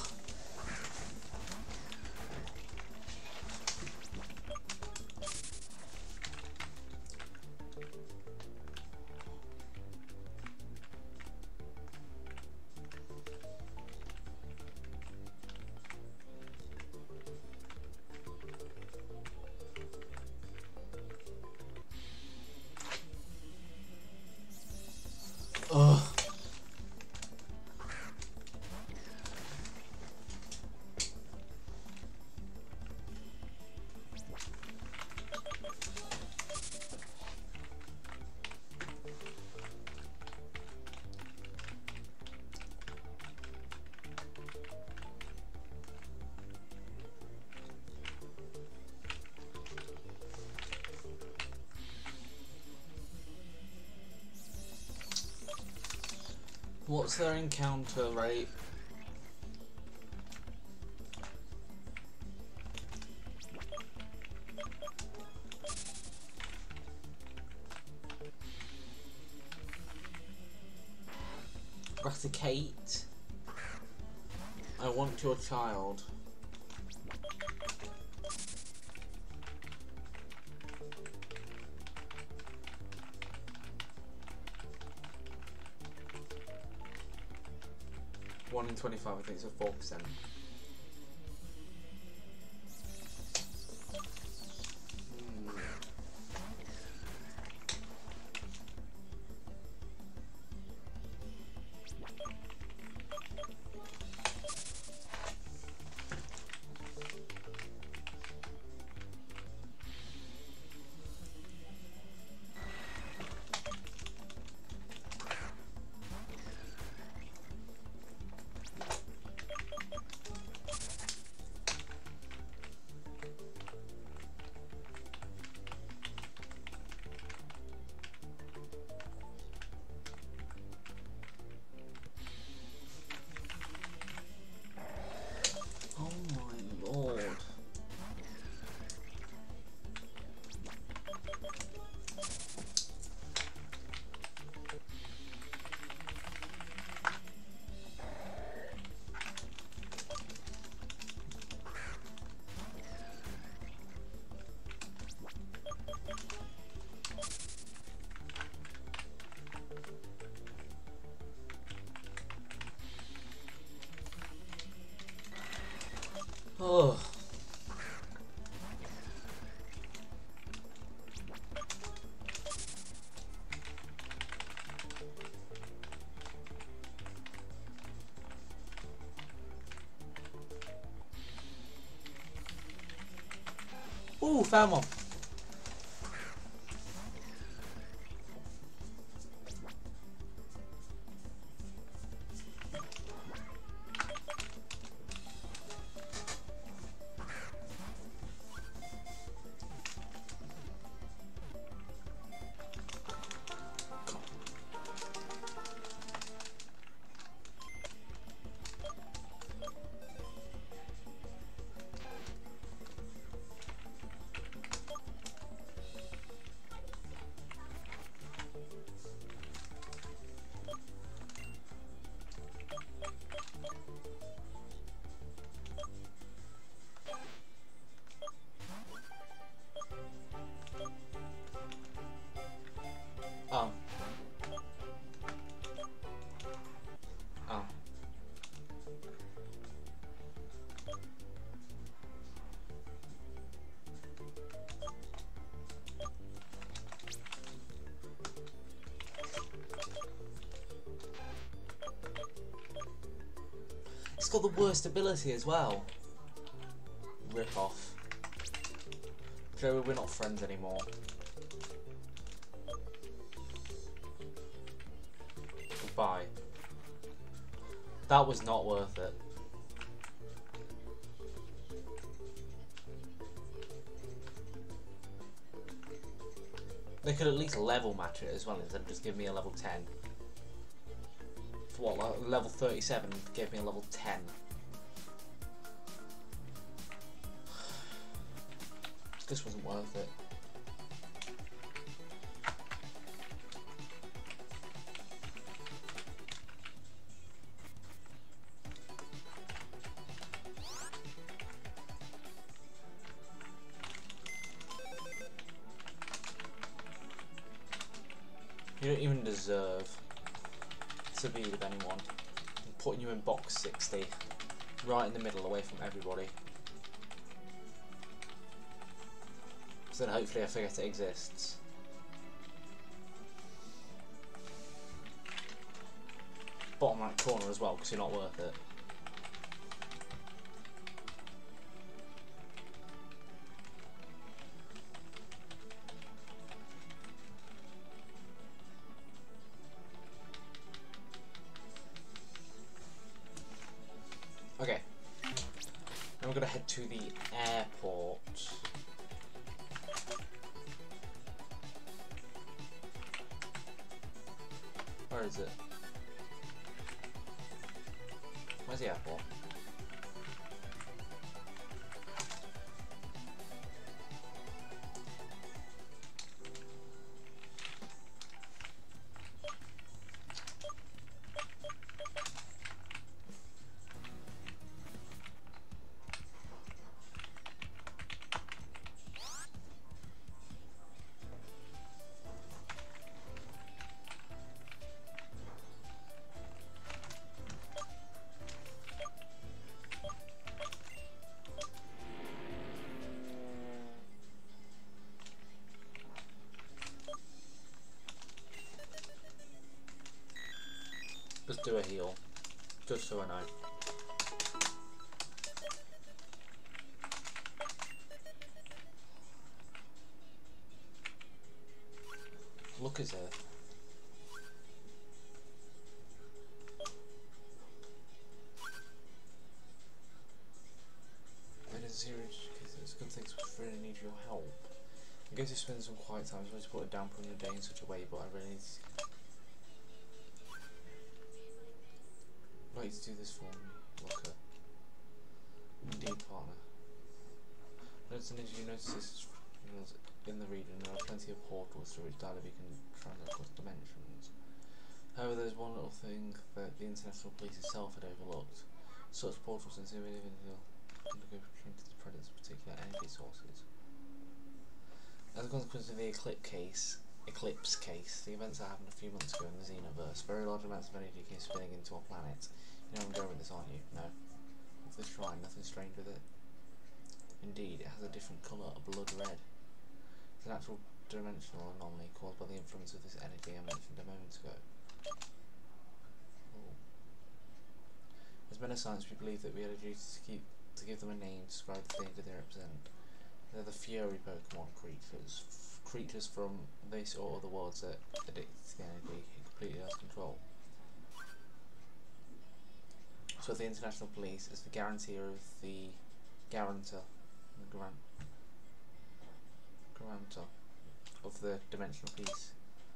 What's their encounter rate? Eradicate. I want your child. One in 25, I think it's a 4%. Oh. Ooh, found one. Oh. Oh. It's got the worst ability as well. Rip off. Joey, we're not friends anymore. Goodbye. That was not worth it. They could at least level match it as well instead of just give me a level 10. For what, like level 37 gave me a level 10. This wasn't worth it. You don't even deserve to be with anyone. I'm putting you in box 60, right in the middle, away from everybody. So then hopefully I forget it exists. Bottom right corner as well, because you're not worth it. Okay, now we're going to head to the airport. Where is it? Where's the airport? Just do a heal, just so I know. Look at it. It is serious because it's good things which really need your help. I guess you spend some quiet time, so I to put a damper on your day in such a way, but I really need to... I'd like to do this for me, Looker. Indeed, partner. As you notice this in the region, there are plenty of portals through which Dalaby can travel across dimensions. However, there's one little thing that the international police itself had overlooked. Such portals and individual undergo changes to predators of particular energy sources. As a consequence of the Eclipse case, the events that happened a few months ago in the Xenoverse, very large amounts of energy came spinning into our planet. You know I'm going with this, aren't you? No. With the shrine, nothing strange with it. Indeed, it has a different colour, a blood red. It's an actual dimensional anomaly caused by the influence of this energy I mentioned a moment ago. Oh. As men of science, we believe that we had a duty to give them a name to describe the danger they represent. They're the Fury Pokemon creatures. Creatures from this or other worlds that addict to the energy completely out of control. So the international police is the guarantor of the guarantor of the dimensional peace.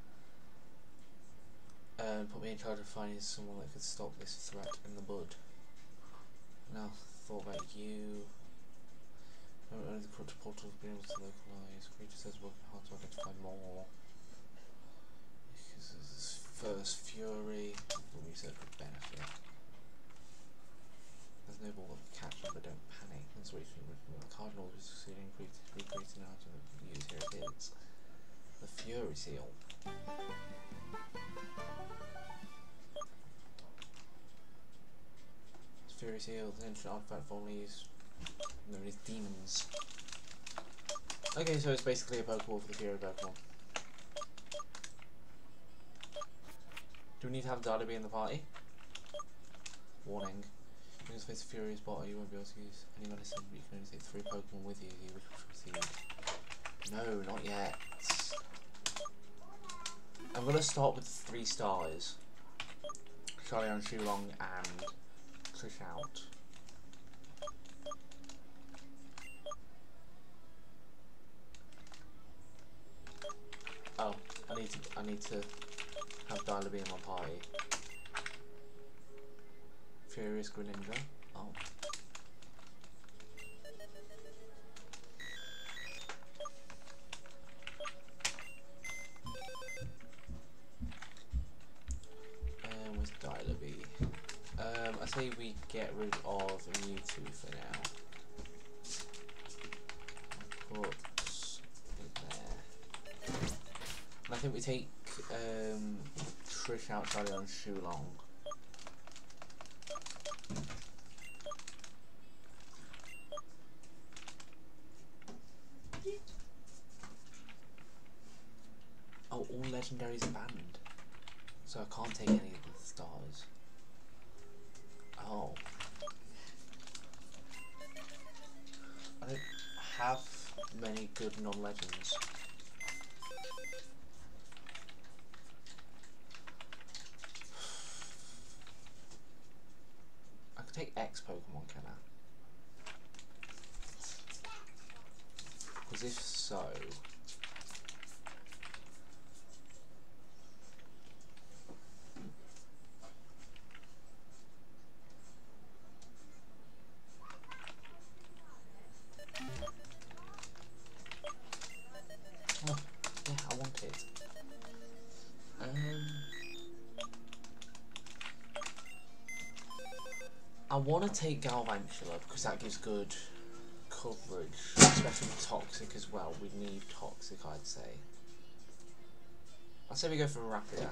Put me in charge of finding someone that could stop this threat in the bud. Now, thought about you. Only the corrupted portal has been able to localise. Creature says working hard to identify more. Because this first Fury will research with benefit. There's no ball that catch them, but don't panic. That's what the Cardinal is succeeding in recreating an item that we use. Here it is. The Fury Seal. This Fury Seal is an ancient artifact formerly used known as demons. Okay, so it's basically a Pokeball for the Fury Pokemon. Do we need to have Dalaby in the party? Warning. You can face a Furious bot, you won't be able to use any medicine, but you can only take 3 Pokemon with you, which will proceed. No, not yet. I'm gonna start with 3 stars. Charlie Shulong and Trish out. Oh, I need to have Dalaby in my party. Furious Greninja. Oh. With Dalaby. I say we get rid of Mewtwo for now. Put it there. And I think we take Trish out, Charlie on Shulong. Oh, all legendaries are banned, so I can't take any of the stars. Oh. I don't have many good non-legends. I could take X Pokemon, can I? Because if so... it. I want to take Galvantula because that gives good coverage, especially with Toxic as well. We need Toxic, I'd say. I'd say we go for Rapidash.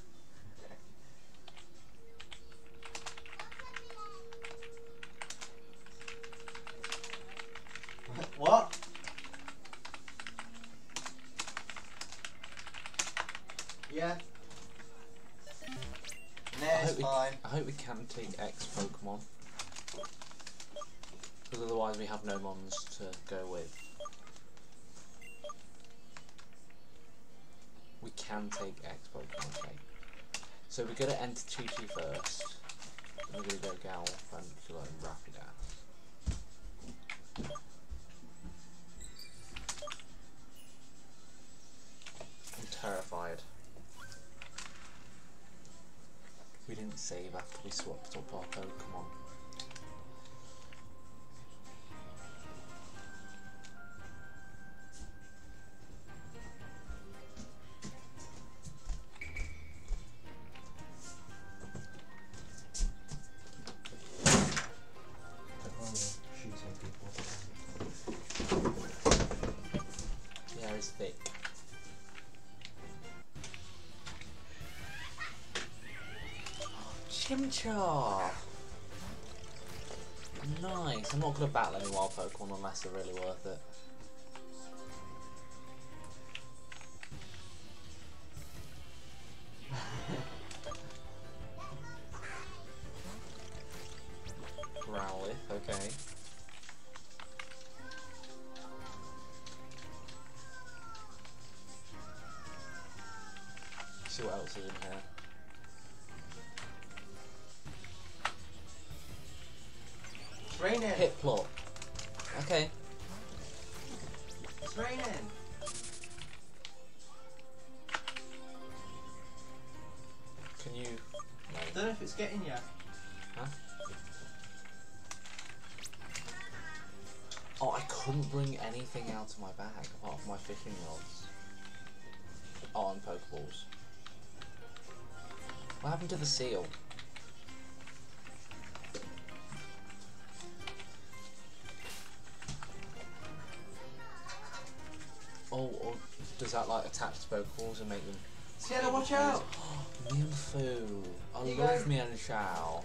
What? Yeah. No, it's fine. I hope we can take X Pokemon. Because otherwise we have no mons to go with. We can take X Pokemon, okay. So we're going to enter Chi-Chi first. Then we're going to go Galvantula and Rapidash. I'm terrified. We didn't save after we swapped up our Pokemon. Yeah, it's thick. Chimchar! Nice. I'm not going to battle any wild Pokemon unless they're really worth it. Growlithe, okay. See what else is in here. It's raining. Hitplot. Okay. It's raining. Can you... No. I don't know if it's getting you. Huh? Oh, I couldn't bring anything out of my bag apart from my fishing rods. Oh, and Pokeballs. What happened to the seal? Oh, or does that like attach to Pokeballs and make them... Sienna, watch out! Mienfoo! I Here you love go. Mienshao.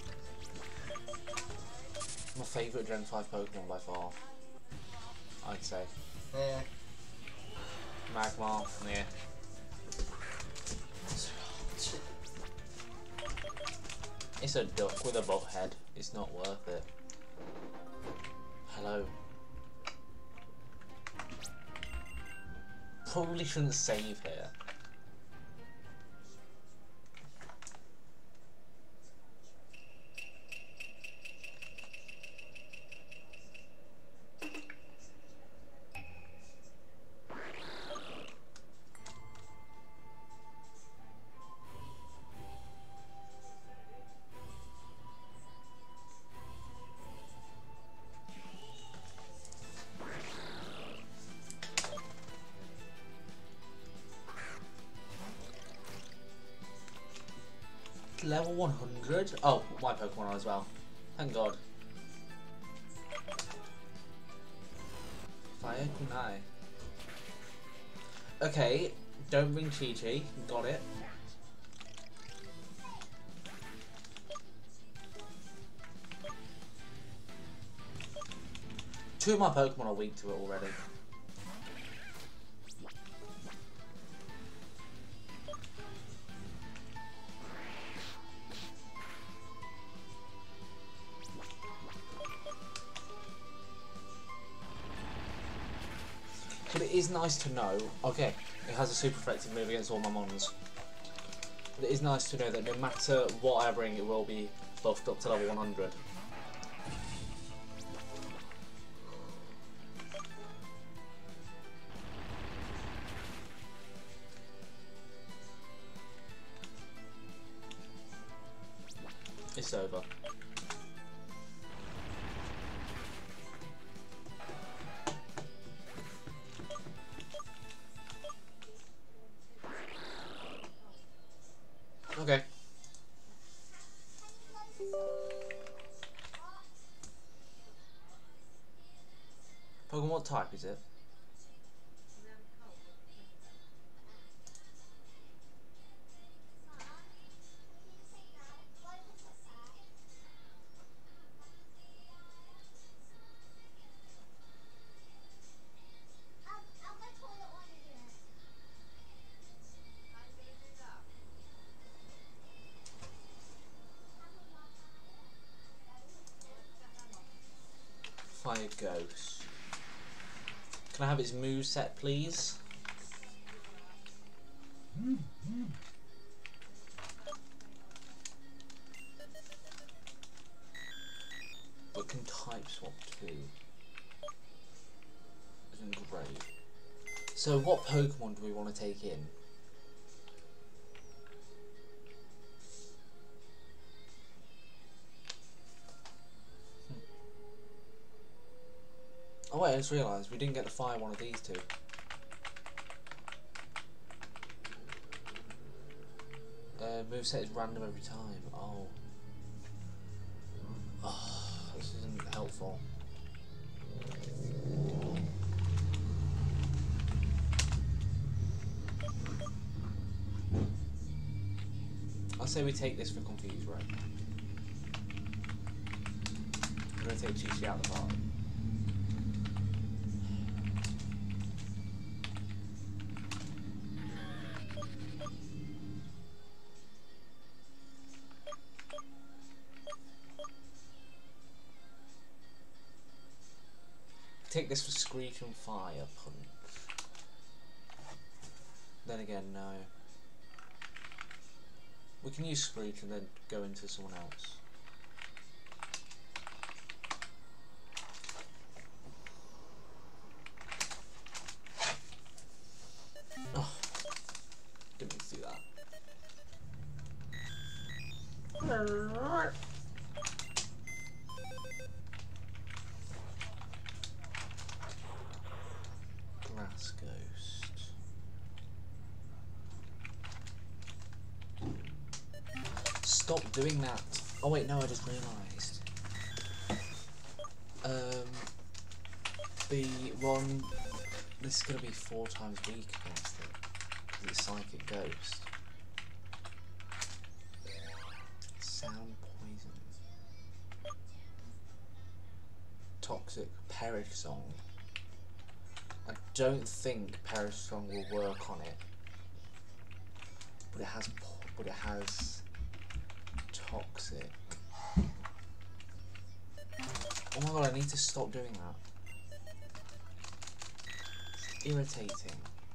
My favourite Gen 5 Pokemon by far. I'd say. Yeah. Magmar, yeah. It's a duck with a butt head. It's not worth it. Hello. Probably shouldn't save here. Level 100? Oh, my Pokemon as well. Thank God. Fire Kunai. Okay, don't bring Chi-Chi. Got it. Two of my Pokemon are weak to it already. But it is nice to know, okay, it has a super effective move against all my mons. But it is nice to know that no matter what I bring, it will be buffed up to level 100. It's over. Okay. Pokemon, what type is it? Fire Ghost. Can I have its moveset, please? But can type swap too. Isn't great. So what Pokemon do we want to take in? Oh wait, I just realised we didn't get to fire one of these two. Moveset is random every time. Oh. Oh, this isn't helpful. I'll say we take this for Confuse Ray. I'm going to take Chi Chi out of the party. Take this for Screech and Fire Punch. Then again, no. We can use Screech and then go into someone else. Oh, didn't mean to do that. Grass Ghost. Stop doing that. Oh wait, no, I just realised. The one. This is gonna be 4 times weak against it because it's Psychic Ghost. Sound Poison. Toxic Perish Song. I don't think Perish Song will work on it, but it has Toxic. Oh my god, I need to stop doing that. It's irritating.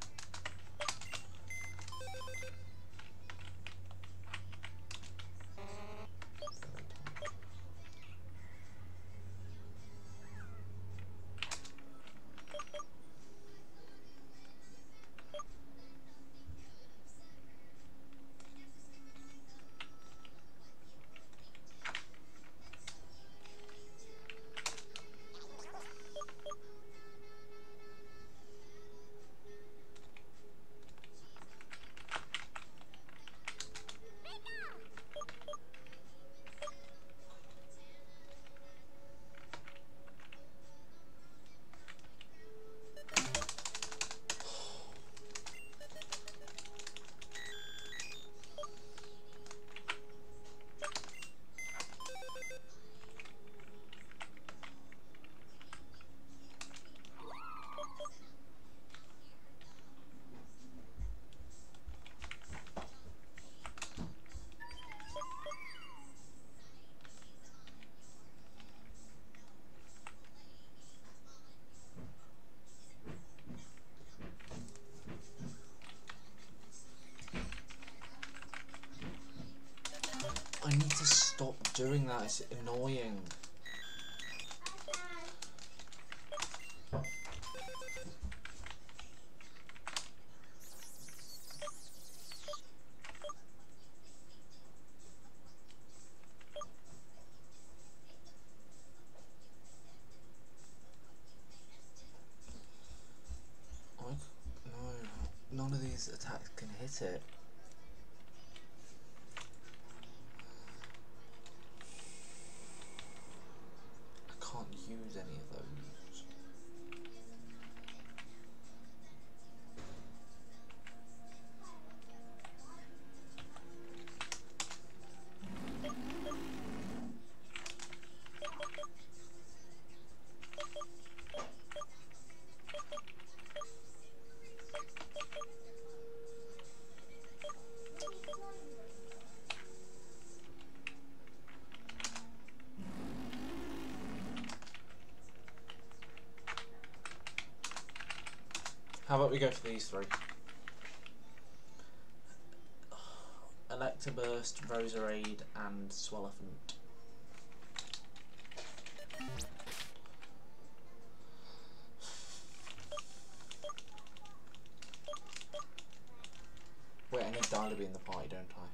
I need to stop doing that, it's annoying. No, none of these attacks can hit it. How about we go for these three? Electaburst, Roserade, and Swelephant. Wait, I need Dyluby in the party, don't I?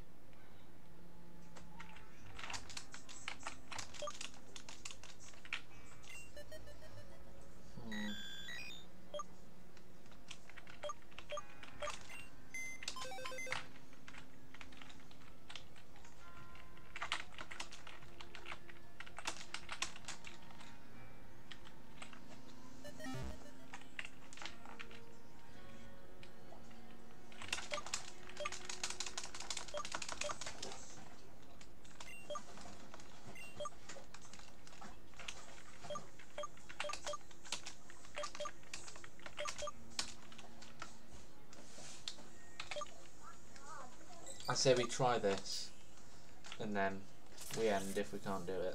I say we try this, and then we end if we can't do it.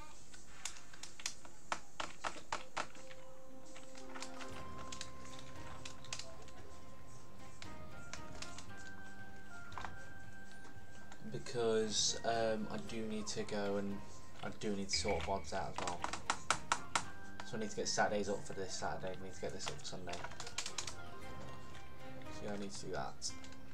Because I do need to go and I do need to sort VODs out as well. So I need to get Saturdays up for this Saturday, I need to get this up for Sunday. So yeah, I need to do that.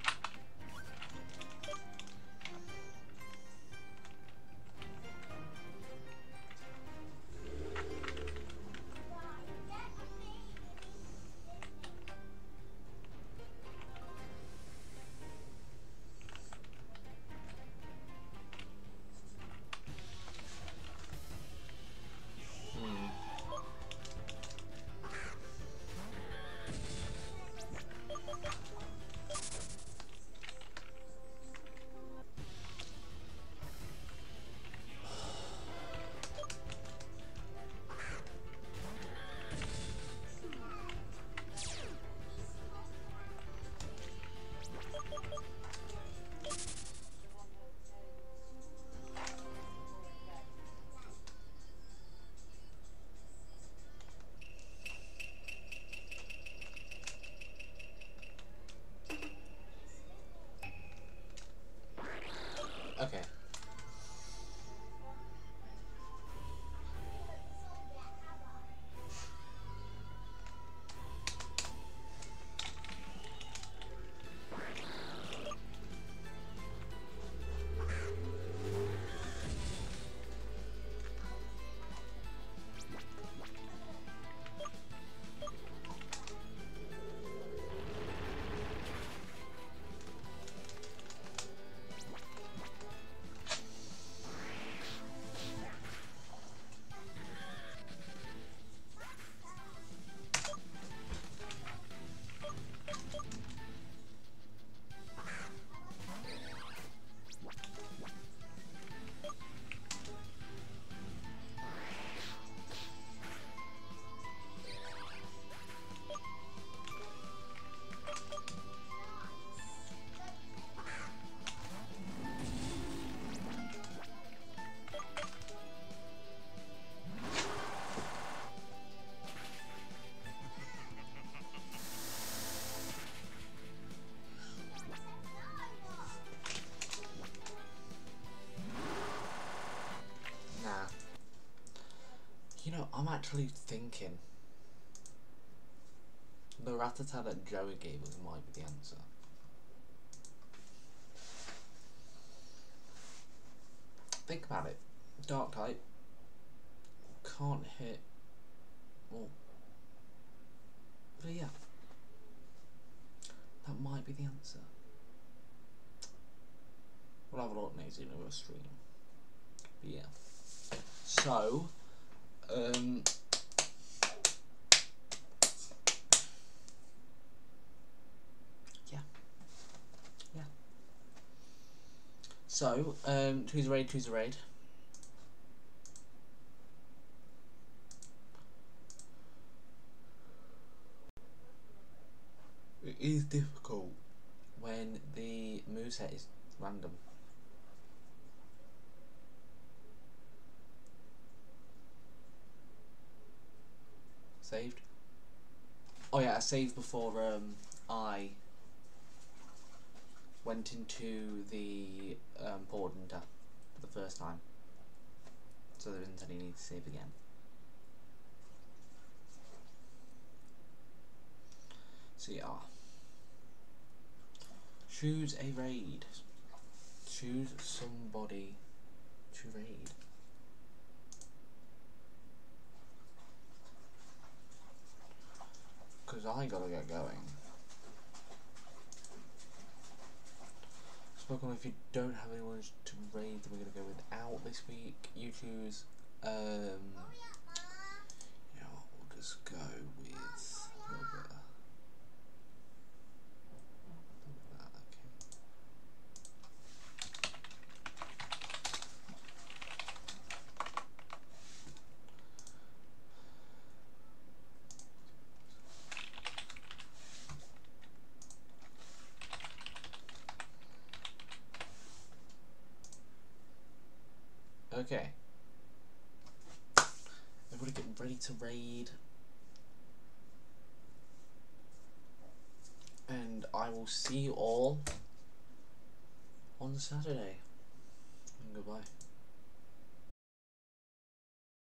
Okay. You know, I'm actually thinking the Rattata that Joey gave us might be the answer. Think about it. Dark type can't hit. Well, but yeah, that might be the answer. We'll have a look next Xenoverse stream. But yeah. So, yeah. So, choose a raid, choose a raid. It is difficult when the moveset is random. Saved. Oh yeah, I saved before I went into the portent for the first time, so there isn't any need to save again. So yeah, choose a raid. Choose somebody to raid. Because I gotta get going. Spoken, if you don't have anyone to raid, then we're gonna go without this week. You choose. You know what? We'll just go with a little bit. Okay. Everybody get ready to raid. And I will see you all on Saturday. And goodbye.